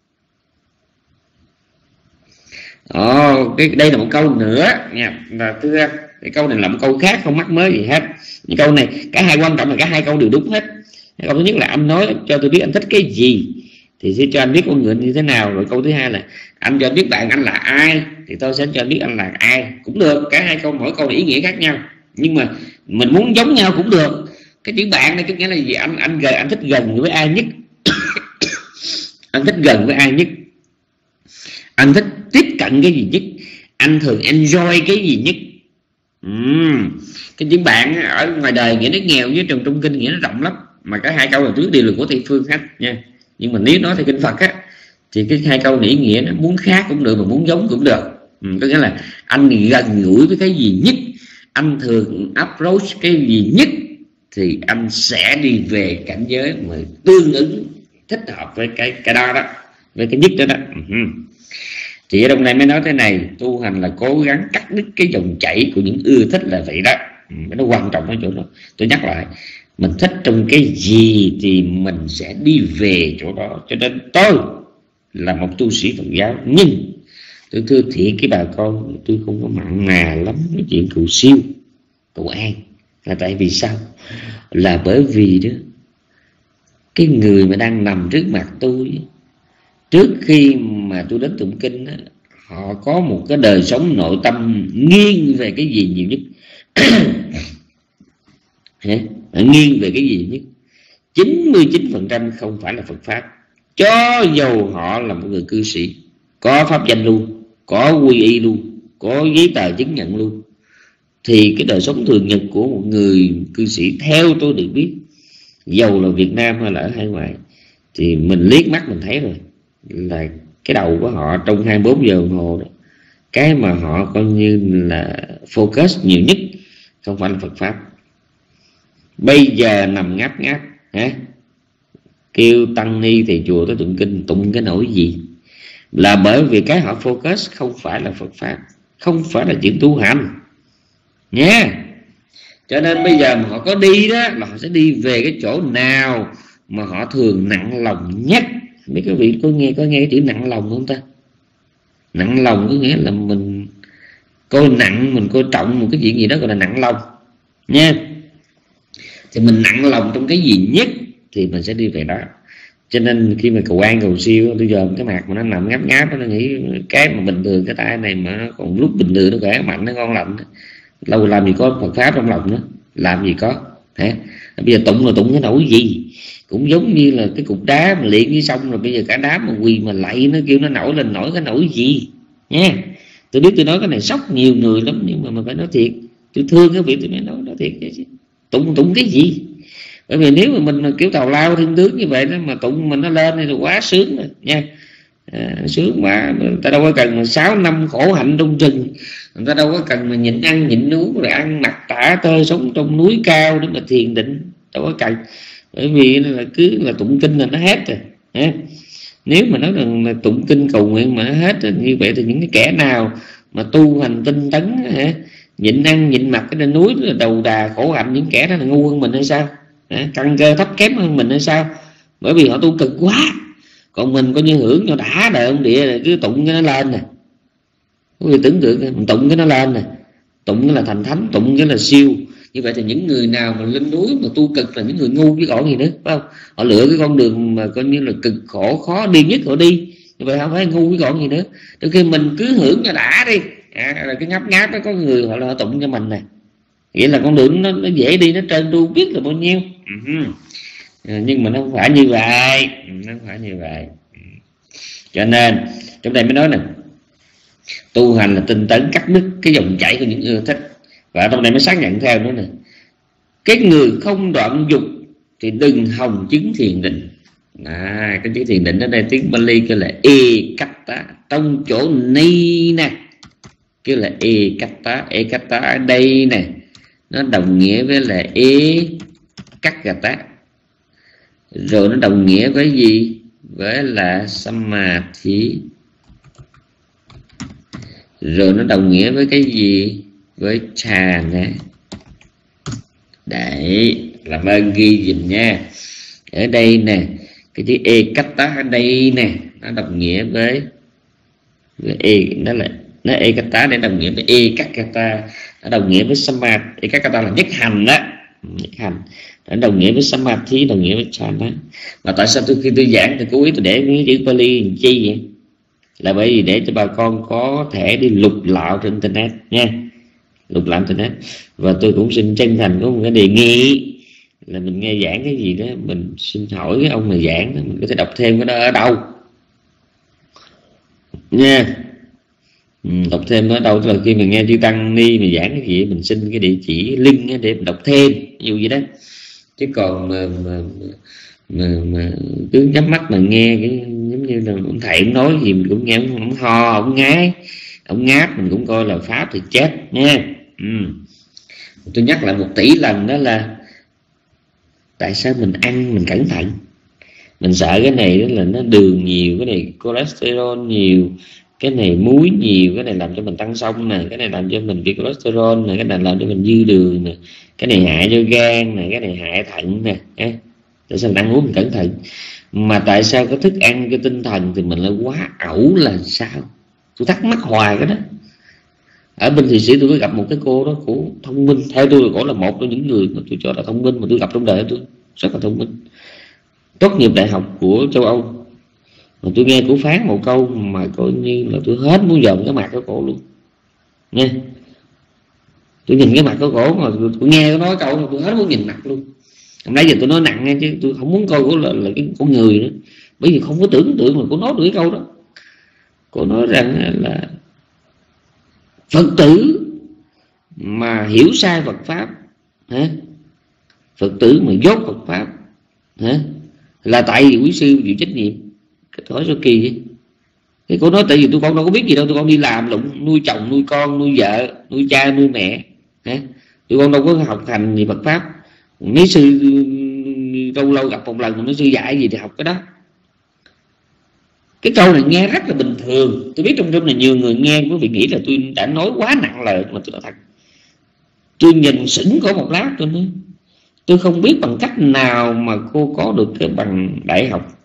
Ồ, cái đây là một câu nữa nha. Và thứ ra cái câu này là một câu khác, không mắc mới gì hết. Những câu này cả hai quan trọng là cả hai câu đều đúng hết. Câu thứ nhất là anh nói cho tôi biết anh thích cái gì thì sẽ cho anh biết con người như thế nào. Rồi câu thứ hai là anh cho anh biết bạn anh là ai thì tôi sẽ cho anh biết anh là ai. Cũng được, cả hai câu, mỗi câu là ý nghĩa khác nhau, nhưng mà mình muốn giống nhau cũng được. Cái chữ bạn này có nghĩa là gì? Anh anh gần anh thích gần với ai nhất? Anh thích gần với ai nhất? Anh thích tiếp cận cái gì nhất? Anh thường enjoy cái gì nhất? uhm. Cái chữ bạn ở ngoài đời nghĩa nó nghèo, với trong trong kinh nghĩa nó rộng lắm, mà cả hai câu là trước đều là của Tây phương hết nha. Nhưng mà nếu nói theo kinh Phật á thì cái hai câu ý nghĩa nó muốn khác cũng được mà muốn giống cũng được. Ừ, có nghĩa là anh gần gũi với cái gì nhất, anh thường approach cái gì nhất thì anh sẽ đi về cảnh giới mà tương ứng thích hợp với cái cái đó đó, với cái nhất đó đó. Ừ. Thì ở trong này mới nói thế này, tu hành là cố gắng cắt đứt cái dòng chảy của những ưa thích là vậy đó. Ừ, nó quan trọng ở chỗ đó. Tôi nhắc lại, mình thích trong cái gì thì mình sẽ đi về chỗ đó. Cho nên tôi là một tu sĩ Phật giáo, nhưng tôi thưa thiệt cái bà con, tôi không có mặn mà lắm cái chuyện cầu siêu cầu an. Là tại vì sao? Là bởi vì đó, cái người mà đang nằm trước mặt tôi, trước khi mà tôi đến tụng kinh đó, họ có một cái đời sống nội tâm nghiêng về cái gì nhiều nhất? Nghiêng về cái gì nhất? chín mươi chín phần trăm không phải là Phật Pháp. Cho dù họ là một người cư sĩ, có pháp danh luôn, có quy y luôn, có giấy tờ chứng nhận luôn, thì cái đời sống thường nhật của một người cư sĩ theo tôi được biết, dầu là Việt Nam hay là ở hải ngoại, thì mình liếc mắt mình thấy rồi, là cái đầu của họ trong hai mươi bốn giờ đồng hồ đó, cái mà họ coi như là focus nhiều nhất không phải là Phật Pháp. Bây giờ nằm ngáp ngáp hả? Kêu tăng ni thì chùa tới tụng kinh, tụng cái nỗi gì? Là bởi vì cái họ focus không phải là Phật Pháp, không phải là chuyện tu hành nha. Cho nên bây giờ mà họ có đi đó là họ sẽ đi về cái chỗ nào mà họ thường nặng lòng nhất. Mấy quý vị có nghe có nghe chữ nặng lòng không ta? Nặng lòng có nghĩa là mình coi nặng, mình coi trọng một cái chuyện gì đó gọi là nặng lòng nha. Thì mình nặng lòng trong cái gì nhất thì mình sẽ đi về đó. Cho nên khi mà cầu an cầu siêu, tôi giờ cái mặt mà nó nằm ngáp ngáp, nó nghĩ cái mà bình thường cái tay này mà nó còn lúc bình thường nó khỏe mạnh, nó ngon lành, lâu làm gì có Phật Pháp trong lòng nữa, làm gì có hả? Bây giờ tụng là tụng cái nỗi gì? Cũng giống như là cái cục đá mà luyện với xong rồi bây giờ cả đám mà quỳ mà lạy, nó kêu nó nổi lên, nổi cái nỗi gì nha. Tôi biết tôi nói cái này sốc nhiều người lắm, nhưng mà mình phải nói thiệt, tôi thương cái việc tôi mới nói nói thiệt chứ. Tụng tụng cái gì? Bởi vì nếu mà mình kiểu tào lao thiên tướng như vậy đó mà tụng mình nó lên thì quá sướng rồi nha. À, sướng quá, người ta đâu có cần mà sáu năm khổ hạnh trong rừng, người ta đâu có cần mà nhịn ăn nhịn uống rồi ăn mặc tả tơi sống trong núi cao để mà thiền định, đâu có cần. Bởi vì là cứ là tụng kinh là nó hết rồi. À, nếu mà nói rằng là tụng kinh cầu nguyện mà nó hết rồi, như vậy thì những cái kẻ nào mà tu hành tinh tấn, à, nhịn ăn nhịn mặc cái núi là đầu đà khổ hạnh, những kẻ đó là ngu hơn mình hay sao? À, căn cơ thấp kém hơn mình hay sao? Bởi vì họ tu cực quá, còn mình coi như hưởng cho đã đời ông địa này, cứ tụng cái nó lên nè. Quý vị tưởng tượng mình tụng cái nó lên nè, tụng cái là thành thánh, tụng cái là siêu. Như vậy thì những người nào mà lên núi mà tu cực là những người ngu chứ còn gì nữa, phải không? Họ lựa cái con đường mà coi như là cực khổ khó đi nhất họ đi, như vậy không phải ngu chứ còn gì nữa. Đôi khi mình cứ hưởng cho đã đi, à, rồi cái ngáp ngáp đó có người họ là họ tụng cho mình nè, nghĩa là con đường nó, nó dễ đi, nó trơn tru biết là bao nhiêu. Uh-huh. À, nhưng mà nó không phải như vậy, nó không phải như vậy. Cho nên trong đây mới nói nè, tu hành là tinh tấn cắt đứt cái dòng chảy của những ưa thích. Và trong đây mới xác nhận theo nữa nè, cái người không đoạn dục thì đừng hòng chứng thiền định. À, cái chữ thiền định ở đây tiếng Bali kêu là ekatta, trong chỗ ni nè kêu là ekatta. Ekatta ở đây nè nó đồng nghĩa với là ekaggata, rồi nó đồng nghĩa với gì? Với là samadhi, rồi nó đồng nghĩa với cái gì? Với chana. Đấy, làm ơn ghi dùm nha. Ở đây nè, cái chữ ekatta ở đây nè nó đồng nghĩa với, với e, nó là nó ekatta để đồng nghĩa với ekaggata, nó đồng nghĩa với samadhi. Ekaggata là nhất hành đó, nhất hành, nó đồng nghĩa với samadhi, đồng nghĩa với chana. Mà tại sao tôi khi tôi giảng thì cố ý tôi để cái chữ Pali làm chi vậy? Là bởi vì để cho bà con có thể đi lục lạo trên internet nha, lục lạo internet. Và tôi cũng xin chân thành có một cái đề nghị là mình nghe giảng cái gì đó, mình xin hỏi cái ông mà giảng đó, mình có thể đọc thêm cái đó ở đâu nha. Ừ, đọc thêm ở đâu, tức là khi mình nghe chư tăng ni mà giảng cái gì mình xin cái địa chỉ link để mình đọc thêm, như vậy đó. Chứ còn mà, mà, mà, mà cứ nhắm mắt mà nghe cái giống như là ông thầy ông nói gì mình cũng nghe, ông ho, ông ngái, ông ngáp mình cũng coi là pháp thì chết nha. Ừ. Tôi nhắc lại một tỷ lần đó là tại sao mình ăn mình cẩn thận, mình sợ cái này đó là nó đường nhiều, cái này cholesterol nhiều, cái này muối nhiều, cái này làm cho mình tăng sông nè, cái này làm cho mình bị cholesterol nè, cái này làm cho mình dư đường nè, cái này hại cho gan nè, cái này hại thận nè. Tại sao mình ăn uống mình cẩn thận? Mà tại sao cái thức ăn cái tinh thần thì mình lại quá ẩu là sao? Tôi thắc mắc hoài cái đó. Ở bên Thụy Sĩ tôi có gặp một cái cô đó, cổ thông minh, theo tôi là cổ là một trong những người mà tôi cho là thông minh mà tôi gặp trong đời tôi, rất là thông minh, tốt nghiệp đại học của châu Âu. Mà tôi nghe cổ phán một câu mà coi như là tôi hết muốn dòm cái mặt của cổ luôn nha. Tôi nhìn cái mặt của cổ mà tôi, tôi nghe nó nói câu mà tôi hết muốn nhìn mặt luôn. Hôm nay giờ tôi nói nặng nha, chứ tôi không muốn coi cổ là, là cái con người nữa, bởi vì không có tưởng tượng là cổ nói được cái câu đó. Cổ nói rằng là Phật tử mà hiểu sai Phật pháp, hả? Phật tử mà dốt Phật pháp, hả? Là tại vì quý sư chịu trách nhiệm. Cái hỏi số kỳ vậy. Cái cô nói tại vì tôi con đâu có biết gì đâu, tôi con đi làm lụng nuôi chồng nuôi con nuôi vợ nuôi cha nuôi mẹ, hả? Tôi con đâu có học hành gì Phật pháp. Mấy sư lâu lâu gặp một lần mà mấy sư dạy gì thì học cái đó. Cái câu này nghe rất là bình thường. Tôi biết trong trong này nhiều người nghe quý vị nghĩ là tôi đã nói quá nặng lời, mà tôi nói thật, tôi nhìn sững có một lát tôi nói tôi không biết bằng cách nào mà cô có được cái bằng đại học.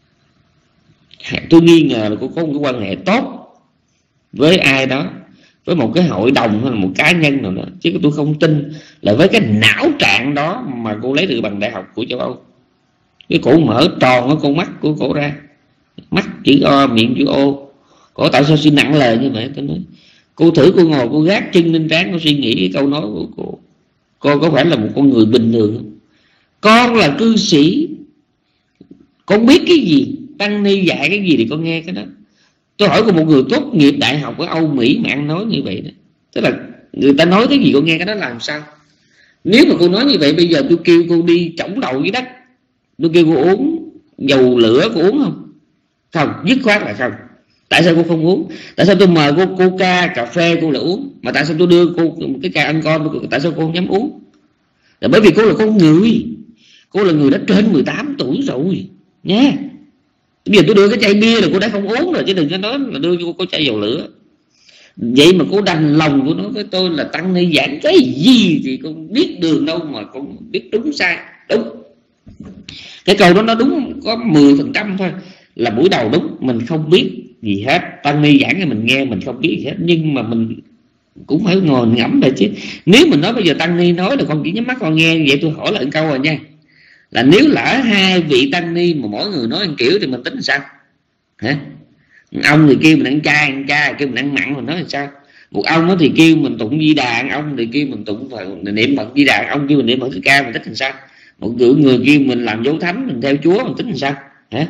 Tôi nghi ngờ là cô có một cái quan hệ tốt với ai đó, với một cái hội đồng hay là một cá nhân nào đó, chứ tôi không tin là với cái não trạng đó mà cô lấy được bằng đại học của châu Âu. Cái cổ mở tròn cái con mắt của cổ ra, mắt chữ O miệng chữ O. Cổ tại sao suy nặng lời như vậy? Tôi nói cô thử cô ngồi cô gác chân lên trán, cô suy nghĩ cái câu nói của cô. Cô có phải là một con người bình thường không? Con là cư sĩ, con biết cái gì, tăng ni dạy cái gì thì con nghe cái đó. Tôi hỏi cô một người tốt nghiệp đại học ở Âu Mỹ mà ăn nói như vậy đó, tức là người ta nói cái gì cô nghe cái đó làm sao? Nếu mà cô nói như vậy, bây giờ tôi kêu cô đi chổng đầu dưới đất, tôi kêu cô uống dầu lửa, cô uống không? Không, dứt khoát là không. Tại sao cô không uống? Tại sao tôi mời cô coca, cà phê cô lại uống? Mà tại sao tôi đưa cô cái chai ăn con, tại sao cô không dám uống? Là bởi vì cô là con người. Cô là người đã trên mười tám tuổi rồi nha. Bây giờ tôi đưa cái chai bia là cô đã không uống rồi, chứ đừng có nói là đưa cô có chai dầu lửa. Vậy mà cô đành lòng cô nói với tôi là tăng ni giảng cái gì thì con biết đường đâu mà con biết đúng sai. Đúng. Cái câu đó nó đúng có mười phần trăm thôi. Là buổi đầu đúng, mình không biết gì hết. Tăng ni giảng thì mình nghe mình không biết gì hết. Nhưng mà mình cũng phải ngồi ngẫm lại chứ. Nếu mình nói bây giờ tăng ni nói là con chỉ nhắm mắt con nghe, vậy tôi hỏi lại một câu rồi nha. Là nếu lỡ hai vị tăng ni mà mỗi người nói một kiểu thì mình tính sao? Hả? Ông thì kêu mình ăn chay, ăn chay, kêu mình ăn mặn, mình nói là sao? Một ông thì kêu mình tụng Di Đà, ông thì kêu mình tụng niệm Phật Di Đà, ông kêu mình niệm Phật Thích Ca, mình tính làm sao? Một kiểu người kêu mình làm dấu thánh, mình theo Chúa, mình tính làm sao? Hả?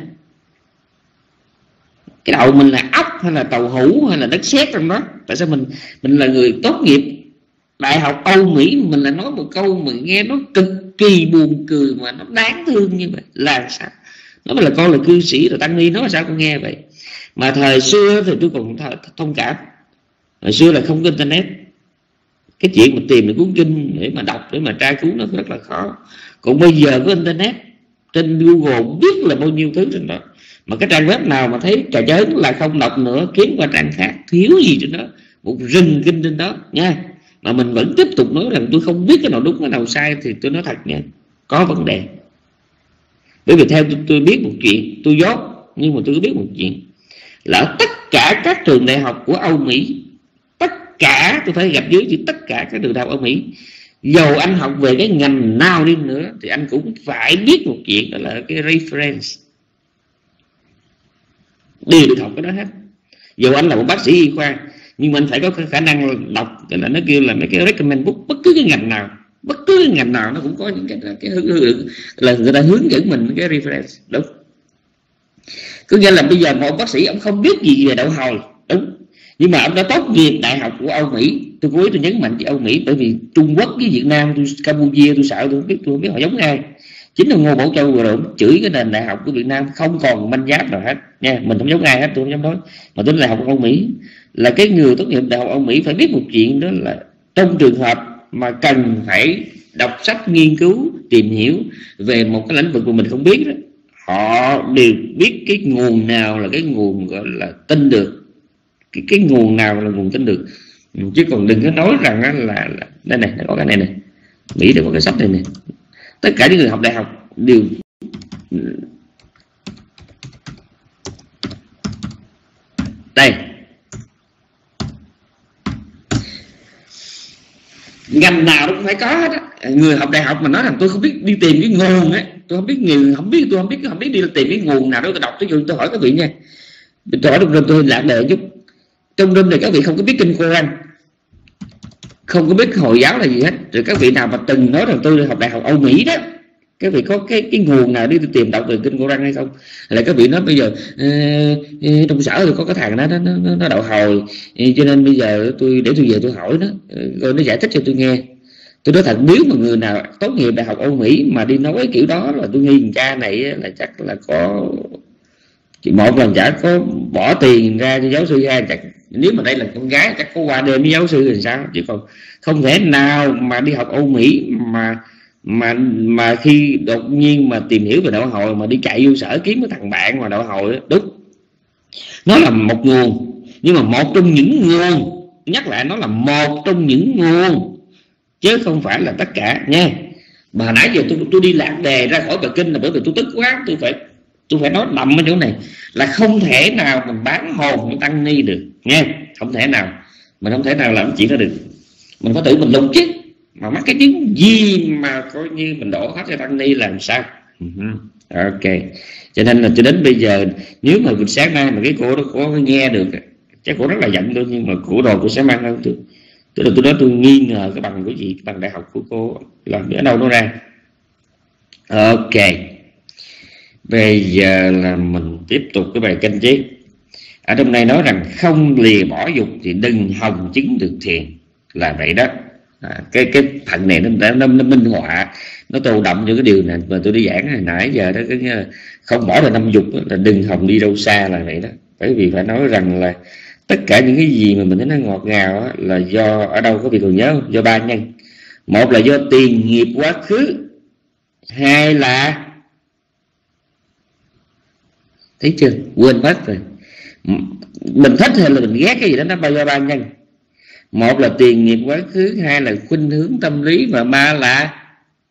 Cái đầu mình là ốc hay là tàu hũ hay là đất sét trong đó? Tại sao mình mình là người tốt nghiệp đại học Âu Mỹ, mình lại nói một câu mà nghe nó cực kỳ buồn cười mà nó đáng thương như vậy là sao? Nó là con là cư sĩ rồi tăng ni, nó là sao con nghe vậy? Mà thời xưa thì tôi còn thông cảm. Hồi xưa là không có internet, cái chuyện mà tìm được cuốn kinh để mà đọc, để mà tra cứu nó rất là khó. Còn bây giờ có internet, trên Google biết là bao nhiêu thứ trên đó. Mà cái trang web nào mà thấy trò chơi là không đọc nữa, kiếm qua trang khác, thiếu gì trên đó, một rừng kinh trên đó nha. Mà mình vẫn tiếp tục nói rằng tôi không biết cái nào đúng cái nào sai, thì tôi nói thật nha, có vấn đề. Bởi vì theo tôi, tôi biết một chuyện, tôi dốt, nhưng mà tôi biết một chuyện là tất cả các trường đại học của Âu Mỹ, tất cả, tôi phải gặp dưới thì tất cả các trường đại học Âu Mỹ, dầu anh học về cái ngành nào đi nữa thì anh cũng phải biết một chuyện, đó là cái reference. Đều được học cái đó hết. Dầu anh là một bác sĩ y khoa, nhưng mà anh phải có khả năng đọc, là nó kêu là mấy cái recommend book, bất cứ cái ngành nào, bất cứ cái ngành nào nó cũng có những cái, cái hướng, là người ta hướng dẫn mình cái reference. Đúng. Có nghĩa là bây giờ một bác sĩ ông không biết gì về đậu hồi, đúng, nhưng mà ông đã tốt nghiệp đại học của Âu Mỹ. Tôi cố ý tôi nhấn mạnh chữ Âu Mỹ, bởi vì Trung Quốc với Việt Nam, tôi Campuchia tôi sợ, tôi không biết, tôi không biết họ giống ai. Chính là Ngô Bảo Châu vừa rồi chửi cái nền đại học của Việt Nam không còn manh giáp nào hết nha. Mình không giống ai hết, tôi không dám nói. Mà tôi đại học Âu Mỹ, là cái người tốt nghiệp đại học Âu Mỹ phải biết một chuyện, đó là trong trường hợp mà cần phải đọc sách, nghiên cứu, tìm hiểu về một cái lĩnh vực mà mình không biết đó, họ đều biết cái nguồn nào là cái nguồn gọi là tin được, cái, cái nguồn nào là nguồn tin được. Chứ còn đừng có nói rằng là, là đây này, có cái này này, Mỹ đều có cái sách này này. Tất cả những người học đại học đều đây, ngành nào cũng phải có hết á. Người học đại học mà nói rằng tôi không biết đi tìm cái nguồn á, tôi không biết người không biết tôi không biết không biết đi tìm cái nguồn nào đó tôi đọc. Ví dụ tôi hỏi các vị nha, tôi hỏi trong tôi lạc đề chút, trong room này các vị không có biết kinh Quran, không có biết Hồi giáo là gì hết, rồi các vị nào mà từng nói rằng tôi học đại học Âu Mỹ đó, các vị có cái cái nguồn nào đi tìm đọc từ kinh Quran hay không? Là các vị nói bây giờ uh, trong sở thì có cái thằng đó nó nó, nó đậu hồi, cho nên bây giờ tôi để tôi về tôi hỏi nó, rồi nó giải thích cho tôi nghe. Tôi nói thật, nếu mà người nào tốt nghiệp đại học Âu Mỹ mà đi nói kiểu đó là tôi nghi cha này là chắc là có một lần chả có bỏ tiền ra cho giáo sư, hai chắc nếu mà đây là con gái chắc có qua đêm với giáo sư thì sao, chứ còn không thể nào mà đi học Âu Mỹ mà mà mà khi đột nhiên mà tìm hiểu về đạo hồi mà đi chạy vô sở kiếm cái thằng bạn mà đạo hồi. Đúng, nó là một nguồn, nhưng mà một trong những nguồn, nhắc lại nó là một trong những nguồn chứ không phải là tất cả nha. Mà hồi nãy giờ tôi tôi đi lạc đề ra khỏi bài kinh là bởi vì tôi tức quá, tôi phải tôi phải nói đậm ở chỗ này là không thể nào mình bán hồn với tăng ni được nha, không thể nào, mình không thể nào làm chuyện đó được. Mình có tự mình lùng chứ, mà mắc cái chứng gì mà coi như mình đổ hết cho tăng ni làm sao? Uh-huh. Ok, cho nên là cho đến bây giờ nếu mà sáng nay mà cái cô đó có nghe được chắc cô rất là giận tôi, nhưng mà cổ đồ tôi sẽ mang hơn tôi. Tức là tôi nói tôi nghi ngờ cái bằng của gì, cái bằng đại học của cô làm ở đâu nó ra. Ok, bây giờ là mình tiếp tục cái bài kinh chứ. Ở trong này nói rằng không lìa bỏ dục thì đừng hòng chứng được thiền, là vậy đó. À, cái cái phần này nó, nó, nó minh họa nó tô đậm cho cái điều này mà tôi đi giảng hồi nãy giờ đó. Cái không bỏ ra năm dục là đừng hòng đi đâu xa là vậy đó. Bởi vì phải nói rằng là tất cả những cái gì mà mình thấy nó ngọt ngào á, là do ở đâu, có vị còn nhớ không? Do ba nhân. Một là do tiền nghiệp quá khứ, hai là thấy chưa, quên mất rồi, mình thích hay là mình ghét cái gì đó nó bao do ba nhân. Một là tiền nghiệp quá khứ, hai là khuynh hướng tâm lý, và ba là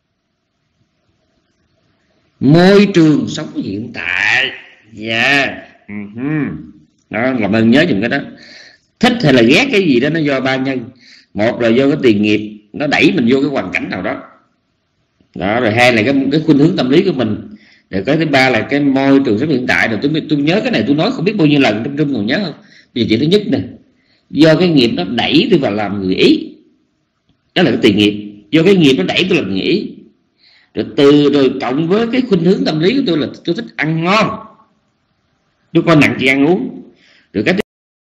môi trường sống hiện tại. Yeah. Uh-huh. Đó, làm ơn nhớ dùm cái đó. Thích hay là ghét cái gì đó nó do ba nhân. Một là do cái tiền nghiệp nó đẩy mình vô cái hoàn cảnh nào đó, đó rồi hai là cái, cái khuynh hướng tâm lý của mình, rồi cái thứ ba là cái môi trường sống hiện tại. Rồi tôi tôi nhớ cái này tôi nói không biết bao nhiêu lần trong trung còn nhớ không. Bây giờ chuyện thứ nhất nè, do cái nghiệp nó đẩy tôi vào làm người Ý, đó là cái tiền nghiệp. Do cái nghiệp nó đẩy tôi làm người Ý, rồi từ rồi cộng với cái khuynh hướng tâm lý của tôi là tôi thích ăn ngon, tôi coi nặng chuyện ăn uống. Rồi cái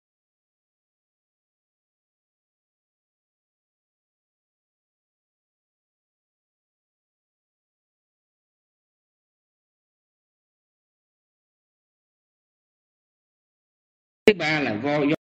thứ ba là vô do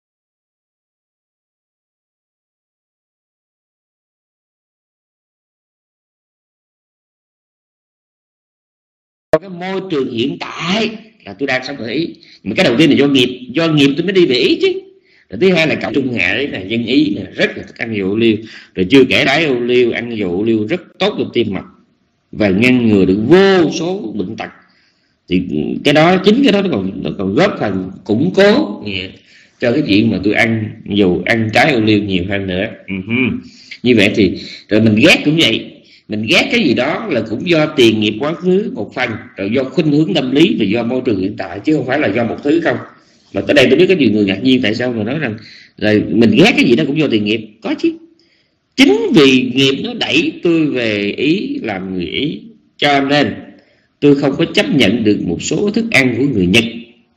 cái môi trường hiện tại là tôi đang sống ở Ý. Mà cái đầu tiên là do nghiệp, do nghiệp tôi mới đi về Ý chứ. Rồi thứ hai là cộng trung hải này, dân Ý này rất là thích ăn dầu ô liu, rồi chưa kể đái ô liu, ăn dầu ô liu rất tốt cho tim mạch và ngăn ngừa được vô số bệnh tật. Thì cái đó, chính cái đó nó còn, nó còn góp phần củng cố yeah, cho cái chuyện mà tôi ăn dầu, ăn trái ô liu nhiều hơn nữa. Uh-huh. Như vậy thì rồi mình ghét cũng vậy. Mình ghét cái gì đó là cũng do tiền nghiệp quá khứ một phần, rồi do khuynh hướng tâm lý, và do môi trường hiện tại, chứ không phải là do một thứ không. Mà tới đây tôi biết có nhiều người ngạc nhiên tại sao mà nói rằng là mình ghét cái gì đó cũng do tiền nghiệp. Có chứ, chính vì nghiệp nó đẩy tôi về Ý làm người Ý, cho nên tôi không có chấp nhận được một số thức ăn của người Nhật.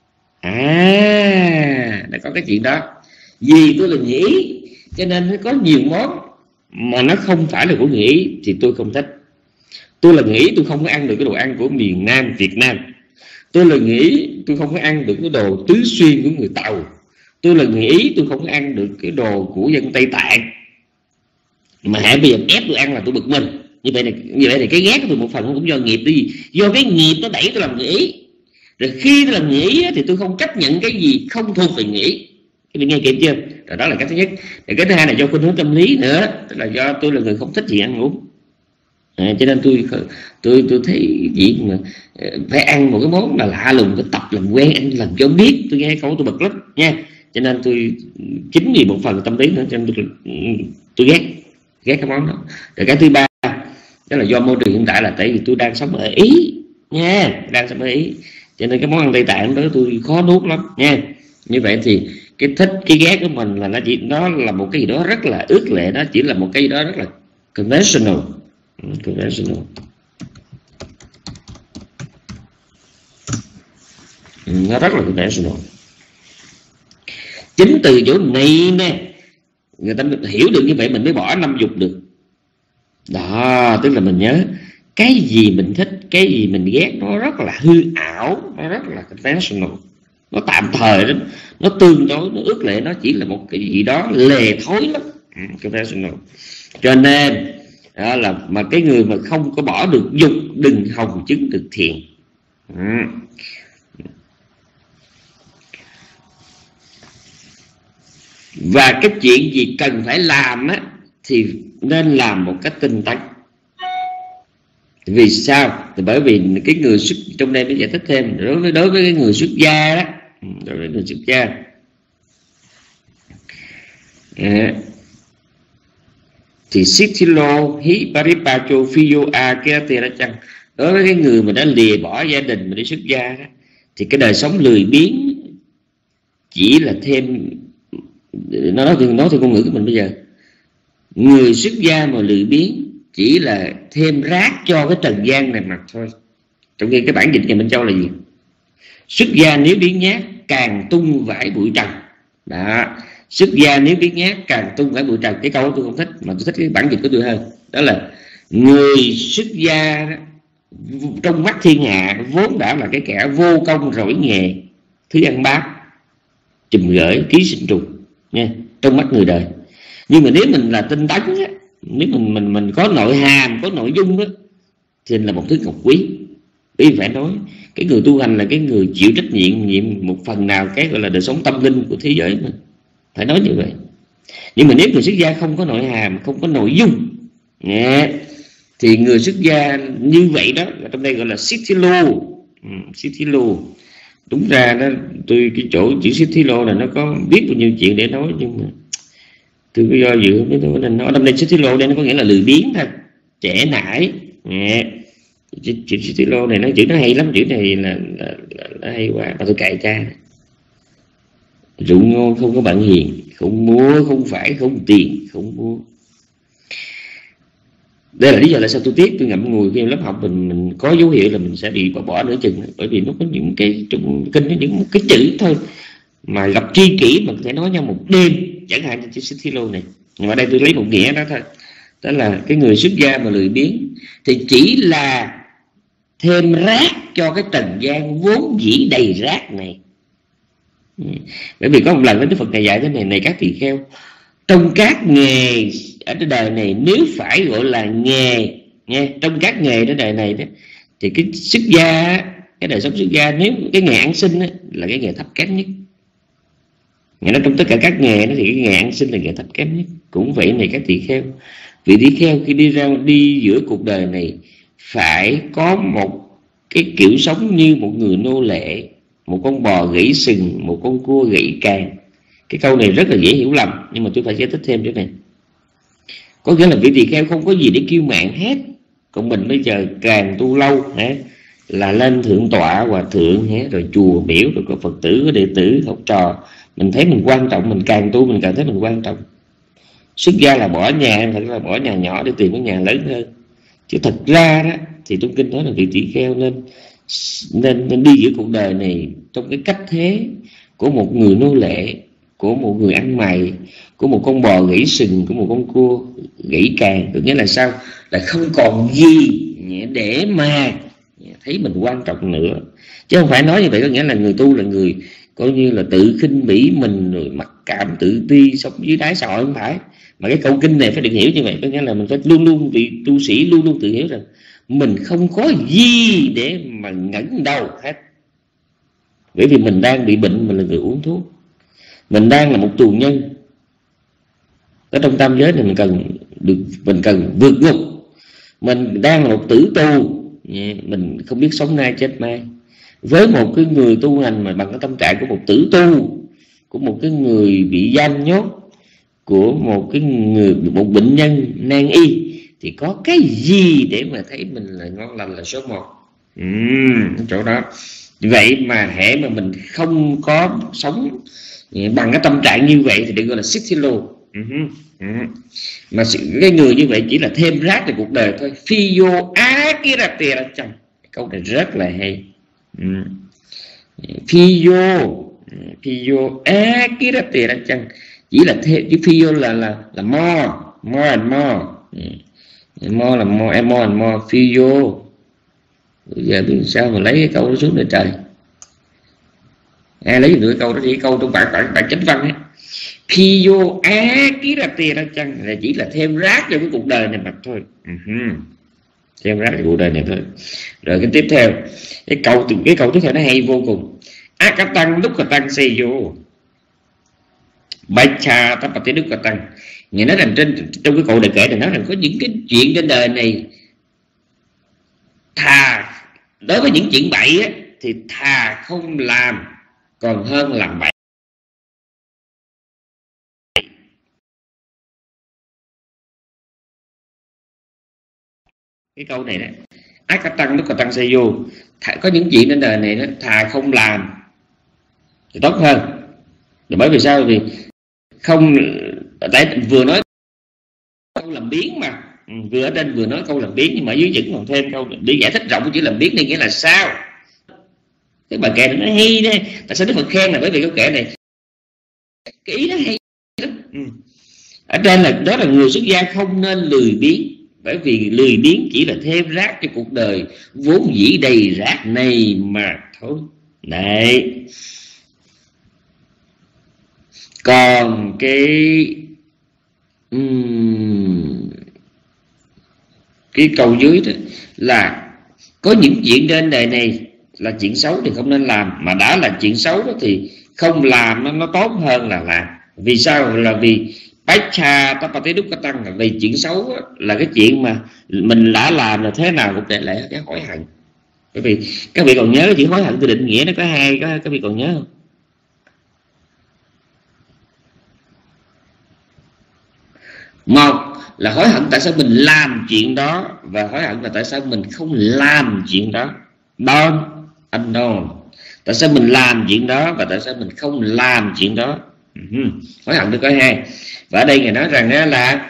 À, đã có cái chuyện đó. Vì tôi là người Ý cho nên nó có nhiều món mà nó không phải là của người Ý thì tôi không thích. Tôi là người Ý, tôi không có ăn được cái đồ ăn của miền Nam Việt Nam. Tôi là người Ý, tôi không có ăn được cái đồ tứ xuyên của người Tàu. Tôi là người Ý, tôi không có ăn được cái đồ của dân Tây Tạng. Mà hãy bây giờ ép tôi ăn là tôi bực mình. Như vậy này, như vậy thì cái ghét của tôi một phần cũng do nghiệp. Đi do cái nghiệp nó đẩy tôi làm người Ý. Rồi khi tôi làm người Ý thì tôi không chấp nhận cái gì không thuộc về người Ý. Các bạn nghe kịp chưa? Rồi đó là cái thứ nhất. Rồi cái thứ hai là do khuynh hướng tâm lý nữa, tức là do tôi là người không thích gì ăn uống. À, cho nên tôi tôi tôi thấy gì mà phải ăn một cái món mà lạ lùng, tôi tập làm quen ăn lần cho biết, tôi nghe câu tôi bực lắm nha. Cho nên tôi chính vì một phần tâm lý nữa cho nên tôi, tôi ghét ghét cái món đó. Rồi cái thứ ba đó là do môi trường hiện tại, là tại vì tôi đang sống ở Ý nha, đang sống ở Ý, cho nên cái món ăn Tây Tạng đó tôi khó nuốt lắm nha. Như vậy thì cái thích cái ghét của mình là nó chỉ, nó là một cái gì đó rất là ước lệ, nó chỉ là một cái gì đó rất là conventional. Conventional. Nó rất là conventional. Chính từ chỗ này nè người ta hiểu được như vậy mình mới bỏ năm dục được. Đó, tức là mình nhớ cái gì mình thích, cái gì mình ghét nó rất là hư ảo, nó rất là conventional, nó tạm thời đó, nó tương đối, nó ước lệ, nó chỉ là một cái gì đó lề thối lắm. Conventional. Cho nên đó là mà cái người mà không có bỏ được dục đừng hòng chứng được thiện. Ừ. Và cái chuyện gì cần phải làm á thì nên làm một cách tinh tấn. Vì sao? Thì bởi vì cái người xuất, trong đây mới giải thích thêm, đối với đối với cái người xuất gia đó, đối với người xuất gia à, thì Sithilo hí paripacho phiyo a kia thì đã chăng. Đối với cái người mà đã lìa bỏ gia đình mà đi xuất gia đó, thì cái đời sống lười biếng chỉ là thêm, nó nói nói theo ngôn ngữ của mình bây giờ, người xuất gia mà lười biếng chỉ là thêm rác cho cái trần gian này mà thôi. Trong khi cái bản dịch nhà Minh Châu là gì? Xuất gia nếu biếng nhác càng tung vải bụi trần. Đó, xuất gia nếu biếng nhác càng tung vải bụi trần. Cái câu đó tôi không thích, mà tôi thích cái bản dịch của tôi hơn. Đó là Người xuất gia đó, trong mắt thiên hạ vốn đã là cái kẻ vô công rỗi nghề, thứ ăn bát, chùm gửi, ký sinh trùng nha, trong mắt người đời. Nhưng mà nếu mình là tinh tấn á, nếu mình mình mình có nội hàm, có nội dung đó, thì là một thứ ngọc quý. Ý phải nói cái người tu hành là cái người chịu trách nhiệm nhiệm một phần nào cái gọi là đời sống tâm linh của thế giới mà, phải nói như vậy. Nhưng mà nếu người xuất gia không có nội hàm, không có nội dung nghe, thì người xuất gia như vậy đó, trong đây gọi là sithilo. Ừ, sithilo. Đúng ra đó, tôi cái chỗ chữ sithilo này nó có biết bao nhiêu chuyện để nói, nhưng mà tôi có do dự không biết tôi nên nói. Trong đây sithilo đây nó có nghĩa là lười biếng thôi, trễ nải. Nghe chữ sithilo này nó chữ nó hay lắm, chữ này là, là, là, là hay quá mà tôi cài tra. Rượu ngon không có bạn hiền, không mua, không phải không tiền, không mua. Đây là lý do là sao tôi tiếc tôi ngậm ngùi khi lớp học mình mình có dấu hiệu là mình sẽ bị bỏ bỏ nửa chừng, bởi vì nó có những cái trong kinh, nó những cái chữ thôi mà lập tri kỷ mà có thể nói nhau một đêm, chẳng hạn như chữ sithilo này. Nhưng mà đây tôi lấy một nghĩa đó thôi, đó là cái người xuất gia mà lười biếng thì chỉ là thêm rác cho cái trần gian vốn dĩ đầy rác này. Bởi vì có một lần Đức Phật Ngài dạy thế này: này các tỳ kheo, trong các nghề ở cái đời này, nếu phải gọi là nghề nghe, trong các nghề ở đời này đó, thì cái xuất gia, cái đời sống xuất gia, nếu cái nghề ăn sinh đó, là cái nghề thấp kém nhất. Nghĩa là trong tất cả các nghề đó, thì cái nghề ăn sinh là nghề thấp kém nhất. Cũng vậy này các tỳ kheo, vị tỳ kheo khi đi ra đi giữa cuộc đời này phải có một cái kiểu sống như một người nô lệ, một con bò gãy sừng, một con cua gãy càng. Cái câu này rất là dễ hiểu lầm, nhưng mà tôi phải giải thích thêm chỗ này. Có nghĩa là vị tỳ kheo không có gì để kiêu mạn hết. Còn mình bây giờ càng tu lâu hả, là lên thượng tọa, hòa thượng hả, rồi chùa miễu, rồi có Phật tử, có đệ tử, học trò, mình thấy mình quan trọng, mình càng tu mình càng thấy mình quan trọng. Xuất gia là bỏ nhà, thật là bỏ nhà nhỏ để tìm cái nhà lớn hơn. Chứ thật ra đó thì trong kinh nói là vị tỳ kheo nên, nên nên đi giữa cuộc đời này trong cái cách thế của một người nô lệ, của một người ăn mày, của một con bò gãy sừng, của một con cua gãy càng. Có nghĩa là sao? Là không còn gì để mà thấy mình quan trọng nữa. Chứ không phải nói như vậy có nghĩa là người tu là người coi như là tự khinh bỉ mình, rồi mặc cảm tự ti, sống dưới đáy xã hội, không phải. Mà cái câu kinh này phải được hiểu như vậy, có nghĩa là mình phải luôn luôn, vị tu sĩ luôn luôn tự hiểu rằng mình không có gì để mà ngẩng đầu hết. Bởi vì mình đang bị bệnh, mình là người uống thuốc. Mình đang là một tù nhân. Ở trong tam giới này mình cần được, mình cần vượt ngục. Mình đang là một tử tù, mình không biết sống nay chết mai. Với một cái người tu hành mà bằng cái tâm trạng của một tử tù, của một cái người bị giam nhốt, của một cái người, một bệnh nhân nan y, thì có cái gì để mà thấy mình là ngon lành, là số một. Uhm, chỗ đó. Vậy mà hễ mà mình không có sống bằng cái tâm trạng như vậy thì được gọi là sithilo. Uh-huh. Uh-huh. Mà cái người như vậy chỉ là thêm rác cho cuộc đời thôi. Phiyo akirate ra chăng. Câu này rất là hay. Uh-huh. Phiyo Phiyo akirate ra chăng, chỉ là thêm, chứ phiyo là là là more, more and more. Uh-huh. More là more, more and more. Phiyo. Bây giờ tôi sao mà lấy cái câu đó xuống đây trời. Ai lấy được cái câu đó thì cái câu trong bản bản bản chánh văn ấy. Phiyo akirate ra chăng là chỉ là thêm rác cho cái cuộc đời này mà thôi. Uh-huh. Thêm rác cho cuộc đời này thôi. Rồi cái tiếp theo, cái câu cái câu tiếp theo nó hay vô cùng. Akatang dukkatang seyo bacha tapati dukkatang. Nghĩa nói rằng trên trong cái câu đề kể này nói rằng có những cái chuyện trên đời này thà, đối với những chuyện bậy á, thì thà không làm còn hơn làm bậy. Cái câu này đó, ác cả tăng lúc cả tăng xây vô, có những chuyện trên đời này đó, thà không làm thì tốt hơn. Rồi bởi vì sao? Vì không, tại vừa nói câu làm biến mà, vừa ở trên vừa nói câu làm biến, nhưng mà ở dưới vẫn còn thêm câu để giải thích rộng chữ làm biến này nghĩa là sao. Cái bài kệ này nó hay đấy. Tại sao Đức Phật khen là bởi vì câu kệ này cái ý nó hay lắm. Ừ. Ở trên là đó là người xuất gia không nên lười biếng. bởi vì lười biếng chỉ là thêm rác cho cuộc đời vốn dĩ đầy rác này mà thôi. Đấy. Còn cái um, cái câu dưới đó là có những chuyện trên đời này là chuyện xấu thì không nên làm, mà đã là chuyện xấu đó thì không làm nó, nó tốt hơn là làm. Vì sao? Là vì Pacha Tapati Dukkha Tăng, là vì chuyện xấu đó, là cái chuyện mà mình đã làm là thế nào cũng để lại cái hối hận. Bởi vì các vị còn nhớ cái chữ hối hận từ định nghĩa nó có hai, có các vị còn nhớ không? Một là hối hận tại sao mình làm chuyện đó, và hối hận là tại sao mình không làm chuyện đó. Don't unknown. Tại sao mình làm chuyện đó và tại sao mình không làm chuyện đó. Uh-huh. Hối hận được có hai. Và ở đây Ngài nói rằng đó là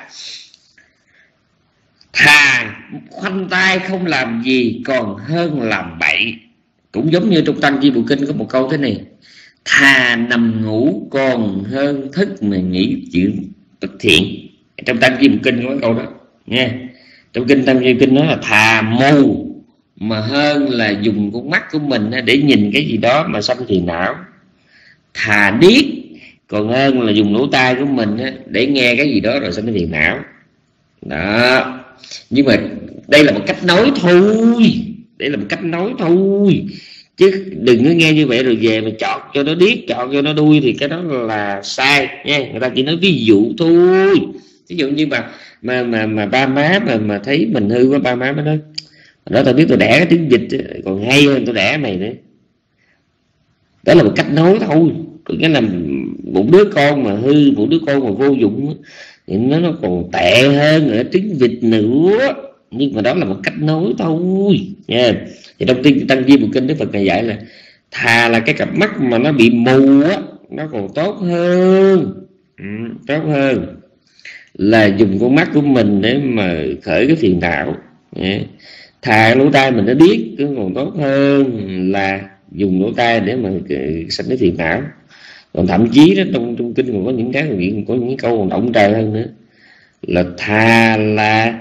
thà khoanh tay không làm gì còn hơn làm bậy. Cũng giống như trong Tăng Chi Bộ Kinh có một câu thế này: thà nằm ngủ còn hơn thức mà nghĩ chuyện bất thiện. Trong Tăng Chi Bộ Kinh có câu đó nha. Trong kinh Tăng Chi Bộ Kinh nói là thà mù mà hơn là dùng con mắt của mình để nhìn cái gì đó mà sanh phiền não. Thà điếc còn hơn là dùng lỗ tai của mình để nghe cái gì đó rồi sanh phiền não. Đó. Nhưng mà đây là một cách nói thôi. Đây là một cách nói thôi, chứ đừng có nghe như vậy rồi về mà chọn cho nó điếc, chọn cho nó đuôi thì cái đó là sai nha. Người ta chỉ nói ví dụ thôi. Ví dụ như mà mà mà, mà ba má mà mà thấy mình hư quá, ba má mới nói đó tao biết tôi đẻ cái tiếng vịt còn hay hơn tôi đẻ mày nữa. Đó là một cách nói thôi. Có nghĩa là một đứa con mà hư, một đứa con mà vô dụng thì nó nó còn tệ hơn ở tiếng vịt nữa. Nhưng mà đó là một cách nói thôi nha. Thì trong Kinh Tăng Chi Bộ Kinh Đức Phật Ngài dạy là thà là cái cặp mắt mà nó bị mù á, nó còn tốt hơn, ừ, tốt hơn là dùng con mắt của mình để mà khởi cái phiền não. Thà lỗ tai mình nó điếc nó còn tốt hơn là dùng lỗ tai để mà sanh cái phiền não. Còn thậm chí đó trong, trong kinh còn có những cái có những câu còn động trời hơn nữa, là thà là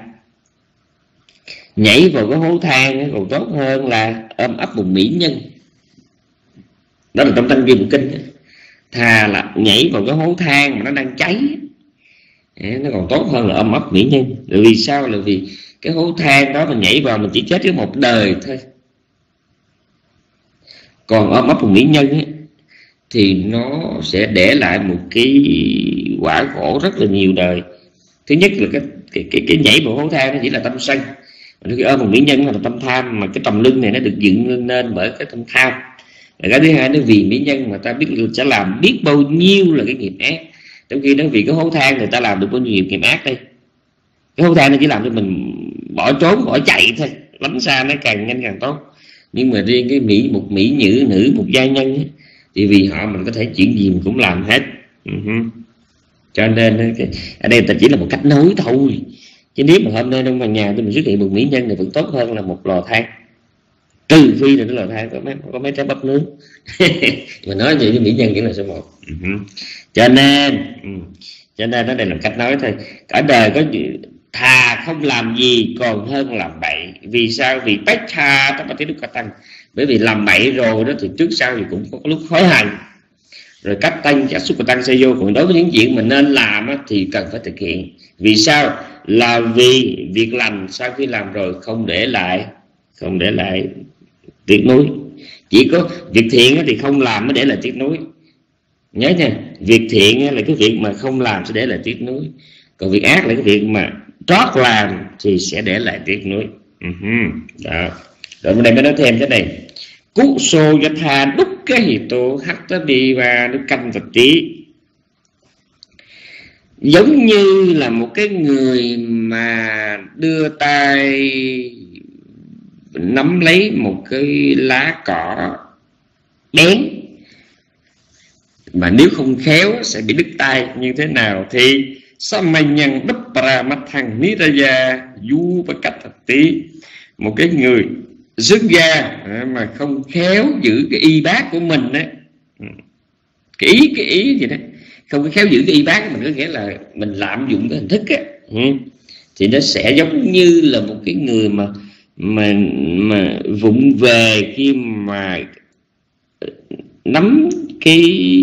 nhảy vào cái hố than còn tốt hơn là ôm ấp một mỹ nhân. Đó là trong Tăng Chi Bộ Kinh. Thà là nhảy vào cái hố than mà nó đang cháy, nó còn tốt hơn là ôm ấp mỹ nhân. Bởi vì sao? Là vì cái hố than đó mình nhảy vào mình chỉ chết cái một đời thôi. Còn ôm ấp một mỹ nhân ấy, thì nó sẽ để lại một cái quả khổ rất là nhiều đời. Thứ nhất là cái cái cái, cái nhảy vào hố than nó chỉ là tâm sân, cái ôm một mỹ nhân là tâm tham, mà cái tầm lưng này nó được dựng lên bởi cái tâm tham. Và cái thứ hai nó vì mỹ nhân mà ta biết sẽ làm biết bao nhiêu là cái nghiệp ác, trong khi đó vì cái hố than người ta làm được bao nhiêu nghiệp ác đây. Cái hố than nó chỉ làm cho mình bỏ trốn bỏ chạy thôi, lánh xa nó càng nhanh càng tốt. Nhưng mà riêng cái mỹ một mỹ nữ nữ một gia nhân ấy, thì vì họ mình có thể chuyện gì mình cũng làm hết. Uh-huh. Cho nên ở đây ta chỉ là một cách nói thôi, chứ nếu mà hôm nay trong nhà tôi mình xuất hiện một mỹ nhân thì vẫn tốt hơn là một lò than. Trừ phi là cái lò than có mấy có mấy trái bắp nướng. Mà nói vậy với mỹ nhân vẫn là số một. Uh-huh. Cho nên uh, cho nên nó đây là một cách nói thôi. Cả đời có thà không làm gì còn hơn làm bậy. Vì sao? Vì Pacha Tapati Dukkha Tăng. Bởi vì làm bậy rồi đó thì trước sau thì cũng có lúc hối hận. Rồi cách tăng chắc xúc tăng xây vô. Còn đối với những chuyện mình nên làm á, thì cần phải thực hiện. Vì sao? Là vì việc lành sau khi làm rồi không để lại không để lại tiếc nuối. Chỉ có việc thiện thì không làm mới để lại tiếc nuối. Nhớ nha, việc thiện là cái việc mà không làm sẽ để lại tiếc nuối. Còn việc ác là cái việc mà trót làm thì sẽ để lại tiếc nuối. Uh-huh. Đó. Rồi bên đây mới nói thêm cái này: cú sô cho tha đúc cái hì tô hắc ta đi và nó canh vật trí. Giống như là một cái người mà đưa tay nắm lấy một cái lá cỏ bén, mà nếu không khéo sẽ bị đứt tay như thế nào, thì Samanyan đắp ra mắt thằng Niraya du và cách thật tí. Một cái người xuất gia mà không khéo giữ cái y bát của mình đấy, cái ý cái ý gì đó không có khéo giữ cái y bát của mình, có nghĩa là mình lạm dụng cái hình thức á, thì nó sẽ giống như là một cái người mà mà mà vụng về khi mà nắm cái,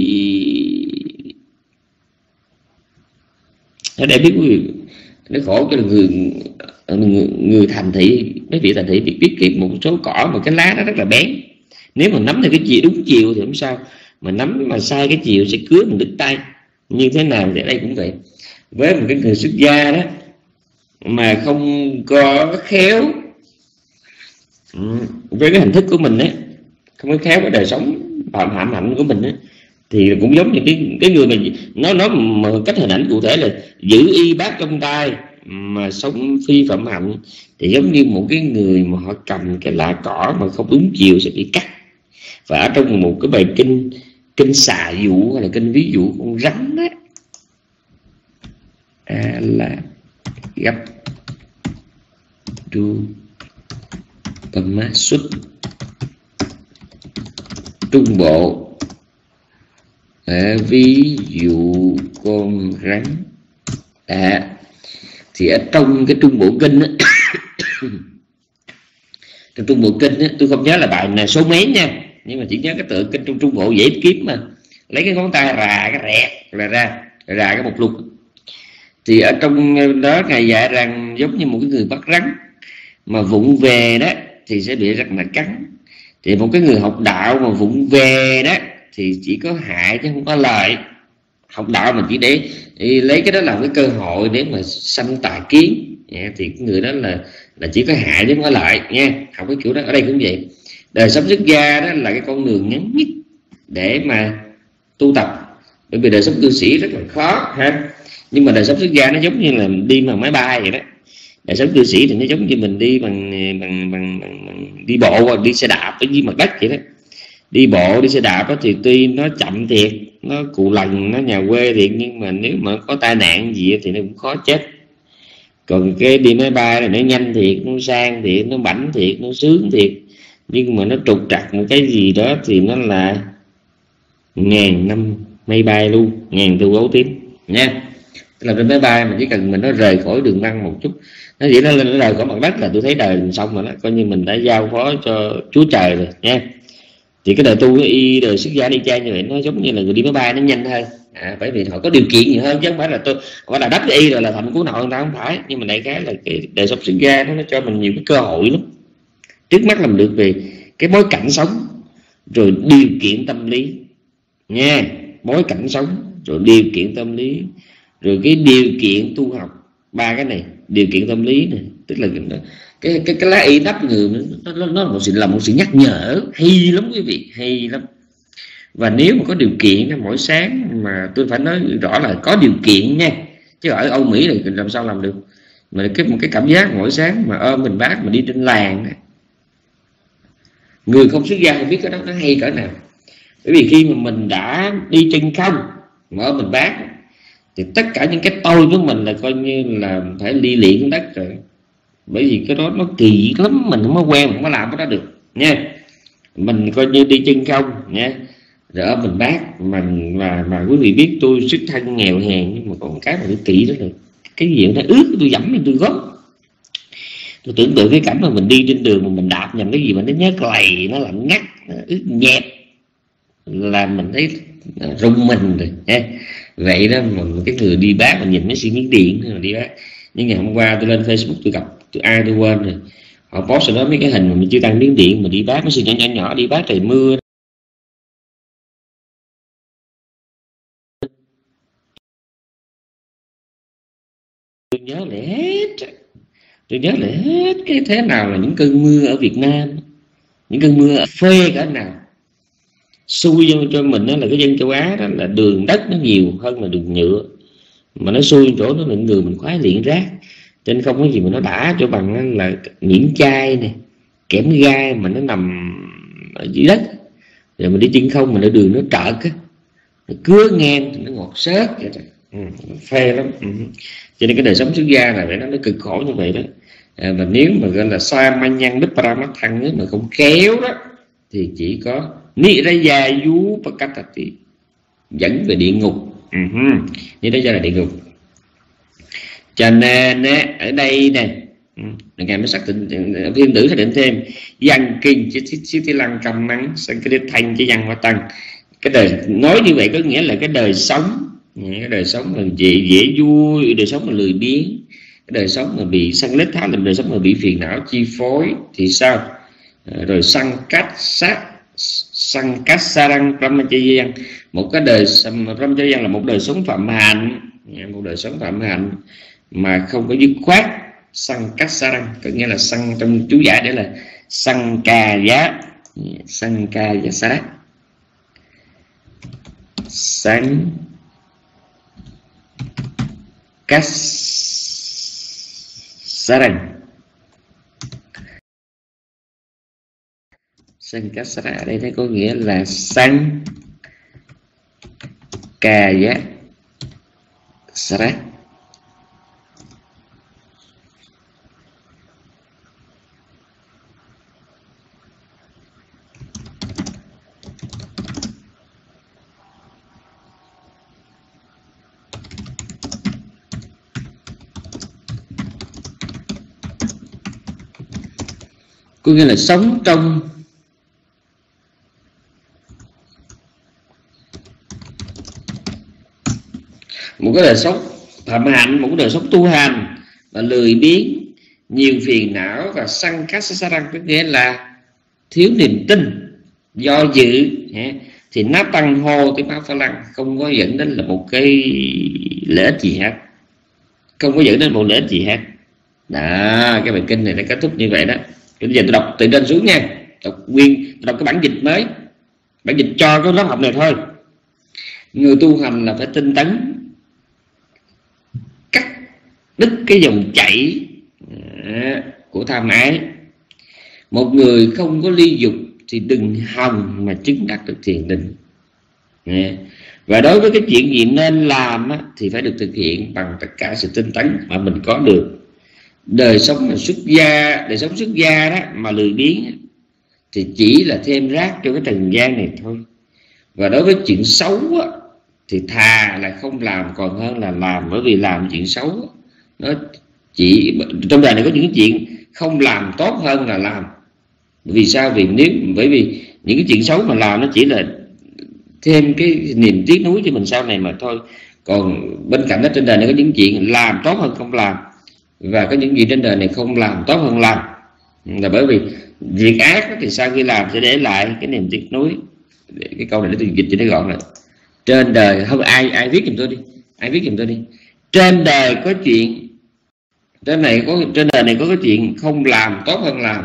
ở đây biết quý vị, nó khổ cái là người, người người thành thị, mấy vị thành thị biết biết cái một số cỏ mà cái lá nó rất là bén, nếu mà nắm theo cái chiều đúng chiều thì không sao, mà nắm mà sai cái chiều sẽ cứa mình đứt tay. Như thế nào thì ở đây cũng vậy, với một cái người xuất gia đó mà không có khéo với cái hình thức của mình ấy, không có khéo với đời sống phạm hạnh hạnh của mình ấy, thì cũng giống như cái cái người mình nó nói một cách hình ảnh cụ thể là giữ y bát trong tay mà sống phi phạm hạnh, thì giống như một cái người mà họ cầm cái lá cỏ mà không đúng chiều sẽ bị cắt. Và ở trong một cái bài kinh kinh xà dụ hay là kinh ví dụ con rắn đó, à, là gấp tru ma xuất trung bộ, à, ví dụ con rắn. À, thì ở trong cái trung bộ kinh á, trong trung bộ kinh á, tôi không nhớ là bài là số mấy nha, nhưng mà chỉ nhớ cái tựa kinh trong trung bộ dễ kiếm mà, lấy cái ngón tay rà cái rẹt là ra, rà cái một lục. Thì ở trong đó ngài dạy rằng giống như một cái người bắt rắn mà vụng về đó thì sẽ bị rắn là cắn. Thì một cái người học đạo mà vụng về đó thì chỉ có hại chứ không có lợi. Học đạo mà chỉ để, để lấy cái đó làm cái cơ hội để mà sanh tà kiến, thì cái người đó là là chỉ có hại chứ không có lợi nha. Học cái kiểu đó ở đây cũng vậy. Đời sống xuất gia đó là cái con đường ngắn nhất để mà tu tập, bởi vì đời sống cư sĩ rất là khó ha. Nhưng mà đời sống xuất gia nó giống như là đi bằng máy bay vậy đó. Đời sống cư sĩ thì nó giống như mình đi bằng bằng, bằng, bằng, bằng đi bộ hoặc đi xe đạp ở dưới mặt đất vậy đó. Đi bộ đi xe đạp đó thì tuy nó chậm thiệt, nó cù lần, nó nhà quê thiệt, nhưng mà nếu mà có tai nạn gì thì nó cũng khó chết. Còn cái đi máy bay là nó nhanh thiệt, nó sang thiệt, nó bảnh thiệt, nó sướng thiệt, nhưng mà nó trục trặc một cái gì đó thì nó là ngàn năm máy bay luôn, ngàn tu gấu tím nha. Tức là trên máy bay mà chỉ cần mình nó rời khỏi đường băng một chút, nó chỉ nó lên nó rời khỏi mặt đất là tôi thấy đời mình xong rồi đó, coi như mình đã giao phó cho Chúa Trời rồi nha. Thì cái đời tu cái y đời xuất gia đi chay như vậy nó giống như là người đi máy bay nó nhanh hơn, à, bởi vì họ có điều kiện nhiều hơn, chứ không phải là tôi phải là đắp cái y rồi là thành cứu nội người ta, không phải. Nhưng mà đại khái là cái đời sống xuất gia nó, nó cho mình nhiều cái cơ hội lắm. Trước mắt làm được về cái bối cảnh sống, rồi điều kiện tâm lý nha, bối cảnh sống rồi điều kiện tâm lý, rồi cái điều kiện tu học. Ba cái này, điều kiện tâm lý này, tức là cái cái cái lá y đắp người nó, nó, nó là một sự là một sự nhắc nhở hay lắm quý vị, hay lắm. Và nếu mà có điều kiện mỗi sáng, mà tôi phải nói rõ là có điều kiện nha, chứ ở Âu Mỹ là làm sao làm được. Mà cái một cái cảm giác mỗi sáng mà ôm mình bác mà đi trên làng, người không xuất gia không biết cái đó nó hay cỡ nào. Bởi vì khi mà mình đã đi chân không mà ôm mình bác thì tất cả những cái tôi của mình là coi như là phải ly lịện đất rồi. Bởi vì cái đó nó kỳ lắm, mình không có quen, mình không có làm cái đó được nha. Mình coi như đi chân không nha, rồi ở mình bác mình. Mà mà quý vị biết tôi xuất thân nghèo hèn, nhưng mà có một cái mà tôi kỹ đó là cái gì nó ướt tôi dẫm lên tôi gót. Tôi tưởng tượng cái cảnh mà mình đi trên đường mà mình đạp nhầm cái gì mà nó nhớ lầy, nó lạnh ngắt, nó ướt nhẹp là mình thấy rung mình rồi nha. Vậy đó mà cái người đi bác mà nhìn mấy xi miếng điện mà đi bác. Nhưng ngày hôm qua tôi lên Facebook tôi gặp tôi ai tôi quên rồi, họ post rồi đó mấy cái hình mà mình chưa tăng miếng điện mà đi bác, mấy sự nhỏ nhỏ nhỏ đi bác trời mưa. Tôi nhớ lại hết, tôi nhớ lại hết cái thế nào là những cơn mưa ở Việt Nam, những cơn mưa phê cỡ nào. Xui cho, cho mình đó là cái dân châu Á đó là đường đất nó nhiều hơn là đường nhựa, mà nó xui chỗ đó là người mình khoái liện rác, cho nên không có gì mà nó đã cho bằng là nhiễm chai này, kẽm gai mà nó nằm ở dưới đất, rồi mình đi chân không mà nó đường nó trợt á, nó cứa ngang nó ngọt xớt vậy đó. Ừ, phê lắm. Ừ. Cho nên cái đời sống xuất gia là vậy đó, nó cực khổ như vậy đó. À, và nếu mà gọi là sa ma nhăn đức paramathăng mà không khéo đó thì chỉ có ni ra gia du pakatati, dẫn về địa ngục. Uh-huh. Ni ra gia là địa ngục. Cho nên á, ở đây nè, ngài mới xác định, Thiên Tử xác định thêm văn kinh xí tí lăng cầm mắng sang cái thanh cái văn hoa tăng. Cái đời nói như vậy có nghĩa là cái đời sống, cái đời sống là dễ dễ vui, đời sống là lười biếng, cái đời sống mà bị sân lết tháo, là đời sống mà bị phiền não chi phối thì sao? Rồi săn cách sát săn cách sarang brahmacharya, một cái đời brahmacharya là một đời sống phạm hạnh, một đời sống phạm hạnh mà không có dứt khoát. Săn cách sarang có nghĩa là săn trong chú giải để là săn ca giá, săn ca giá sát, săn cách sarang. Săn cách sarang ở đây nó có nghĩa là săn ca giá sát. Có nghĩa là sống trong một cái đời sống phạm hạnh, một cái đời sống tu hành và lười biếng, nhiều phiền não và săn cát sát răng, có nghĩa là thiếu niềm tin, do dự, thì nó tăng hô cái máu phá lăng, không có dẫn đến là một cái lợi ích gì hết, không có dẫn đến một lợi ích gì hết. Đó, cái bài kinh này nó kết thúc như vậy đó. Bây giờ tôi đọc từ trên xuống nha, đọc nguyên, đọc cái bản dịch mới, bản dịch cho cái lớp học này thôi. Người tu hành là phải tinh tấn, cắt đứt cái dòng chảy của tham ái. Một người không có ly dục thì đừng hòng mà chứng đắc được thiền định. Và đối với cái chuyện gì nên làm thì phải được thực hiện bằng tất cả sự tinh tấn mà mình có được. Đời sống là xuất gia, đời sống xuất gia đó mà lười biếng thì chỉ là thêm rác cho cái trần gian này thôi. Và đối với chuyện xấu á, thì thà là không làm còn hơn là làm, bởi vì làm chuyện xấu nó chỉ trong đời này có những chuyện không làm tốt hơn là làm. Vì sao? Vì nếu bởi vì những cái chuyện xấu mà làm nó chỉ là thêm cái niềm tiếc nuối cho mình sau này mà thôi. Còn bên cạnh đó trên đời này có những chuyện làm tốt hơn không làm, và có những gì trên đời này không làm tốt hơn làm, là bởi vì việc ác thì sau khi làm sẽ để lại cái niềm tiếc nuối. Cái câu này để tôi dịch cho nó gọn lại. Trên đời không ai ai viết giùm tôi đi, ai viết giùm tôi đi. Trên đời có chuyện trên này có trên đời này có cái chuyện không làm tốt hơn làm.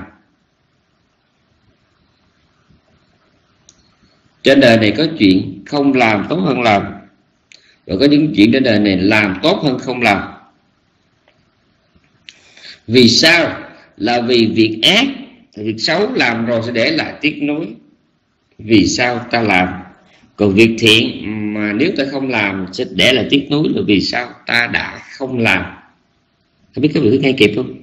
Trên đời này có chuyện không làm tốt hơn làm, rồi có những chuyện trên đời này làm tốt hơn không làm. Vì sao? Là vì việc ác, việc xấu làm rồi sẽ để lại tiếc nuối. Vì sao ta làm? Còn việc thiện mà nếu ta không làm sẽ để lại tiếc nuối, là vì sao ta đã không làm. Không biết các vị có nghe kịp không?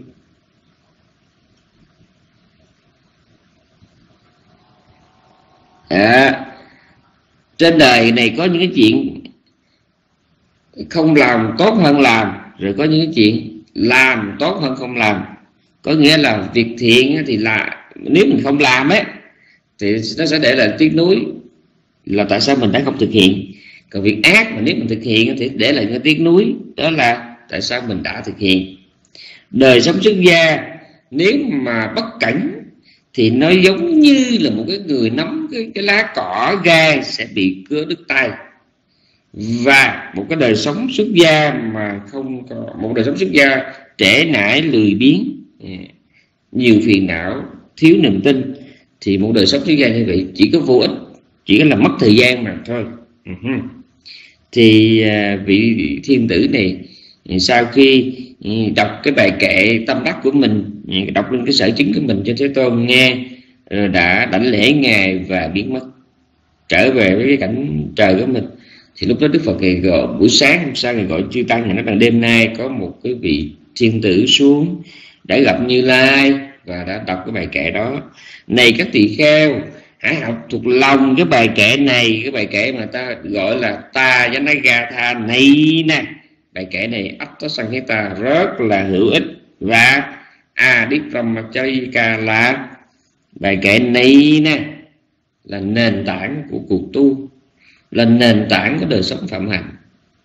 À, trên đời này có những cái chuyện không làm tốt hơn làm, rồi có những cái chuyện làm tốt hơn không làm. Có nghĩa là việc thiện thì là nếu mình không làm ấy thì nó sẽ để lại tiếc nuối, là tại sao mình đã không thực hiện. Còn việc ác mà nếu mình thực hiện thì để lại cái tiếc nuối, đó là tại sao mình đã thực hiện. Đời sống xuất gia nếu mà bất cẩn thì nó giống như là một cái người nắm cái, cái lá cỏ gai sẽ bị cưa đứt tay. Và một cái đời sống xuất gia mà không có, một đời sống xuất gia trễ nải, lười biếng, nhiều phiền não, thiếu niềm tin, thì một đời sống xuất gia như vậy chỉ có vô ích, chỉ có là mất thời gian mà thôi. Uh-huh. Thì uh, vị thiên tử này sau khi đọc cái bài kệ tâm đắc của mình, đọc lên cái sở chứng của mình cho Thế Tôn nghe, đã đảnh lễ ngài và biến mất, trở về với cái cảnh trời của mình. Thì lúc đó Đức Phật ngày gọi buổi sáng hôm sau ngày gọi chư tăng, ngày nói rằng đêm nay có một cái vị thiên tử xuống đã gặp Như Lai và đã đọc cái bài kệ đó. Này các tỳ kheo, hãy học thuộc lòng cái bài kệ này, cái bài kệ mà ta gọi là ta Janagatha này nè. bài kệ này Attasanghita rất là hữu ích. Và Adibrahmacharika là bài kệ này nè, là nền tảng của cuộc tu, là nền tảng của đời sống phạm hạnh.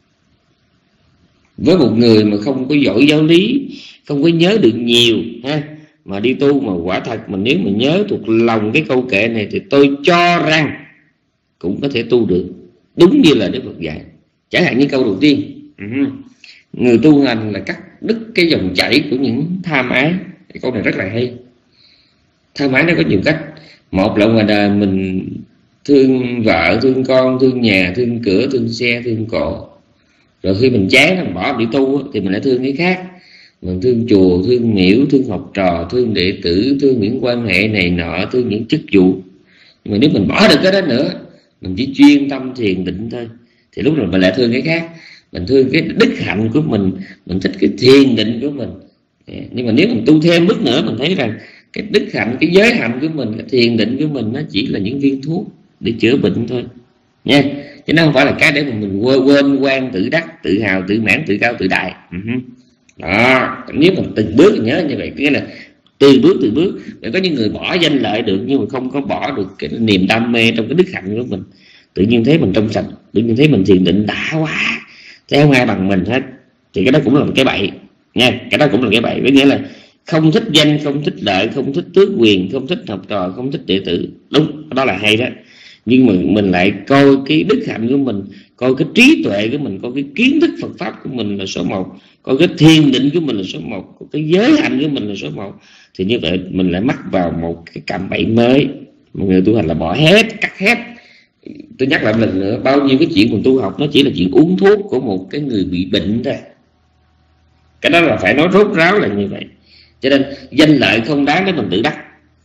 Với một người mà không có giỏi giáo lý, không có nhớ được nhiều ha, mà đi tu mà quả thật mà nếu mà nhớ thuộc lòng cái câu kệ này thì tôi cho rằng cũng có thể tu được đúng như là Đức Phật dạy. Chẳng hạn như câu đầu tiên, người tu hành là cắt đứt cái dòng chảy của những tham ái. Cái câu này rất là hay. Tham ái nó có nhiều cách. Một là ngoài đời mình thương vợ, thương con, thương nhà, thương cửa, thương xe, thương cổ. Rồi khi mình chán, mình bỏ đi tu thì mình lại thương cái khác. Mình thương chùa, thương miễu, thương học trò, thương đệ tử, thương những quan hệ này nọ, thương những chức vụ. Nhưng mà nếu mình bỏ được cái đó nữa, mình chỉ chuyên tâm thiền định thôi, thì lúc này mình lại thương cái khác. Mình thương cái đức hạnh của mình, mình thích cái thiền định của mình. Nhưng mà nếu mình tu thêm bước nữa, mình thấy rằng cái đức hạnh, cái giới hạnh của mình, cái thiền định của mình, nó chỉ là những viên thuốc để chữa bệnh thôi nha. Chứ nó không phải là cái để mà mình quên, quên quan tự đắc, tự hào, tự mãn, tự cao, tự đại. Đó, nếu mình từng bước nhớ như vậy, nghĩa là từ bước từ bước. Để có những người bỏ danh lợi được nhưng mà không có bỏ được cái niềm đam mê trong cái đức hạnh của mình. Tự nhiên thấy mình trong sạch, tự nhiên thấy mình thiền định đã quá, thấy không ai bằng mình hết, thì cái đó cũng là một cái bậy nha. Cái đó cũng là cái bậy, với nghĩa là không thích danh, không thích lợi, không thích tước quyền, không thích học trò, không thích đệ tử. Đúng, đó là hay đó. Nhưng mà mình lại coi cái đức hạnh của mình, coi cái trí tuệ của mình, coi cái kiến thức Phật pháp của mình là số một, coi cái thiền định của mình là số một, coi cái giới hạnh của mình là số một, thì như vậy mình lại mắc vào một cái cạm bẫy mới. Một người tu hành là bỏ hết, cắt hết. Tôi nhắc lại một lần nữa, bao nhiêu cái chuyện mình tu học nó chỉ là chuyện uống thuốc của một cái người bị bệnh thôi. Cái đó là phải nói rốt ráo là như vậy. Cho nên danh lợi không đáng để mình tự đắc,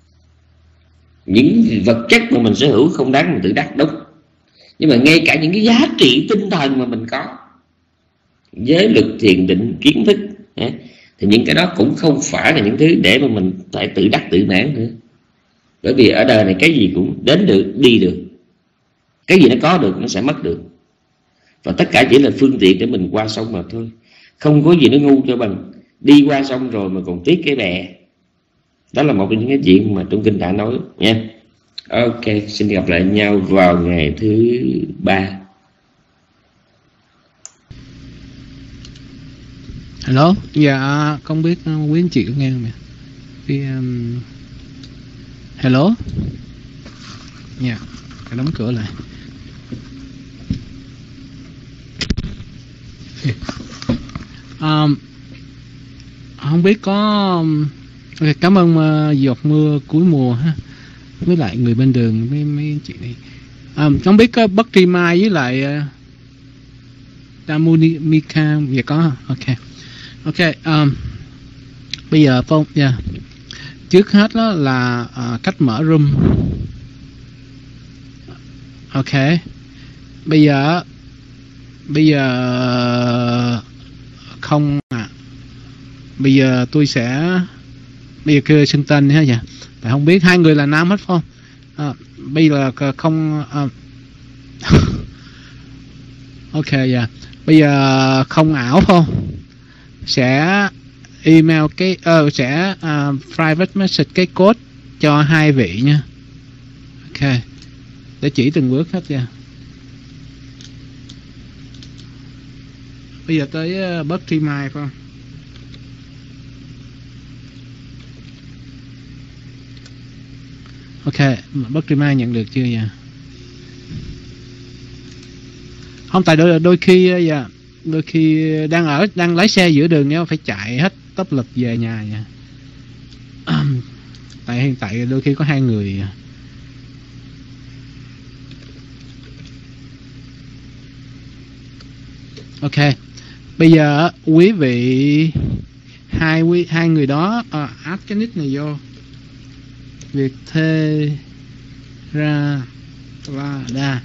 những vật chất mà mình sở hữu không đáng mình tự đắc, đúng. Nhưng mà ngay cả những cái giá trị tinh thần mà mình có, giới luật, thiền định, kiến thức, thì những cái đó cũng không phải là những thứ để mà mình phải tự đắc tự mãn nữa. Bởi vì ở đời này cái gì cũng đến được, đi được. Cái gì nó có được nó sẽ mất được. Và tất cả chỉ là phương tiện để mình qua sông mà thôi. Không có gì nó ngu cho bằng đi qua sông rồi mà còn tiếc cái bè. Đó là một trong những cái chuyện mà trong kinh Tạng nói nha. Ok, xin gặp lại nhau vào ngày thứ ba. Hello, dạ không biết quý anh chị có nghe không ạ? Cái um... hello, dạ, yeah. Phải đóng cửa lại. um, không biết có. Okay, cảm ơn uh, giọt mưa cuối mùa ha, với lại người bên đường mấy mấy chị này. Um, không biết có Bất Tri Mai với lại uh, Damunika dạ có. Ok. Ok, um, bây giờ Phong, yeah. Trước hết đó là uh, cách mở room. Ok, bây giờ bây giờ không à, bây giờ tôi sẽ bây giờ kêu xưng tên ha dạ. Tại không biết hai người là nam hết không? À, bây giờ không. Uh, ok dạ. Bây giờ không ảo không? Sẽ email cái uh, sẽ uh, private message cái code cho hai vị nha. Ok, để chỉ từng bước hết nha. Bây giờ tới uh, Bất Tri Mai phải không? Ok, Bất Tri Mai nhận được chưa vậy? Không, tại đôi, đôi khi dạ, đôi khi đang ở đang lái xe giữa đường nhau phải chạy hết tốc lực về nhà nha. Tại hiện tại đôi khi có hai người. Ok, bây giờ quý vị hai quý hai người đó uh, add cái nick này vô. Việt Thê Ra La Đa.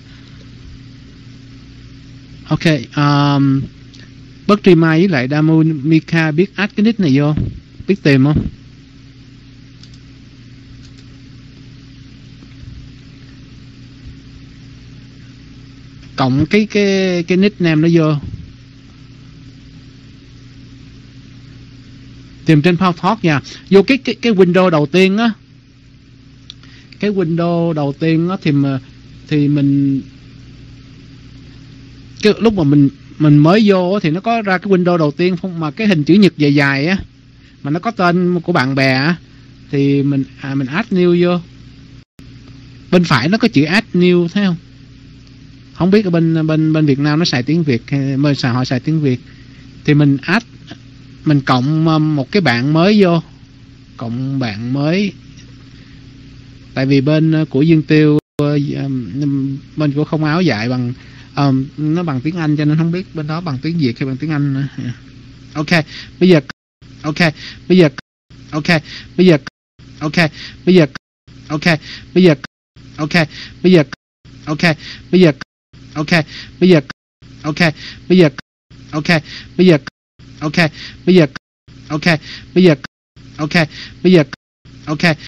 Ok, um, Bất Tri Mai với lại Damunika biết add cái nick này vô, biết tìm không? Cộng cái cái cái nickname nó vô. tìm trên PowerTalk nha. Vô cái cái cái window đầu tiên á, cái window đầu tiên á thì mà thì mình cái lúc mà mình mình mới vô á, thì nó có ra cái window đầu tiên không, mà cái hình chữ nhật dài dài á, mà nó có tên của bạn bè á, thì mình à, mình add new vô. Bên phải nó có chữ add new, thấy không? Không biết ở bên bên bên Việt Nam nó xài tiếng Việt hay bên xài họ xài tiếng Việt. Thì mình add, mình cộng một cái bạn mới vô, cộng bạn mới. Tại vì bên của Dương Tiêu, bên của Không Áo dạy bằng um, nó bằng tiếng Anh, cho nên không biết bên đó bằng tiếng Việt hay bằng tiếng Anh nữa. Ok, bây giờ ok, bây giờ ok, bây giờ ok, bây giờ ok, bây giờ ok, bây giờ ok, bây giờ ok, bây giờ ok, bây giờ ok, bây giờ ok, bây giờ ok, bây giờ ok, bây giờ ok,